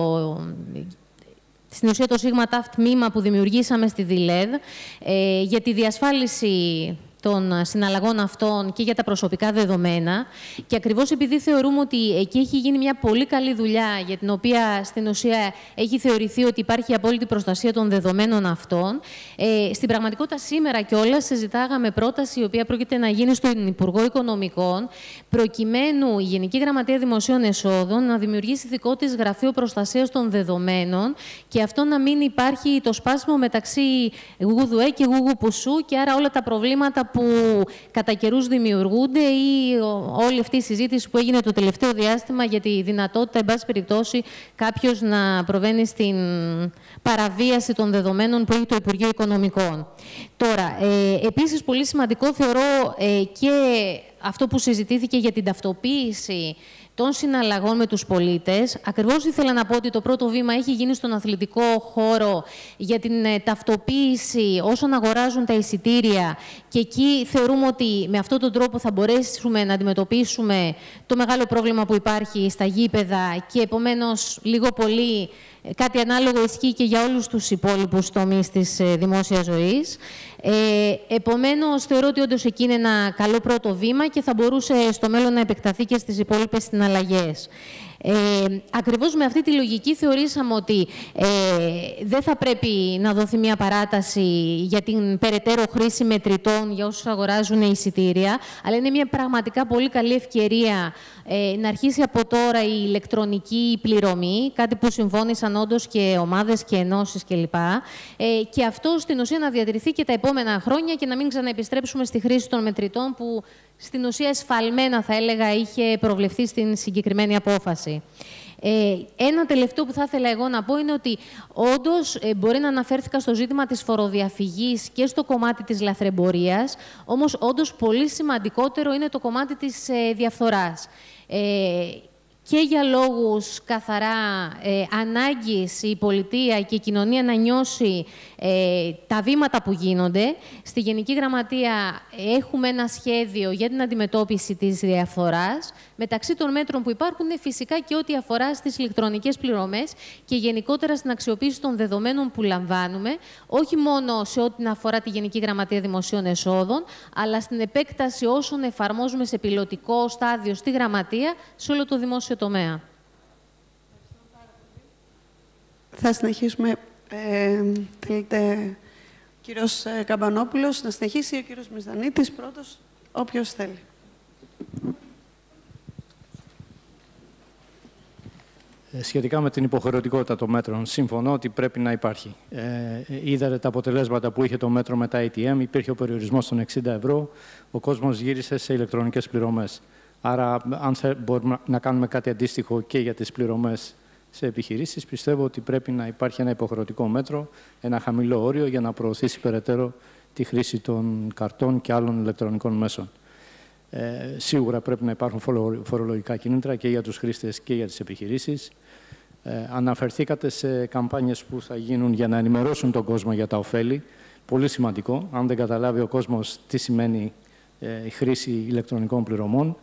στην ουσία το ΣΥΓΜΑ ΤΑΦ τμήμα που δημιουργήσαμε στη ΔΙΛΕΔ για τη διασφάλιση των συναλλαγών αυτών και για τα προσωπικά δεδομένα. Και ακριβώς επειδή θεωρούμε ότι εκεί έχει γίνει μια πολύ καλή δουλειά, για την οποία στην ουσία έχει θεωρηθεί ότι υπάρχει απόλυτη προστασία των δεδομένων αυτών, στην πραγματικότητα σήμερα κιόλας συζητάγαμε πρόταση η οποία πρόκειται να γίνει στον Υπουργό Οικονομικών, προκειμένου η Γενική Γραμματεία Δημοσίων Εσόδων να δημιουργήσει δικό της γραφείο προστασίας των δεδομένων και αυτό να μην υπάρχει το σπάσιμο μεταξύ γούγουδουέ και γούγουπουσού και άρα όλα τα προβλήματα που κατά καιρούς δημιουργούνται ή όλη αυτή η συζήτηση που έγινε το τελευταίο διάστημα για τη δυνατότητα, εν πάση περιπτώσει, κάποιος να προβαίνει στην παραβίαση των δεδομένων που έχει το Υπουργείο Οικονομικών. Τώρα, επίσης, πολύ σημαντικό θεωρώ και αυτό που συζητήθηκε για την ταυτοποίηση των συναλλαγών με τους πολίτες. Ακριβώς ήθελα να πω ότι το πρώτο βήμα έχει γίνει στον αθλητικό χώρο για την ταυτοποίηση όσων αγοράζουν τα εισιτήρια και εκεί θεωρούμε ότι με αυτόν τον τρόπο θα μπορέσουμε να αντιμετωπίσουμε το μεγάλο πρόβλημα που υπάρχει στα γήπεδα και επομένως λίγο πολύ κάτι ανάλογο ισχύει και για όλους τους υπόλοιπους τομείς της δημόσιας ζωής. Επομένως, θεωρώ ότι όντως εκεί είναι ένα καλό πρώτο βήμα και θα μπορούσε στο μέλλον να επεκταθεί και στις υπόλοιπες συναλλαγές. Ακριβώς με αυτή τη λογική θεωρήσαμε ότι δεν θα πρέπει να δοθεί μια παράταση για την περαιτέρω χρήση μετρητών για όσους αγοράζουν εισιτήρια, αλλά είναι μια πραγματικά πολύ καλή ευκαιρία να αρχίσει από τώρα η ηλεκτρονική πληρωμή, κάτι που συμφώνησαν όντως και ομάδες και ενώσεις κλπ. Και αυτό στην ουσία να διατηρηθεί και τα επόμενα χρόνια και να μην ξαναεπιστρέψουμε στη χρήση των μετρητών που στην ουσία εσφαλμένα, θα έλεγα, είχε προβλεφθεί στην συγκεκριμένη απόφαση. Ένα τελευταίο που θα ήθελα εγώ να πω είναι ότι όντως μπορεί να αναφέρθηκα στο ζήτημα της φοροδιαφυγής και στο κομμάτι της λαθρεμπορίας, όμως όντως πολύ σημαντικότερο είναι το κομμάτι της διαφθοράς. Και για λόγους καθαρά ανάγκης η πολιτεία και η κοινωνία να νιώσει τα βήματα που γίνονται. Στη Γενική Γραμματεία έχουμε ένα σχέδιο για την αντιμετώπιση της διαφθοράς. Μεταξύ των μέτρων που υπάρχουν είναι φυσικά και ό,τι αφορά στις ηλεκτρονικές πληρωμές και γενικότερα στην αξιοποίηση των δεδομένων που λαμβάνουμε, όχι μόνο σε ό,τι αφορά τη Γενική Γραμματεία Δημοσίων Εσόδων, αλλά στην επέκταση όσων εφαρμόζουμε σε πιλωτικό στάδιο στη Γραμματεία, σε όλο το δημόσιο τομέα. Θα συνεχίσουμε. Θέλετε ο κύριος Καμπανόπουλος να συνεχίσει ή ο κύριος Misdanitis πρώτος, όποιος θέλει. Σχετικά με την υποχρεωτικότητα των μέτρων, συμφωνώ ότι πρέπει να υπάρχει. Είδατε τα αποτελέσματα που είχε το μέτρο με τα ATM, υπήρχε ο περιορισμός των 60 ευρώ, ο κόσμος γύρισε σε ηλεκτρονικές πληρωμές. Άρα, αν μπορούμε να κάνουμε κάτι αντίστοιχο και για τις πληρωμές σε επιχειρήσεις, πιστεύω ότι πρέπει να υπάρχει ένα υποχρεωτικό μέτρο, ένα χαμηλό όριο για να προωθήσει περαιτέρω τη χρήση των καρτών και άλλων ηλεκτρονικών μέσων. Σίγουρα πρέπει να υπάρχουν φορολογικά κίνητρα και για τους χρήστες και για τις επιχειρήσεις. Αναφερθήκατε σε καμπάνιες που θα γίνουν για να ενημερώσουν τον κόσμο για τα ωφέλη. Πολύ σημαντικό. Αν δεν καταλάβει ο κόσμος τι σημαίνει η χρήση ηλεκτρονικών πληρωμών.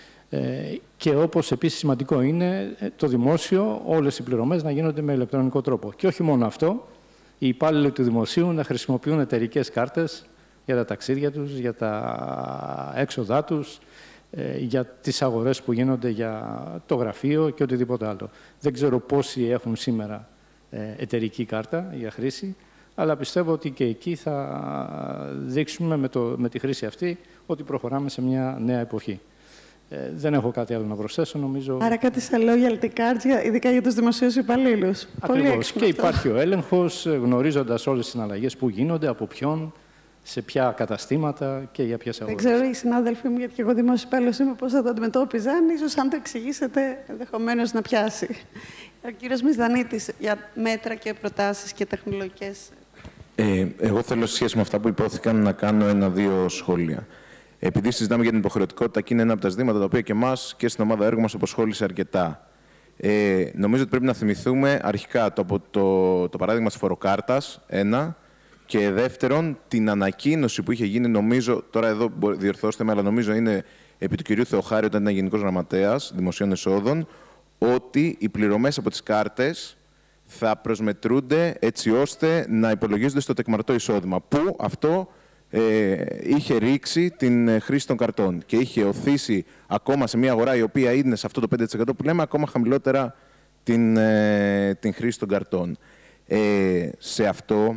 Και όπως επίσης σημαντικό είναι το δημόσιο, όλες οι πληρωμές να γίνονται με ηλεκτρονικό τρόπο. Και όχι μόνο αυτό, οι υπάλληλοι του δημοσίου να χρησιμοποιούν εταιρικές κάρτες για τα ταξίδια τους, για τα έξοδά τους, για τις αγορές που γίνονται για το γραφείο και οτιδήποτε άλλο. Δεν ξέρω πόσοι έχουν σήμερα εταιρική κάρτα για χρήση, αλλά πιστεύω ότι και εκεί θα δείξουμε με τη χρήση αυτή ότι προχωράμε σε μια νέα εποχή. Δεν έχω κάτι άλλο να προσθέσω, νομίζω. Άρα κάτι σαν loyalty cards, ειδικά για τους δημοσίους υπαλλήλους. Ακριβώς. Και υπάρχει ο έλεγχος, γνωρίζοντας όλες τις συναλλαγές που γίνονται, από ποιον, σε ποια καταστήματα και για ποιες αγορές. Δεν ξέρω οι συνάδελφοί μου, γιατί και εγώ δημόσιος υπάλληλος είμαι, πώς θα το αντιμετώπιζαν. Ίσως αν το εξηγήσετε, ενδεχομένως να πιάσει. Ο κύριος Misdanitis, για μέτρα και προτάσεις και τεχνολογικές. Εγώ θέλω, σε σχέση με αυτά που υπόθηκαν, να κάνω ένα-δύο σχόλια. Επειδή συζητάμε για την υποχρεωτικότητα και είναι ένα από τα ζητήματα τα οποία και εμάς και στην ομάδα έργου μας απασχόλησε αρκετά. Νομίζω ότι πρέπει να θυμηθούμε αρχικά το παράδειγμα της φοροκάρτας, ένα, και δεύτερον την ανακοίνωση που είχε γίνει, νομίζω, τώρα εδώ διορθώστε με, αλλά νομίζω είναι επί του κυρίου Θεοχάρη, όταν ήταν Γενικός Γραμματέας Δημοσίων Εσόδων, ότι οι πληρωμές από τις κάρτες θα προσμετρούνται έτσι ώστε να υπολογίζονται στο τεκμαρτό εισόδημα. Που αυτό είχε ρίξει την χρήση των καρτών και είχε οθήσει ακόμα σε μια αγορά η οποία είναι σε αυτό το 5% που λέμε, ακόμα χαμηλότερα την χρήση των καρτών. Σε αυτό,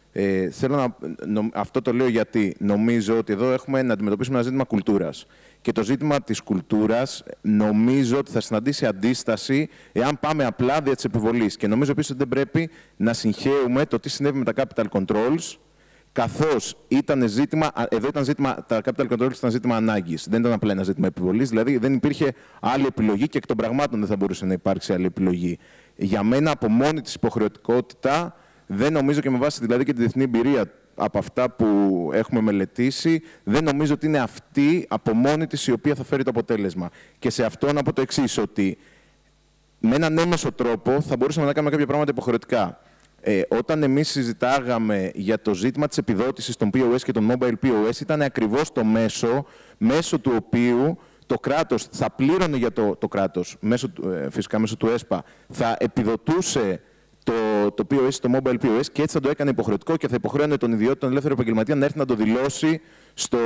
αυτό το λέω γιατί νομίζω ότι εδώ έχουμε να αντιμετωπίσουμε ένα ζήτημα κουλτούρας. Και το ζήτημα της κουλτούρας νομίζω ότι θα συναντήσει αντίσταση εάν πάμε απλά δια της επιβολής. Και νομίζω επίσης ότι δεν πρέπει να συγχέουμε το τι συνέβη με τα capital controls, καθώς ήταν ζήτημα, εδώ ήταν ζήτημα, τα capital controls ήταν ζήτημα ανάγκης. Δεν ήταν απλά ένα ζήτημα επιβολής, δηλαδή δεν υπήρχε άλλη επιλογή και εκ των πραγμάτων δεν θα μπορούσε να υπάρξει άλλη επιλογή. Για μένα, από μόνη της υποχρεωτικότητα, δεν νομίζω, και με βάση δηλαδή και τη διεθνή εμπειρία από αυτά που έχουμε μελετήσει, δεν νομίζω ότι είναι αυτή από μόνη της η οποία θα φέρει το αποτέλεσμα. Και σε αυτό να πω το εξής, ότι με έναν έμεσο τρόπο θα μπορούσαμε να κάνουμε κάποια πράγματα υποχρεωτικά. Όταν εμείς συζητάγαμε για το ζήτημα της επιδότησης των POS και των mobile POS, ήταν ακριβώς το μέσω του οποίου το κράτος θα πλήρωνε για το κράτος, φυσικά μέσω του ΕΣΠΑ, θα επιδοτούσε το POS, το mobile POS, και έτσι θα το έκανε υποχρεωτικό και θα υποχρέωνε τον ιδιώτη, τον ελεύθερο επαγγελματία, να έρθει να το δηλώσει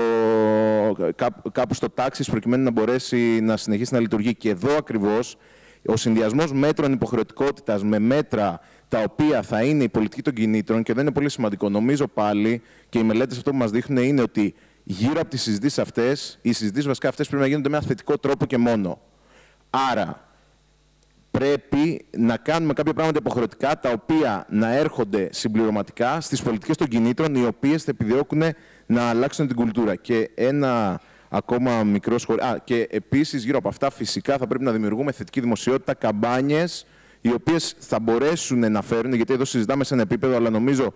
κάπου στο τάξης, προκειμένου να μπορέσει να συνεχίσει να λειτουργεί. Και εδώ ακριβώς Ο συνδυασμός μέτρων υποχρεωτικότητας με μέτρα τα οποία θα είναι η πολιτική των κινήτρων, και δεν είναι πολύ σημαντικό, νομίζω πάλι, και οι μελέτες αυτό που μας δείχνουν είναι ότι γύρω από τις συζητήσεις αυτές, οι συζητήσεις βασικά αυτές πρέπει να γίνονται με ένα θετικό τρόπο και μόνο. Άρα, πρέπει να κάνουμε κάποια πράγματα υποχρεωτικά, τα οποία να έρχονται συμπληρωματικά στις πολιτικές των κινήτρων, οι οποίες θα επιδιώκουν να αλλάξουν την κουλτούρα. Και ένα ακόμα μικρό σχόλιο. Και επίσης, γύρω από αυτά, φυσικά θα πρέπει να δημιουργούμε θετική δημοσιότητα, καμπάνιες, οι οποίες θα μπορέσουν να φέρουν, γιατί εδώ συζητάμε σε ένα επίπεδο, αλλά νομίζω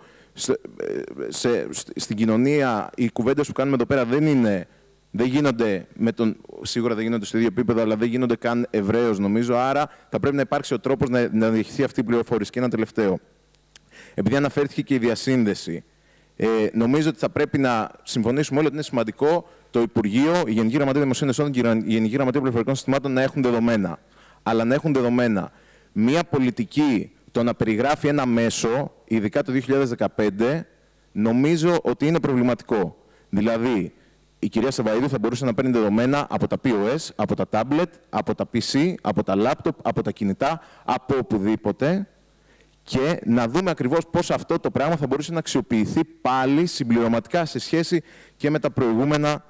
στην κοινωνία οι κουβέντες που κάνουμε εδώ πέρα δεν γίνονται σίγουρα δεν γίνονται στο ίδιο επίπεδο, αλλά δεν γίνονται καν ευρέως, νομίζω. Άρα θα πρέπει να υπάρξει ο τρόπος να διαχειριστεί αυτή η πληροφόρηση. Και ένα τελευταίο. Επειδή αναφέρθηκε και η διασύνδεση, νομίζω ότι θα πρέπει να συμφωνήσουμε όλοι ότι είναι σημαντικό το Υπουργείο, η Γενική Γραμματεία Δημοσίων Εσόδων και η Γενική Γραμματεία Πληροφορικών Συστημάτων να έχουν δεδομένα. Αλλά να έχουν δεδομένα. Μία πολιτική, το να περιγράφει ένα μέσο, ειδικά το 2015, νομίζω ότι είναι προβληματικό. Δηλαδή, η κυρία Savvaidou θα μπορούσε να παίρνει δεδομένα από τα POS, από τα tablet, από τα PC, από τα laptop, από τα κινητά, από οπουδήποτε, και να δούμε ακριβώς πώς αυτό το πράγμα θα μπορούσε να αξιοποιηθεί πάλι συμπληρωματικά σε σχέση και με τα προηγούμενα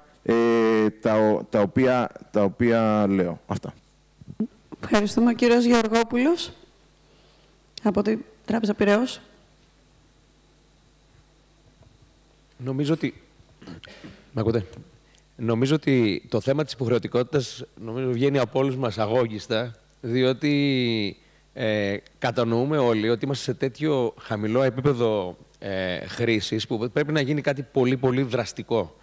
τα οποία λέω. Αυτά. Ευχαριστούμε. Ο κύριος Γεωργόπουλος από την Τράπεζα Πειραιώς. Νομίζω ότι το θέμα της υποχρεωτικότητας βγαίνει από όλους μας αγώγιστα, διότι κατανοούμε όλοι ότι είμαστε σε τέτοιο χαμηλό επίπεδο χρήσης που πρέπει να γίνει κάτι πολύ πολύ δραστικό.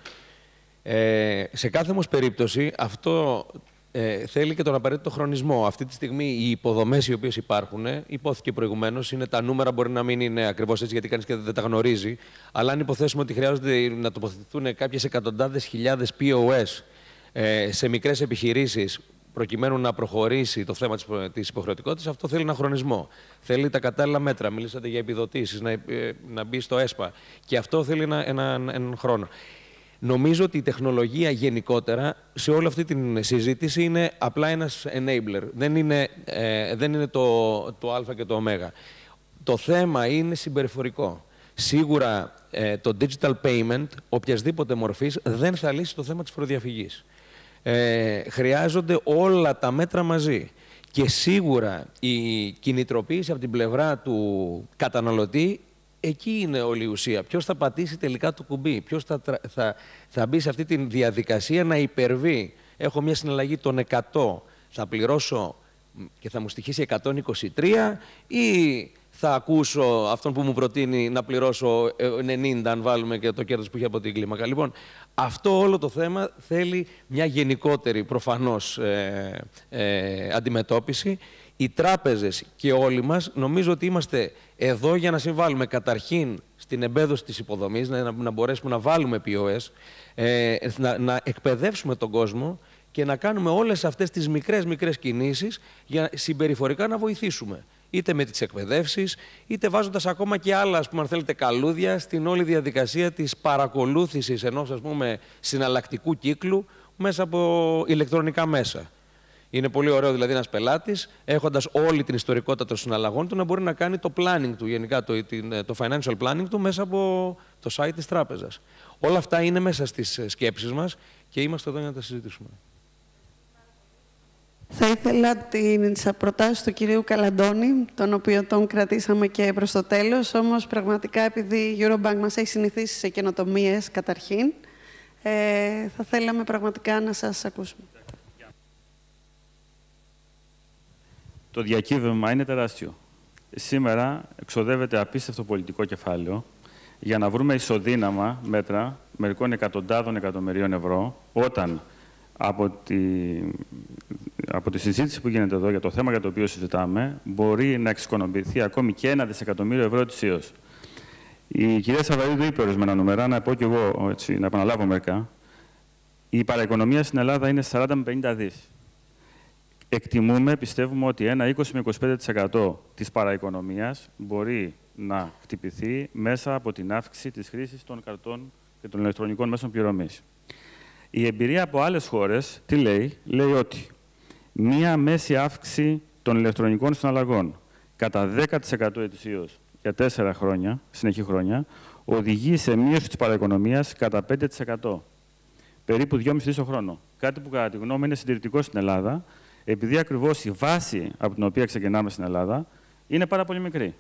Σε κάθε όμως περίπτωση αυτό θέλει και τον απαραίτητο χρονισμό. Αυτή τη στιγμή οι υποδομές οι οποίες υπάρχουν, υπόθηκε προηγουμένως, τα νούμερα μπορεί να μην είναι ακριβώς έτσι γιατί κανείς και δεν τα γνωρίζει, αλλά αν υποθέσουμε ότι χρειάζονται να τοποθετηθούν κάποιες εκατοντάδες χιλιάδες POS σε μικρές επιχειρήσεις προκειμένου να προχωρήσει το θέμα της υποχρεωτικότητας, αυτό θέλει ένα χρονισμό. Θέλει τα κατάλληλα μέτρα. Μιλήσατε για επιδοτήσεις, να μπει στο ΕΣΠΑ. Και αυτό θέλει έναν χρόνο. Νομίζω ότι η τεχνολογία γενικότερα σε όλη αυτή τη συζήτηση είναι απλά ένας enabler. Δεν είναι το α και το ω. Το θέμα είναι συμπεριφορικό. Σίγουρα το digital payment, οποιασδήποτε μορφής, δεν θα λύσει το θέμα της φοροδιαφυγής. Χρειάζονται όλα τα μέτρα μαζί. Και σίγουρα η κινητροποίηση από την πλευρά του καταναλωτή, εκεί είναι όλη η ουσία. Ποιος θα πατήσει τελικά το κουμπί, ποιος θα μπει σε αυτή τη διαδικασία να υπερβεί. Έχω μια συναλλαγή των 100, θα πληρώσω και θα μου στοιχήσει 123, ή θα ακούσω αυτόν που μου προτείνει να πληρώσω 90, αν βάλουμε και το κέρδος που έχει από την κλίμακα. Λοιπόν, αυτό όλο το θέμα θέλει μια γενικότερη προφανώς αντιμετώπιση. Οι τράπεζες και όλοι μας νομίζω ότι είμαστε εδώ για να συμβάλλουμε καταρχήν στην εμπέδωση της υποδομής, να μπορέσουμε να βάλουμε POS, να εκπαιδεύσουμε τον κόσμο και να κάνουμε όλες αυτές τις μικρές κινήσεις για συμπεριφορικά να βοηθήσουμε. Είτε με τις εκπαιδεύσεις, είτε βάζοντας ακόμα και άλλα, ας πούμε, αν θέλετε, καλούδια στην όλη διαδικασία της παρακολούθησης ενός, ας πούμε, συναλλακτικού κύκλου μέσα από ηλεκτρονικά μέσα. Είναι πολύ ωραίο δηλαδή ένας πελάτης, έχοντας όλη την ιστορικότητα των συναλλαγών του, να μπορεί να κάνει το planning του, γενικά το financial planning του, μέσα από το site της τράπεζας. Όλα αυτά είναι μέσα στις σκέψεις μας και είμαστε εδώ για να τα συζητήσουμε. Θα ήθελα τις προτάσεις του κυρίου Καλαντώνη, τον οποίο τον κρατήσαμε και προς το τέλος, όμως πραγματικά επειδή η Eurobank μας έχει συνηθίσει σε καινοτομίες καταρχήν, θα θέλαμε πραγματικά να σας ακούσουμε. Το διακύβευμα είναι τεράστιο. Σήμερα εξοδεύεται απίστευτο πολιτικό κεφάλαιο για να βρούμε ισοδύναμα μέτρα μερικών εκατοντάδων εκατομμυρίων ευρώ, όταν από τη συζήτηση που γίνεται εδώ για το θέμα για το οποίο συζητάμε, μπορεί να εξοικονομηθεί ακόμη και 1 δισεκατομμύριο ευρώ ετησίως. Η κυρία Savvaidou είπε ορισμένα νούμερα, να πω κι εγώ έτσι, να επαναλάβω μερικά. Η παραοικονομία στην Ελλάδα είναι 40 με 50 δις. Πιστεύουμε ότι ένα 20 με 25% της παραοικονομίας μπορεί να χτυπηθεί μέσα από την αύξηση της χρήσης των καρτών και των ηλεκτρονικών μέσων πληρωμής. Η εμπειρία από άλλες χώρες τι λέει? Λέει ότι μία μέση αύξηση των ηλεκτρονικών συναλλαγών κατά 10% ετησίως για 4 χρόνια, συνεχή χρόνια, οδηγεί σε μείωση της παραοικονομίας κατά 5%. Περίπου 2,5 δις το χρόνο. Κάτι που κατά τη γνώμη είναι συντηρητικό στην Ελλάδα, επειδή ακριβώς η βάση από την οποία ξεκινάμε στην Ελλάδα είναι πάρα πολύ μικρή.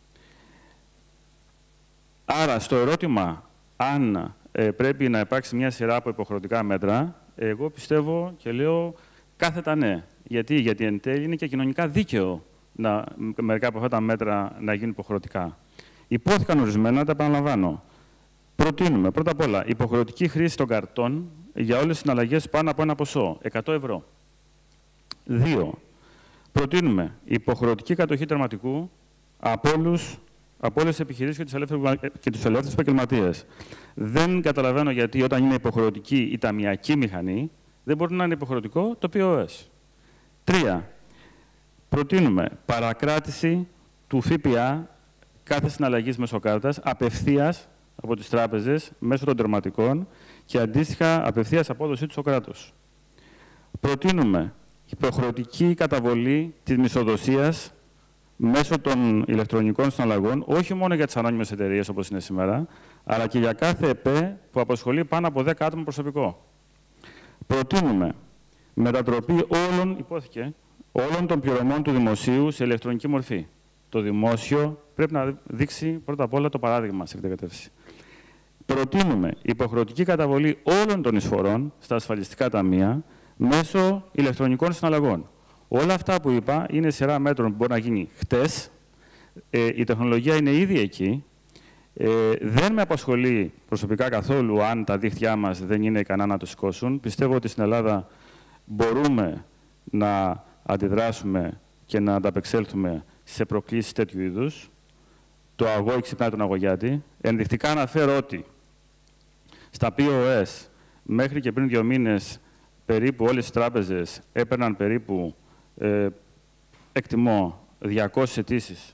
Άρα, στο ερώτημα αν πρέπει να υπάρξει μια σειρά από υποχρεωτικά μέτρα, εγώ πιστεύω και λέω κάθετα ναι. Γιατί εν τέλει είναι και κοινωνικά δίκαιο μερικά από αυτά τα μέτρα να γίνουν υποχρεωτικά. Υπόθηκαν ορισμένα, τα επαναλαμβάνω. Προτείνουμε, πρώτα απ' όλα, υποχρεωτική χρήση των καρτών για όλες τις συναλλαγές πάνω από ένα ποσό, 100 ευρώ. 2. Προτείνουμε υποχρεωτική κατοχή τερματικού από όλες τις επιχειρήσεις και τους ελεύθερους επαγγελματίες. Δεν καταλαβαίνω γιατί όταν είναι υποχρεωτική η ταμιακή μηχανή, δεν μπορεί να είναι υποχρεωτικό το POS. 3. Προτείνουμε παρακράτηση του ΦΠΑ κάθε συναλλαγής μέσω κάρτας απευθείας από τις τράπεζες μέσω των τερματικών και αντίστοιχα απευθείας απόδοσή του στο κράτος. Προτείνουμε υποχρεωτική καταβολή της μισθοδοσίας μέσω των ηλεκτρονικών συναλλαγών, όχι μόνο για τις ανώνυμες εταιρείες όπως είναι σήμερα, αλλά και για κάθε ΕΠΕ που απασχολεί πάνω από 10 άτομα προσωπικό. Προτείνουμε μετατροπή όλων των πληρωμών του δημοσίου σε ηλεκτρονική μορφή. Το δημόσιο πρέπει να δείξει πρώτα απ' όλα το παράδειγμα σε αυτή την κατεύθυνση. Προτείνουμε υποχρεωτική καταβολή όλων των εισφορών στα ασφαλιστικά ταμεία μέσω ηλεκτρονικών συναλλαγών. Όλα αυτά που είπα είναι σειρά μέτρων που μπορεί να γίνει χτες. Η τεχνολογία είναι ήδη εκεί. Δεν με απασχολεί προσωπικά καθόλου αν τα δίχτυά μας δεν είναι ικανά να το σηκώσουν. Πιστεύω ότι στην Ελλάδα μπορούμε να αντιδράσουμε και να ανταπεξέλθουμε σε προκλήσεις τέτοιου είδους. Το αγώη ξυπνάει τον αγωγιάτη. Ενδεικτικά αναφέρω ότι στα POS μέχρι και πριν 2 μήνες περίπου όλες οι τράπεζες έπαιρναν περίπου, εκτιμώ, 200 αιτήσεις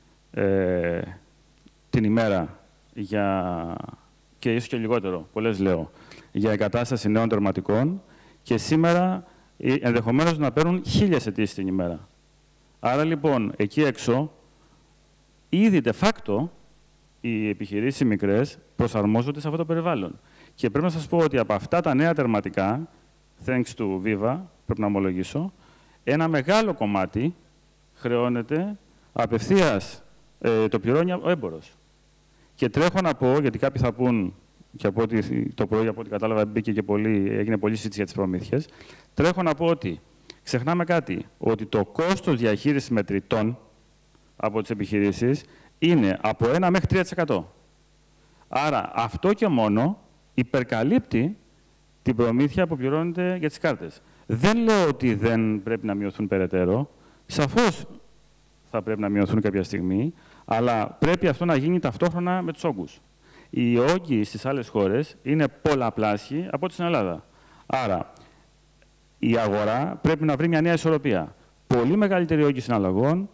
την ημέρα και ίσως και λιγότερο, πολλές λέω, για εγκατάσταση νέων τερματικών και σήμερα ενδεχομένως να παίρνουν 1000 αιτήσεις την ημέρα. Άρα λοιπόν, εκεί έξω, ήδη de facto οι επιχειρήσεις οι μικρές προσαρμόζονται σε αυτό το περιβάλλον. Και πρέπει να σας πω ότι από αυτά τα νέα τερματικά, thanks to Viva, πρέπει να ομολογήσω, ένα μεγάλο κομμάτι χρεώνεται απευθείας, το πληρώνει ο έμπορος. Και τρέχω να πω, γιατί κάποιοι θα πούν, και από ότι το πρωί, από ό,τι κατάλαβα, έγινε πολλή συζήτηση για τις προμήθειες, τρέχω να πω ότι ξεχνάμε κάτι, ότι το κόστος διαχείρισης μετρητών από τις επιχειρήσεις είναι από 1 μέχρι 3%. Άρα αυτό και μόνο υπερκαλύπτει την προμήθεια που πληρώνεται για τις κάρτες. Δεν λέω ότι δεν πρέπει να μειωθούν περαιτέρω. Σαφώς θα πρέπει να μειωθούν κάποια στιγμή, αλλά πρέπει αυτό να γίνει ταυτόχρονα με τους όγκους. Οι όγκοι στις άλλες χώρες είναι πολλαπλάσιοι από ό,τι στην Ελλάδα. Άρα, η αγορά πρέπει να βρει μια νέα ισορροπία. Πολύ μεγαλύτερη όγκη συναλλαγών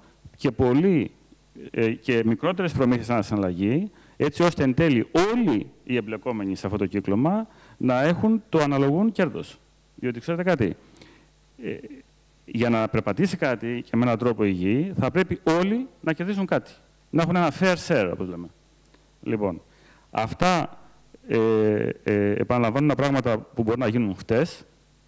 και μικρότερες προμήθειες ανά συναλλαγή, έτσι ώστε εν τέλει όλοι οι εμπλεκόμενοι σε αυτό το κύκλωμα να έχουν το αναλογούν κέρδος. Διότι ξέρετε κάτι, για να περπατήσει κάτι και με έναν τρόπο υγιή, θα πρέπει όλοι να κερδίσουν κάτι. Να έχουν ένα fair share, όπως λέμε. Λοιπόν, αυτά επαναλαμβάνουν πράγματα που μπορεί να γίνουν χτες.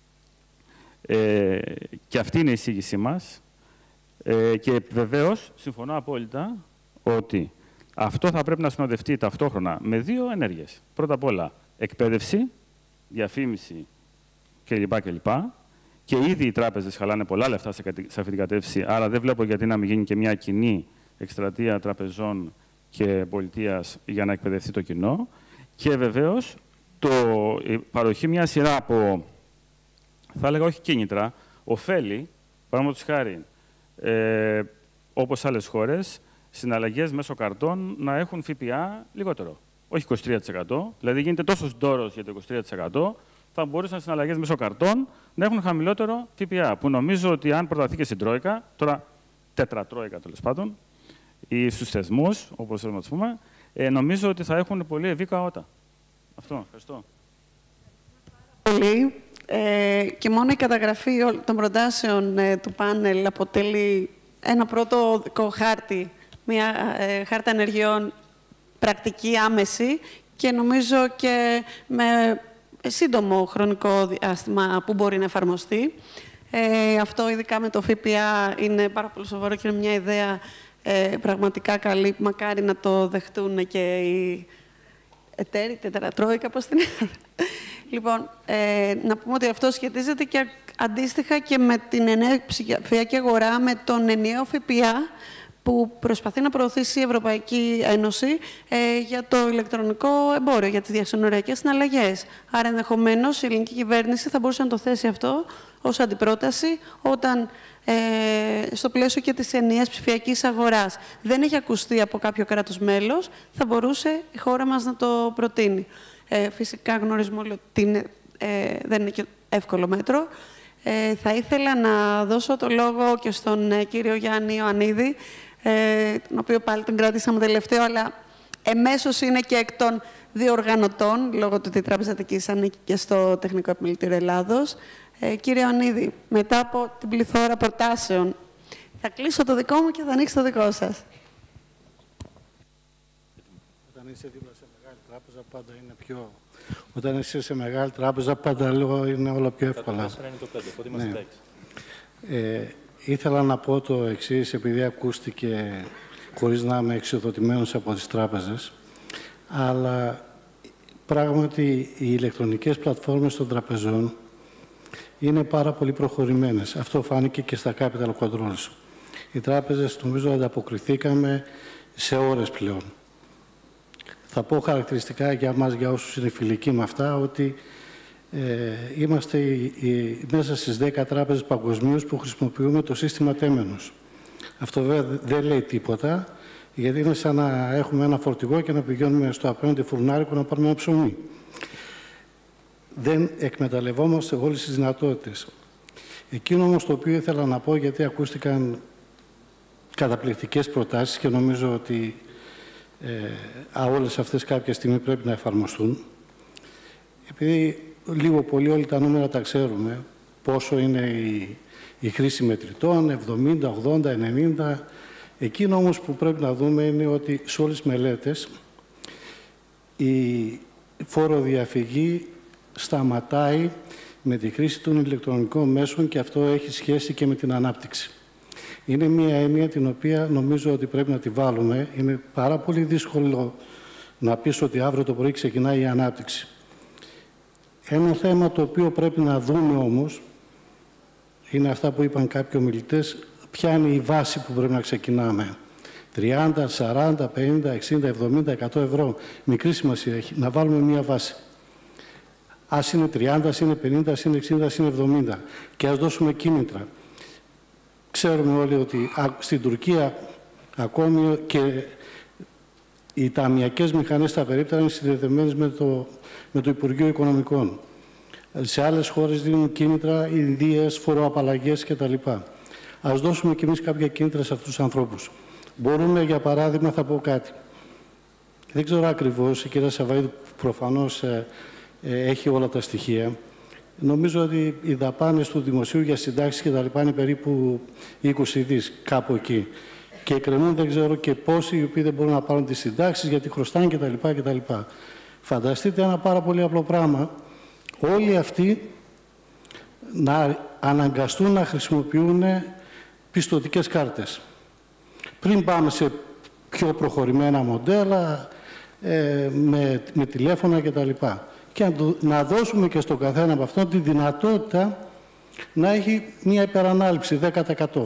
Και αυτή είναι η εισήγησή μας. Και βεβαίως, συμφωνώ απόλυτα ότι αυτό θα πρέπει να συνοδευτεί ταυτόχρονα με 2 ενέργειες. Πρώτα απ' όλα, εκπαίδευση, διαφήμιση κλπ. Και ήδη οι τράπεζες χαλάνε πολλά λεφτά σε αυτή την κατεύθυνση, άρα δεν βλέπω γιατί να μην γίνει και μια κοινή εκστρατεία τραπεζών και πολιτείας για να εκπαιδευτεί το κοινό. Και βεβαίως, η παροχή μια σειρά από, θα έλεγα όχι κίνητρα, ωφέλη, παραδείγματος χάρη, όπως άλλες χώρες, συναλλαγές μέσω καρτών να έχουν ΦΠΑ λιγότερο. Όχι 23%. Δηλαδή γίνεται τόσο ντόρος για το 23%, θα μπορούσαν συναλλαγές μέσω καρτών να έχουν χαμηλότερο ΦΠΑ. Που νομίζω ότι αν προταθεί και στην Τρόικα, τώρα τετρατρόικα τέλος πάντων, ή στους θεσμούς, όπως θέλουμε να τους πούμε, νομίζω ότι θα έχουν πολύ ευήκα ότα. Αυτό. Ευχαριστώ. Πολύ. και μόνο η καταγραφή των προτάσεων του πάνελ αποτελεί ένα πρώτο χάρτη, μια χάρτα ενεργειών πρακτική, άμεση και νομίζω και με σύντομο χρονικό διάστημα που μπορεί να εφαρμοστεί. Αυτό, ειδικά με το ΦΠΑ, είναι πάρα πολύ σοβαρό και είναι μια ιδέα πραγματικά καλή. Μακάρι να το δεχτούν και οι εταίροι, τετρατρόικα, πώς την είναι. Λοιπόν, να πούμε ότι αυτό σχετίζεται και αντίστοιχα και με την ενιαία ψηφιακή αγορά, με τον ενιαίο ΦΠΑ που προσπαθεί να προωθήσει η Ευρωπαϊκή Ένωση για το ηλεκτρονικό εμπόριο, για τις διασυνοριακές συναλλαγές. Άρα, ενδεχομένως, η ελληνική κυβέρνηση θα μπορούσε να το θέσει αυτό ως αντιπρόταση όταν στο πλαίσιο και της ενιαίας ψηφιακής αγοράς δεν έχει ακουστεί από κάποιο κράτος μέλος, θα μπορούσε η χώρα μας να το προτείνει. Φυσικά γνωρίζουμε όλοι ότι δεν είναι και εύκολο μέτρο. Θα ήθελα να δώσω το λόγο και στον κύριο Γιάννη Ioannidη, τον οποίο πάλι τον κράτησαμε τελευταίο, αλλά εμέσως είναι και εκ των διοργανωτών, λόγω του ότι η Τράπεζα Αττικής ανήκει και στο Τεχνικό Επιμελητήριο Ελλάδος. Κύριε Ioannidη, μετά από την πληθώρα προτάσεων, θα κλείσω το δικό μου και θα ανοίξω το δικό σας. Όταν είσαι δίπλα σε μεγάλη τράπεζα, πάντα είναι πιο... Όταν είσαι σε μεγάλη τράπεζα, πάντα λέω είναι όλα πιο εύκολα. Ναι. Ήθελα να πω το εξής, επειδή ακούστηκε χωρίς να είμαι εξοδοτημένος από τις τράπεζες, αλλά πράγματι οι ηλεκτρονικές πλατφόρμες των τραπεζών είναι πάρα πολύ προχωρημένες. Αυτό φάνηκε και στα capital controls. Οι τράπεζες, νομίζω, ανταποκριθήκαμε σε ώρες πλέον. Θα πω χαρακτηριστικά για μας, για όσους είναι φιλικοί με αυτά, ότι είμαστε μέσα στις 10 τράπεζες παγκοσμίως που χρησιμοποιούμε το σύστημα τέμενος. Αυτό βέβαια δεν λέει τίποτα, γιατί είναι σαν να έχουμε ένα φορτηγό και να πηγαίνουμε στο απέναντι φουρνάρικο να πάρουμε ένα ψωμί. Δεν εκμεταλλευόμαστε όλες τις δυνατότητες. Εκείνο όμως το οποίο ήθελα να πω, γιατί ακούστηκαν καταπληκτικές προτάσεις και νομίζω ότι όλες αυτές κάποια στιγμή πρέπει να εφαρμοστούν. Επειδή λίγο πολύ όλοι τα νούμερα τα ξέρουμε, πόσο είναι η χρήση μετρητών, 70, 80, 90. Εκείνο όμως που πρέπει να δούμε είναι ότι σε όλες τις μελέτες η φοροδιαφυγή σταματάει με τη χρήση των ηλεκτρονικών μέσων και αυτό έχει σχέση και με την ανάπτυξη. Είναι μια έννοια την οποία νομίζω ότι πρέπει να τη βάλουμε. Είναι πάρα πολύ δύσκολο να πεις ότι αύριο το πρωί ξεκινάει η ανάπτυξη. Ένα θέμα το οποίο πρέπει να δούμε όμως είναι αυτά που είπαν κάποιοι ομιλητές, ποια είναι η βάση που πρέπει να ξεκινάμε. 30, 40, 50, 60, 70, 100 ευρώ. Μικρή σημασία έχει. Να βάλουμε μια βάση. Ας είναι 30, ας είναι 50, ας είναι 60, ας είναι 70. Και ας δώσουμε κίνητρα. Ξέρουμε όλοι ότι στην Τουρκία ακόμη και οι ταμιακές μηχανές στα περίπτερα είναι συνδεδεμένες με το Υπουργείο Οικονομικών. Σε άλλες χώρες δίνουν κίνητρα, Ινδίες, φοροαπαλλαγές κτλ. Ας δώσουμε κι εμείς κάποια κίνητρα σε αυτούς τους ανθρώπους. Μπορούμε, για παράδειγμα, θα πω κάτι. Δεν ξέρω ακριβώς, η κυρία Savvaidou προφανώς έχει όλα τα στοιχεία. Νομίζω ότι οι δαπάνες του δημοσίου για συντάξεις και τα λοιπά είναι περίπου 20 δις, κάπου εκεί. Και εκκρεμούν δεν ξέρω και πόσοι οι οποίοι δεν μπορούν να πάρουν τις συντάξεις γιατί χρωστάνε κτλ. Φανταστείτε ένα πάρα πολύ απλό πράγμα. Όλοι αυτοί να αναγκαστούν να χρησιμοποιούν πιστωτικές κάρτες. Πριν πάμε σε πιο προχωρημένα μοντέλα, με τηλέφωνα κτλ. Και να δώσουμε και στον καθένα από αυτόν τη δυνατότητα να έχει μια υπερανάληψη 10%.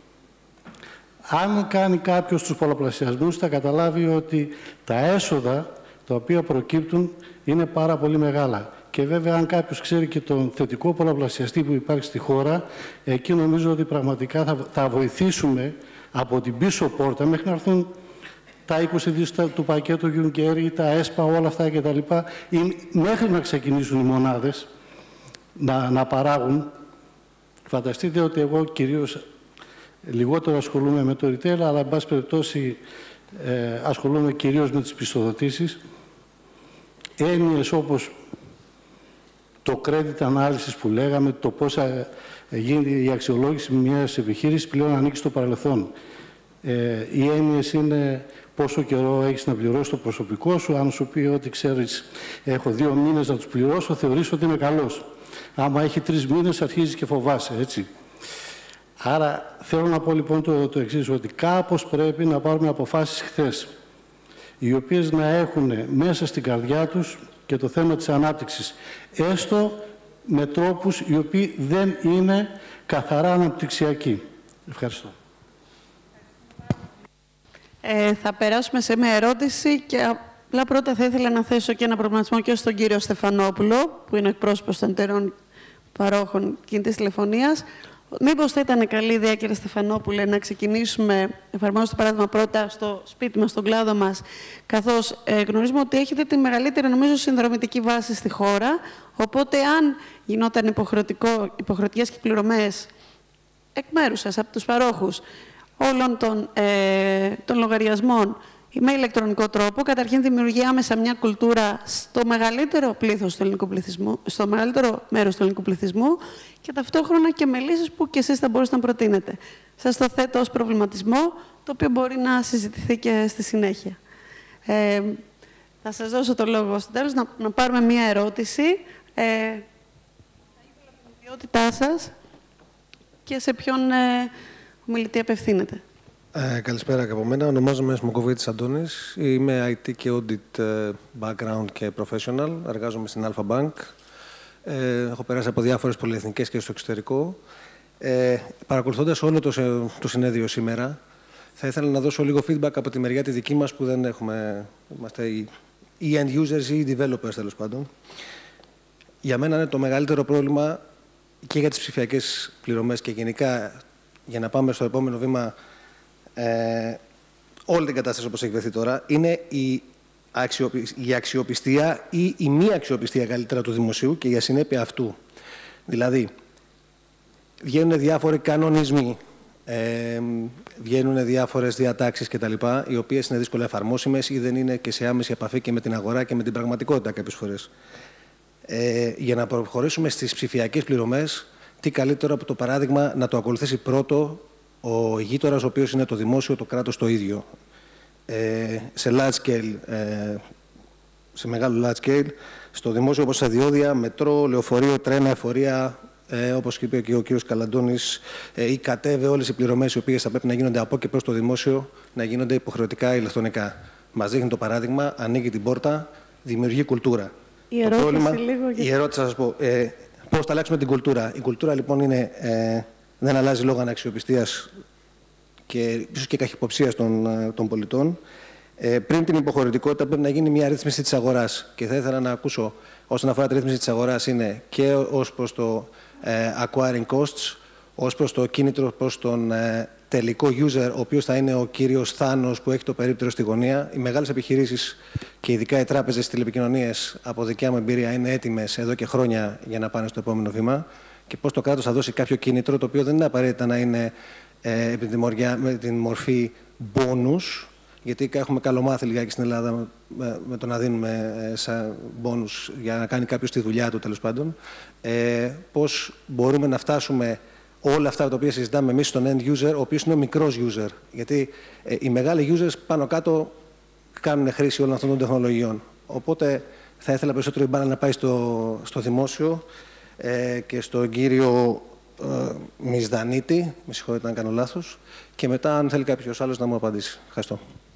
Αν κάνει κάποιος τους πολλαπλασιασμούς, θα καταλάβει ότι τα έσοδα τα οποία προκύπτουν είναι πάρα πολύ μεγάλα. Και βέβαια, αν κάποιος ξέρει και τον θετικό πολλαπλασιαστή που υπάρχει στη χώρα, εκεί νομίζω ότι πραγματικά θα βοηθήσουμε από την πίσω πόρτα μέχρι να έρθουν τα 20 δις του πακέτου Juncker, τα ΕΣΠΑ, όλα αυτά κτλ. Μέχρι να ξεκινήσουν οι μονάδες να παράγουν. Φανταστείτε ότι εγώ κυρίως λιγότερο ασχολούμαι με το retail, αλλά εν πάση περιπτώσει ασχολούμαι κυρίως με τις πιστοδοτήσεις. Έννοιες όπως το credit analysis που λέγαμε, το πώς γίνει η αξιολόγηση μιας επιχείρησης, πλέον ανήκει στο παρελθόν. Οι έννοιες είναι πόσο καιρό έχεις να πληρώσεις το προσωπικό σου. Αν σου πει ότι ξέρεις, έχω 2 μήνες να τους πληρώσω, θεωρείς ότι είναι καλός. Άμα έχει 3 μήνες, αρχίζεις και φοβάσαι, έτσι. Άρα θέλω να πω λοιπόν το εξής, ότι κάπως πρέπει να πάρουμε αποφάσεις χθες, οι οποίες να έχουν μέσα στην καρδιά τους και το θέμα της ανάπτυξης, έστω με τρόπους οι οποίοι δεν είναι καθαρά αναπτυξιακοί. Ευχαριστώ. Θα περάσουμε σε μια ερώτηση και απλά πρώτα θα ήθελα να θέσω και ένα προβληματισμό και στον κύριο Στεφανόπουλο, που είναι εκπρόσωπος των εταιρεών παρόχων κινητής τηλεφωνίας. Μήπως θα ήταν καλή ιδέα, κύριε Στεφανόπουλε, να ξεκινήσουμε, εφαρμόζοντας το παράδειγμα πρώτα στο σπίτι μας, στον κλάδο μας, καθώς γνωρίζουμε ότι έχετε τη μεγαλύτερη, νομίζω, συνδρομητική βάση στη χώρα, οπότε αν γινόταν υποχρεωτικές και πληρωμές εκ μέρους σας, από τους παρόχους, όλων των λογαριασμών με ηλεκτρονικό τρόπο, καταρχήν δημιουργεί άμεσα μια κουλτούρα στο μεγαλύτερο πλήθος του ελληνικού πληθυσμού, στο μεγαλύτερο μέρος του ελληνικού πληθυσμού και ταυτόχρονα και με λύσεις που και εσείς θα μπορούσατε να προτείνετε. Σας το θέτω ως προβληματισμό, το οποίο μπορεί να συζητηθεί και στη συνέχεια. Θα σας δώσω το λόγο στο τέλος, να πάρουμε μια ερώτηση. Θα ήθελα την ιδιότητά σας και σε ποιον ομιλητή απευθύνεται. Καλησπέρα και από μένα. Ονομάζομαι Σμοκοβίτης Αντώνης. Είμαι IT και audit background και professional. Εργάζομαι στην Alpha Bank. Έχω περάσει από διάφορες πολυεθνικές και στο εξωτερικό. Παρακολουθώντας όλο το συνέδριο σήμερα, θα ήθελα να δώσω λίγο feedback από τη μεριά τη δική μας που δεν έχουμε. Είμαστε οι end users ή οι developers, τέλος πάντων. Για μένα είναι το μεγαλύτερο πρόβλημα και για τις ψηφιακές πληρωμές και γενικά για να πάμε στο επόμενο βήμα. Όλη την κατάσταση όπως έχει βρεθεί τώρα είναι η αξιοπιστία ή η μη αξιοπιστία καλύτερα του δημοσίου και η ασυνέπεια αυτού. Δηλαδή, βγαίνουν διάφοροι κανονισμοί, βγαίνουν διάφορες διατάξεις κτλ. Οι οποίες είναι δύσκολα εφαρμόσιμες ή δεν είναι και σε άμεση επαφή και με την αγορά και με την πραγματικότητα κάποιες φορές. Για να προχωρήσουμε στις ψηφιακές πληρωμές, τι καλύτερο από το παράδειγμα να το ακολουθήσει πρώτο ο γείτονας, ο οποίος είναι το δημόσιο, το κράτος το ίδιο. Σε large scale, σε μεγάλο large scale, στο δημόσιο όπως στα διόδια, μετρό, λεωφορείο, τρένα, εφορία, όπως είπε και ο κ. Καλαντώνης, ή κατέβε όλες οι πληρωμές οι οποίες θα πρέπει να γίνονται από και προς το δημόσιο, να γίνονται υποχρεωτικά ηλεκτρονικά. Μας δείχνει το παράδειγμα, ανοίγει την πόρτα, δημιουργεί κουλτούρα. Η ερώτηση θα σας πω, πώς θα αλλάξουμε την κουλτούρα. Η κουλτούρα λοιπόν είναι, δεν αλλάζει λόγω αναξιοπιστίας και ίσως και καχυποψίας των πολιτών. Πριν την υποχωρητικότητα πρέπει να γίνει μια ρύθμιση της αγοράς. Και θα ήθελα να ακούσω, όσον αφορά τη ρύθμιση της αγοράς, είναι και ως προς το acquiring costs, ως προς το κίνητρο προς τον τελικό user, ο οποίος θα είναι ο κύριος Θάνος που έχει το περίπτερο στη γωνία. Οι μεγάλες επιχειρήσεις και ειδικά οι τράπεζες τηλεπικοινωνίες, από δικιά μου εμπειρία, είναι έτοιμες εδώ και χρόνια για να πάνε στο επόμενο βήμα. Και πώς το κράτος θα δώσει κάποιο κίνητρο, το οποίο δεν είναι απαραίτητα να είναι με την μορφή bonus, γιατί έχουμε καλομάθει λιγάκι στην Ελλάδα με το να δίνουμε σαν bonus για να κάνει κάποιος τη δουλειά του, τέλος πάντων. Πώς μπορούμε να φτάσουμε όλα αυτά τα οποία συζητάμε εμείς στον end user, ο οποίος είναι ο μικρός user. Γιατί οι μεγάλοι users πάνω κάτω κάνουν χρήση όλων αυτών των τεχνολογιών. Οπότε θα ήθελα περισσότερο η μπάλα να πάει στο δημόσιο και στον κύριο Misdanitis, με συγχωρείτε αν κάνω λάθος, και μετά αν θέλει κάποιος άλλος να μου απαντήσει. Ευχαριστώ.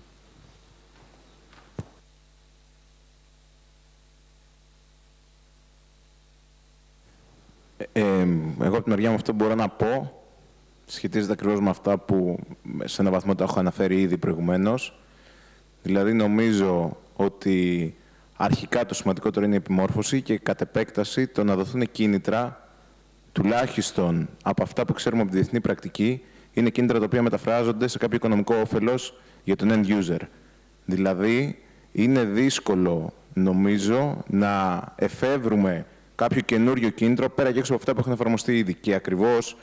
Εγώ από τη μεριά μου αυτό που μπορώ να πω σχετίζεται ακριβώς με αυτά που σε έναν βαθμό τα έχω αναφέρει ήδη προηγουμένως. Δηλαδή νομίζω ότι αρχικά το σημαντικότερο είναι η επιμόρφωση και κατ' επέκταση το να δοθούν κίνητρα, τουλάχιστον από αυτά που ξέρουμε από τη διεθνή πρακτική, είναι κίνητρα τα οποία μεταφράζονται σε κάποιο οικονομικό όφελος για τον end user. Δηλαδή, είναι δύσκολο, νομίζω, να εφεύρουμε κάποιο καινούριο κίνητρο πέρα και έξω από αυτά που έχουν εφαρμοστεί ήδη. Και ακριβώς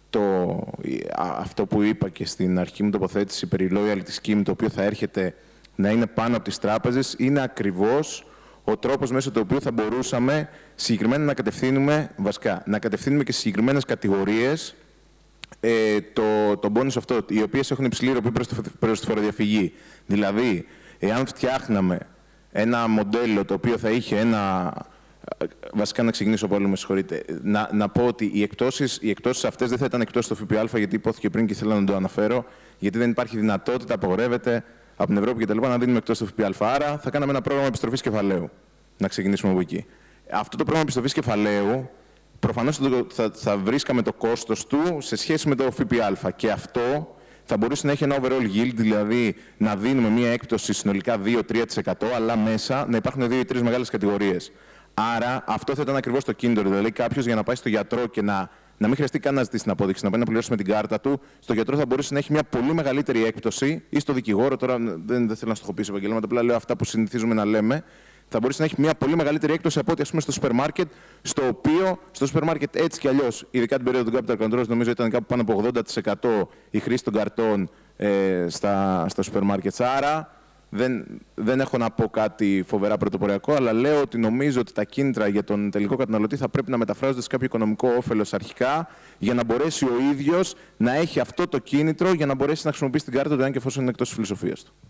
αυτό που είπα και στην αρχική μου τοποθέτηση περί loyalty scheme, το οποίο θα έρχεται να είναι πάνω από τις τράπεζες, είναι ακριβώς ο τρόπος μέσω του οποίου θα μπορούσαμε συγκεκριμένα να κατευθύνουμε, να κατευθύνουμε και συγκεκριμένες κατηγορίες το μπόνους αυτό, οι οποίες έχουν υψηλή ροπή προς τη φοροδιαφυγή. Δηλαδή, εάν φτιάχναμε ένα μοντέλο το οποίο θα είχε ένα... Βασικά, να ξεκινήσω από όλο, με συγχωρείτε. Να πω ότι οι εκτόσεις αυτές δεν θα ήταν εκτός στο ΦΠΑ, γιατί υπόθηκε πριν και ήθελα να το αναφέρω, γιατί δεν υπάρχει δυνατότητα, απαγορεύεται από την Ευρώπη κτλ. Να δίνουμε εκτός στο ΦΠΑ. Άρα, θα κάναμε ένα πρόγραμμα επιστροφής κεφαλαίου. Να ξεκινήσουμε από εκεί. Αυτό το πρόγραμμα επιστροφής κεφαλαίου, προφανώς θα βρίσκαμε το κόστος του σε σχέση με το ΦΠΑ. Και αυτό θα μπορούσε να έχει ένα overall yield, δηλαδή να δίνουμε μια έκπτωση συνολικά 2-3%, αλλά μέσα να υπάρχουν 2 ή 3 μεγάλες κατηγορίες. Άρα, αυτό θα ήταν ακριβώς το κίνητρο. Δηλαδή, κάποιος για να πάει στο γιατρό και να μην χρειαστεί καν να ζητήσει την απόδειξη, να πάει να πληρώσει με την κάρτα του, στο γιατρό θα μπορούσε να έχει μια πολύ μεγαλύτερη έκπτωση, ή στο δικηγόρο. Τώρα δεν θέλω να στοχοποιήσω επαγγέλματα, απλά λέω αυτά που συνηθίζουμε να λέμε. Θα μπορούσε να έχει μια πολύ μεγαλύτερη έκπτωση από ό,τι, ας πούμε, στο σούπερ μάρκετ, στο οποίο στο σούπερ μάρκετ έτσι κι αλλιώς, ειδικά την περίοδο του capital controls, νομίζω ήταν κάπου πάνω από 80% η χρήση των καρτών στα σούπερ μάρκετ. Άρα, δεν έχω να πω κάτι φοβερά πρωτοποριακό, αλλά λέω ότι νομίζω ότι τα κίνητρα για τον τελικό καταναλωτή θα πρέπει να μεταφράζονται σε κάποιο οικονομικό όφελος αρχικά, για να μπορέσει ο ίδιος να έχει αυτό το κίνητρο για να μπορέσει να χρησιμοποιήσει την κάρτα του, αν και εφόσον είναι εκτός της φιλοσοφίας του.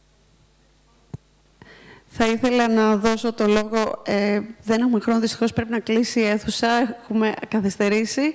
Θα ήθελα να δώσω το λόγο. Δεν έχουμε χρόνο, δυστυχώς πρέπει να κλείσει η αίθουσα. Έχουμε καθυστερήσει.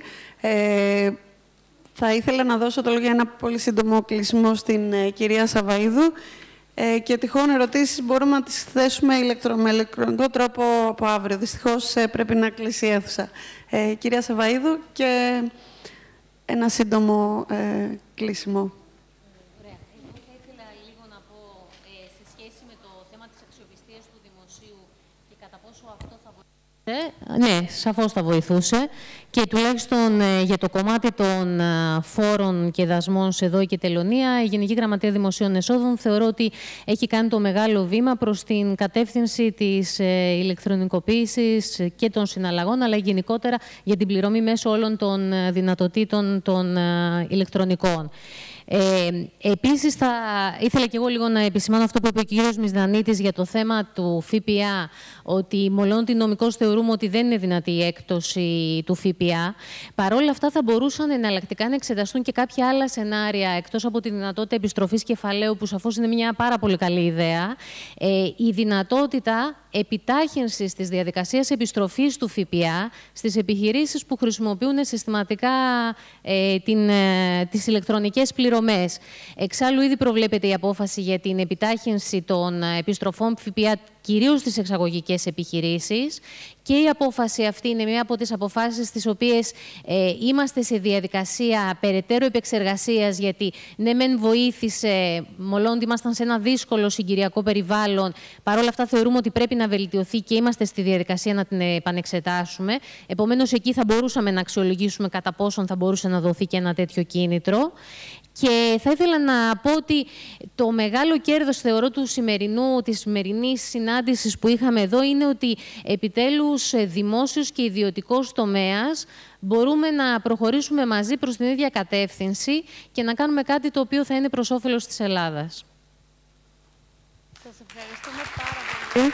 Θα ήθελα να δώσω το λόγο για ένα πολύ σύντομο κλείσιμο στην κυρία Savvaidou. Και τυχόν ερωτήσεις μπορούμε να τις θέσουμε με ηλεκτρονικό τρόπο από αύριο. Δυστυχώς πρέπει να κλείσει η αίθουσα. Κυρία Savvaidou, και ένα σύντομο κλείσιμο. Ωραία. Εγώ θα ήθελα λίγο να πω σε σχέση με το θέμα της αξιοπιστίας του δημοσίου και κατά πόσο αυτό θα βοηθούσε. Ναι, σαφώς θα βοηθούσε. Και τουλάχιστον για το κομμάτι των φόρων και δασμών σε ΔΟΗ και τελωνία, η Γενική Γραμματεία Δημοσίων Εσόδων θεωρώ ότι έχει κάνει το μεγάλο βήμα προς την κατεύθυνση της ηλεκτρονικοποίησης και των συναλλαγών, αλλά γενικότερα για την πληρωμή μέσω όλων των δυνατοτήτων των ηλεκτρονικών. Επίσης, θα ήθελα και εγώ λίγο να επισημάνω αυτό που είπε ο κύριος Misdanitis για το θέμα του ΦΠΑ, ότι μολονότι νομικώς θεωρούμε ότι δεν είναι δυνατή η έκπτωση του ΦΠΑ, παρόλα αυτά θα μπορούσαν εναλλακτικά να εξεταστούν και κάποια άλλα σενάρια, εκτός από τη δυνατότητα επιστροφής κεφαλαίου, που σαφώς είναι μια πάρα πολύ καλή ιδέα, η δυνατότητα επιτάχυνσης της διαδικασίας επιστροφής του ΦΠΑ στις επιχειρήσεις που χρησιμοποιούν συστηματικά τις ηλεκτρονικές πληρωμές. Εξάλλου, ήδη προβλέπεται η απόφαση για την επιτάχυνση των επιστροφών ΦΠΑ κυρίως στις εξαγωγικές επιχειρήσεις, και η απόφαση αυτή είναι μία από τις αποφάσεις τις οποίες είμαστε σε διαδικασία περαιτέρω επεξεργασίας, γιατί ναι μεν βοήθησε, μολόντι ήμασταν σε ένα δύσκολο συγκυριακό περιβάλλον, παρόλα αυτά θεωρούμε ότι πρέπει να βελτιωθεί και είμαστε στη διαδικασία να την επανεξετάσουμε. Επομένως, εκεί θα μπορούσαμε να αξιολογήσουμε κατά πόσον θα μπορούσε να δοθεί και ένα τέτοιο κίνητρο. Και θα ήθελα να πω ότι το μεγάλο κέρδος, θεωρώ, της σημερινής συνάντησης που είχαμε εδώ είναι ότι επιτέλους δημόσιος και ιδιωτικός τομέας μπορούμε να προχωρήσουμε μαζί προς την ίδια κατεύθυνση και να κάνουμε κάτι το οποίο θα είναι προς όφελος της Ελλάδας. Σας ευχαριστούμε πάρα πολύ.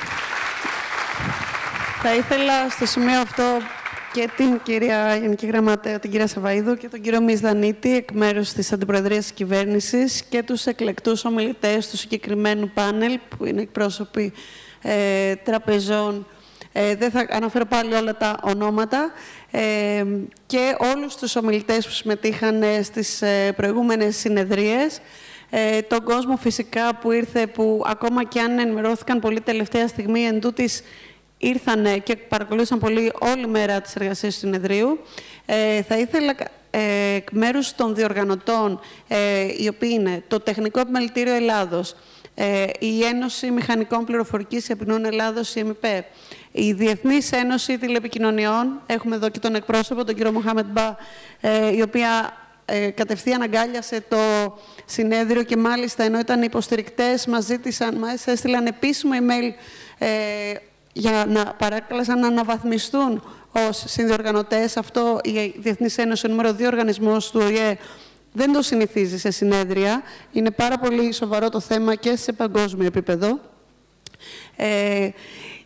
Θα ήθελα στο σημείο αυτό και την κυρία Γενική Γραμματέα, την κυρία Savvaidou, και τον κύριο Misdanitis, εκ μέρους της Αντιπροεδρίας της Κυβέρνησης, και τους εκλεκτούς ομιλητές του συγκεκριμένου πάνελ, που είναι εκπρόσωποι τραπεζών. Δεν θα αναφέρω πάλι όλα τα ονόματα. Και όλους τους ομιλητές που συμμετείχαν στις προηγούμενες συνεδρίες. Τον κόσμο φυσικά που ήρθε, που ακόμα και αν ενημερώθηκαν πολύ τελευταία στιγμή, εντούτοις ήρθανε και παρακολούθησαν πολύ όλη μέρα τις εργασίες του συνεδρίου. Θα ήθελα εκ μέρους των διοργανωτών, οι οποίοι είναι το Τεχνικό Επιμελητήριο Ελλάδος, η Ένωση Μηχανικών Πληροφορικής Επινών Ελλάδος, η ΕΜΠΕ, η Διεθνής Ένωση Τηλεπικοινωνιών, έχουμε εδώ και τον εκπρόσωπο, τον κύριο Μοχάμετ Μπα, η οποία κατευθείαν αγκάλιασε το συνέδριο, και μάλιστα ενώ ήταν υποστηρικτές μας έστειλαν επίσημο email για να παράκαλεσαν να αναβαθμιστούν ως συνδιοργανωτές. Αυτό η Διεθνής Ένωση, ο νούμερο 2 οργανισμός του ΟΗΕ, δεν το συνηθίζει σε συνέδρια. Είναι πάρα πολύ σοβαρό το θέμα και σε παγκόσμιο επίπεδο.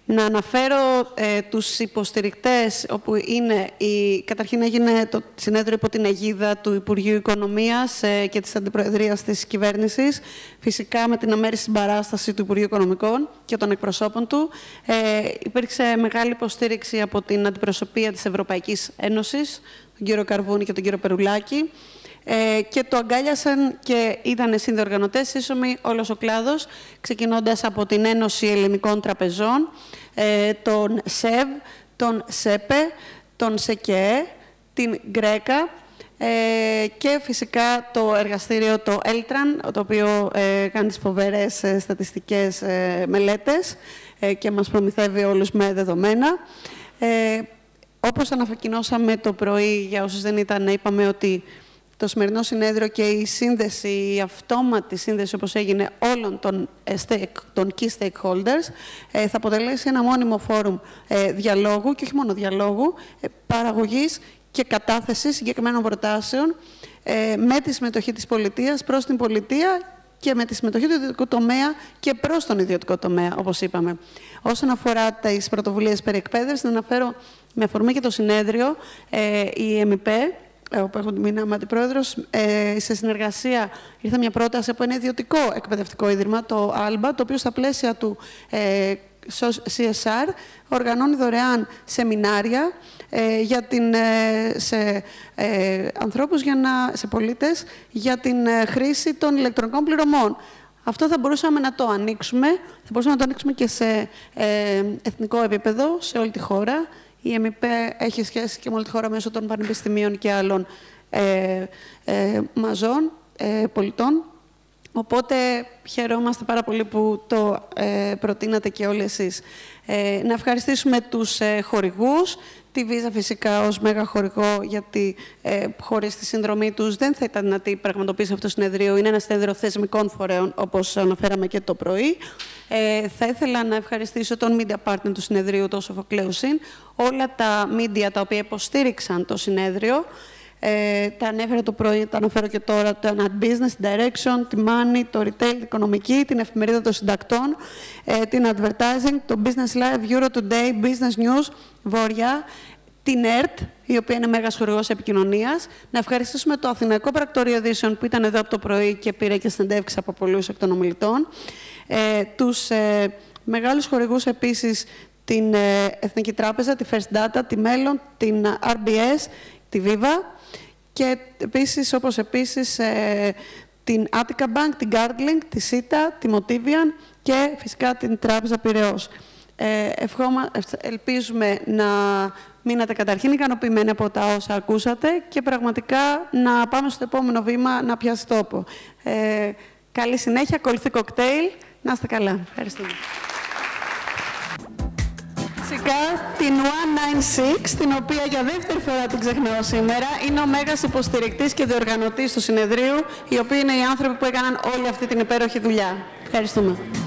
Να αναφέρω τους υποστηρικτές, όπου είναι καταρχήν έγινε το συνέδριο υπό την αιγίδα του Υπουργείου Οικονομίας και της Αντιπροεδρίας της Κυβέρνησης, φυσικά με την αμέριστη συμπαράσταση του Υπουργείου Οικονομικών και των εκπροσώπων του. Υπήρξε μεγάλη υποστήριξη από την αντιπροσωπεία της Ευρωπαϊκής Ένωσης, τον κύριο Καρβούνη και τον κύριο Περουλάκη, και το αγκάλιασαν και ήταν συνδιοργανωτές σύσσωμοι όλος ο κλάδος, ξεκινώντας από την Ένωση Ελληνικών Τραπεζών, τον ΣΕΒ, τον ΣΕΠΕ, τον ΣΕΚΕ, την Γκρέκα και φυσικά το εργαστήριο το Έλτραν, το οποίο κάνει τις φοβερές στατιστικές μελέτες και μας προμηθεύει όλους με δεδομένα. Όπως ανακοινώσαμε το πρωί, για όσους δεν ήταν, είπαμε ότι το σημερινό συνέδριο και η σύνδεση, η αυτόματη σύνδεση όπως έγινε όλων των key stakeholders θα αποτελέσει ένα μόνιμο φόρουμ διαλόγου και όχι μόνο διαλόγου, παραγωγής και κατάθεσης συγκεκριμένων προτάσεων με τη συμμετοχή της πολιτείας προς την πολιτεία και με τη συμμετοχή του ιδιωτικού τομέα και προς τον ιδιωτικό τομέα, όπως είπαμε. Όσον αφορά τις πρωτοβουλίες περί εκπαίδευσης, να αναφέρω με αφορμή και το συνέδριο, η ΕΜΠΕ, όπου έχω μείνει αντιπρόεδρος, σε συνεργασία ήρθε μια πρόταση από ένα ιδιωτικό εκπαιδευτικό ίδρυμα, το ΑΛΜΠΑ, το οποίο στα πλαίσια του CSR οργανώνει δωρεάν σεμινάρια σε ανθρώπους, σε πολίτες, για την χρήση των ηλεκτρονικών πληρωμών. Αυτό θα μπορούσαμε να το ανοίξουμε, και σε εθνικό επίπεδο, σε όλη τη χώρα. Η ΕΜΠΕ έχει σχέση και με όλη τη χώρα μέσω των πανεπιστημίων και άλλων μαζών πολιτών. Οπότε χαιρόμαστε πάρα πολύ που το προτείνατε και όλοι εσείς. Να ευχαριστήσουμε τους χορηγούς, τη Viva φυσικά ως μέγα χορηγό, γιατί χωρίς τη συνδρομή τους δεν θα ήταν δυνατή η πραγματοποίηση αυτού του συνεδρίου. Είναι ένα συνέδριο θεσμικών φορέων, όπως αναφέραμε και το πρωί. Θα ήθελα να ευχαριστήσω τον media partner του συνεδρίου, το Σοφοκλέουσιν, όλα τα media τα οποία υποστήριξαν το συνέδριο. Τα ανέφερα το πρωί, τα αναφέρω και τώρα, το Business Direction, τη Money, το Retail, την Οικονομική, την Εφημερίδα των Συντακτών, την Advertising, το Business Live, Euro Today, Business News, Βόρεια, την ΕΡΤ, η οποία είναι μέγας χορηγός επικοινωνίας. Να ευχαριστήσουμε το Αθηναϊκό Πρακτορείο Ειδήσεων, που ήταν εδώ από το πρωί και πήρε και συνεντεύξεις από πολλούς εκ των ομιλητών. Τους μεγάλους χορηγούς επίσης, την Εθνική Τράπεζα, τη First Data, τη Μέλλον, την RBS, τη Viva, και επίσης, την Attica Bank, την Gardling, τη Sita, τη Motivian και φυσικά την Τράπεζα Πειραιώς. Ελπίζουμε να μείνατε καταρχήν ικανοποιημένοι από τα όσα ακούσατε και πραγματικά να πάμε στο επόμενο βήμα να πιάσει τόπο. Καλή συνέχεια, ακολουθεί κοκτέιλ. Να είστε καλά. Ευχαριστούμε. Φυσικά την 196, την οποία για δεύτερη φορά την ξεχνάω σήμερα, είναι ο μέγας υποστηρικτής και διοργανωτής του συνεδρίου, οι οποίοι είναι οι άνθρωποι που έκαναν όλη αυτή την υπέροχη δουλειά. Ευχαριστούμε.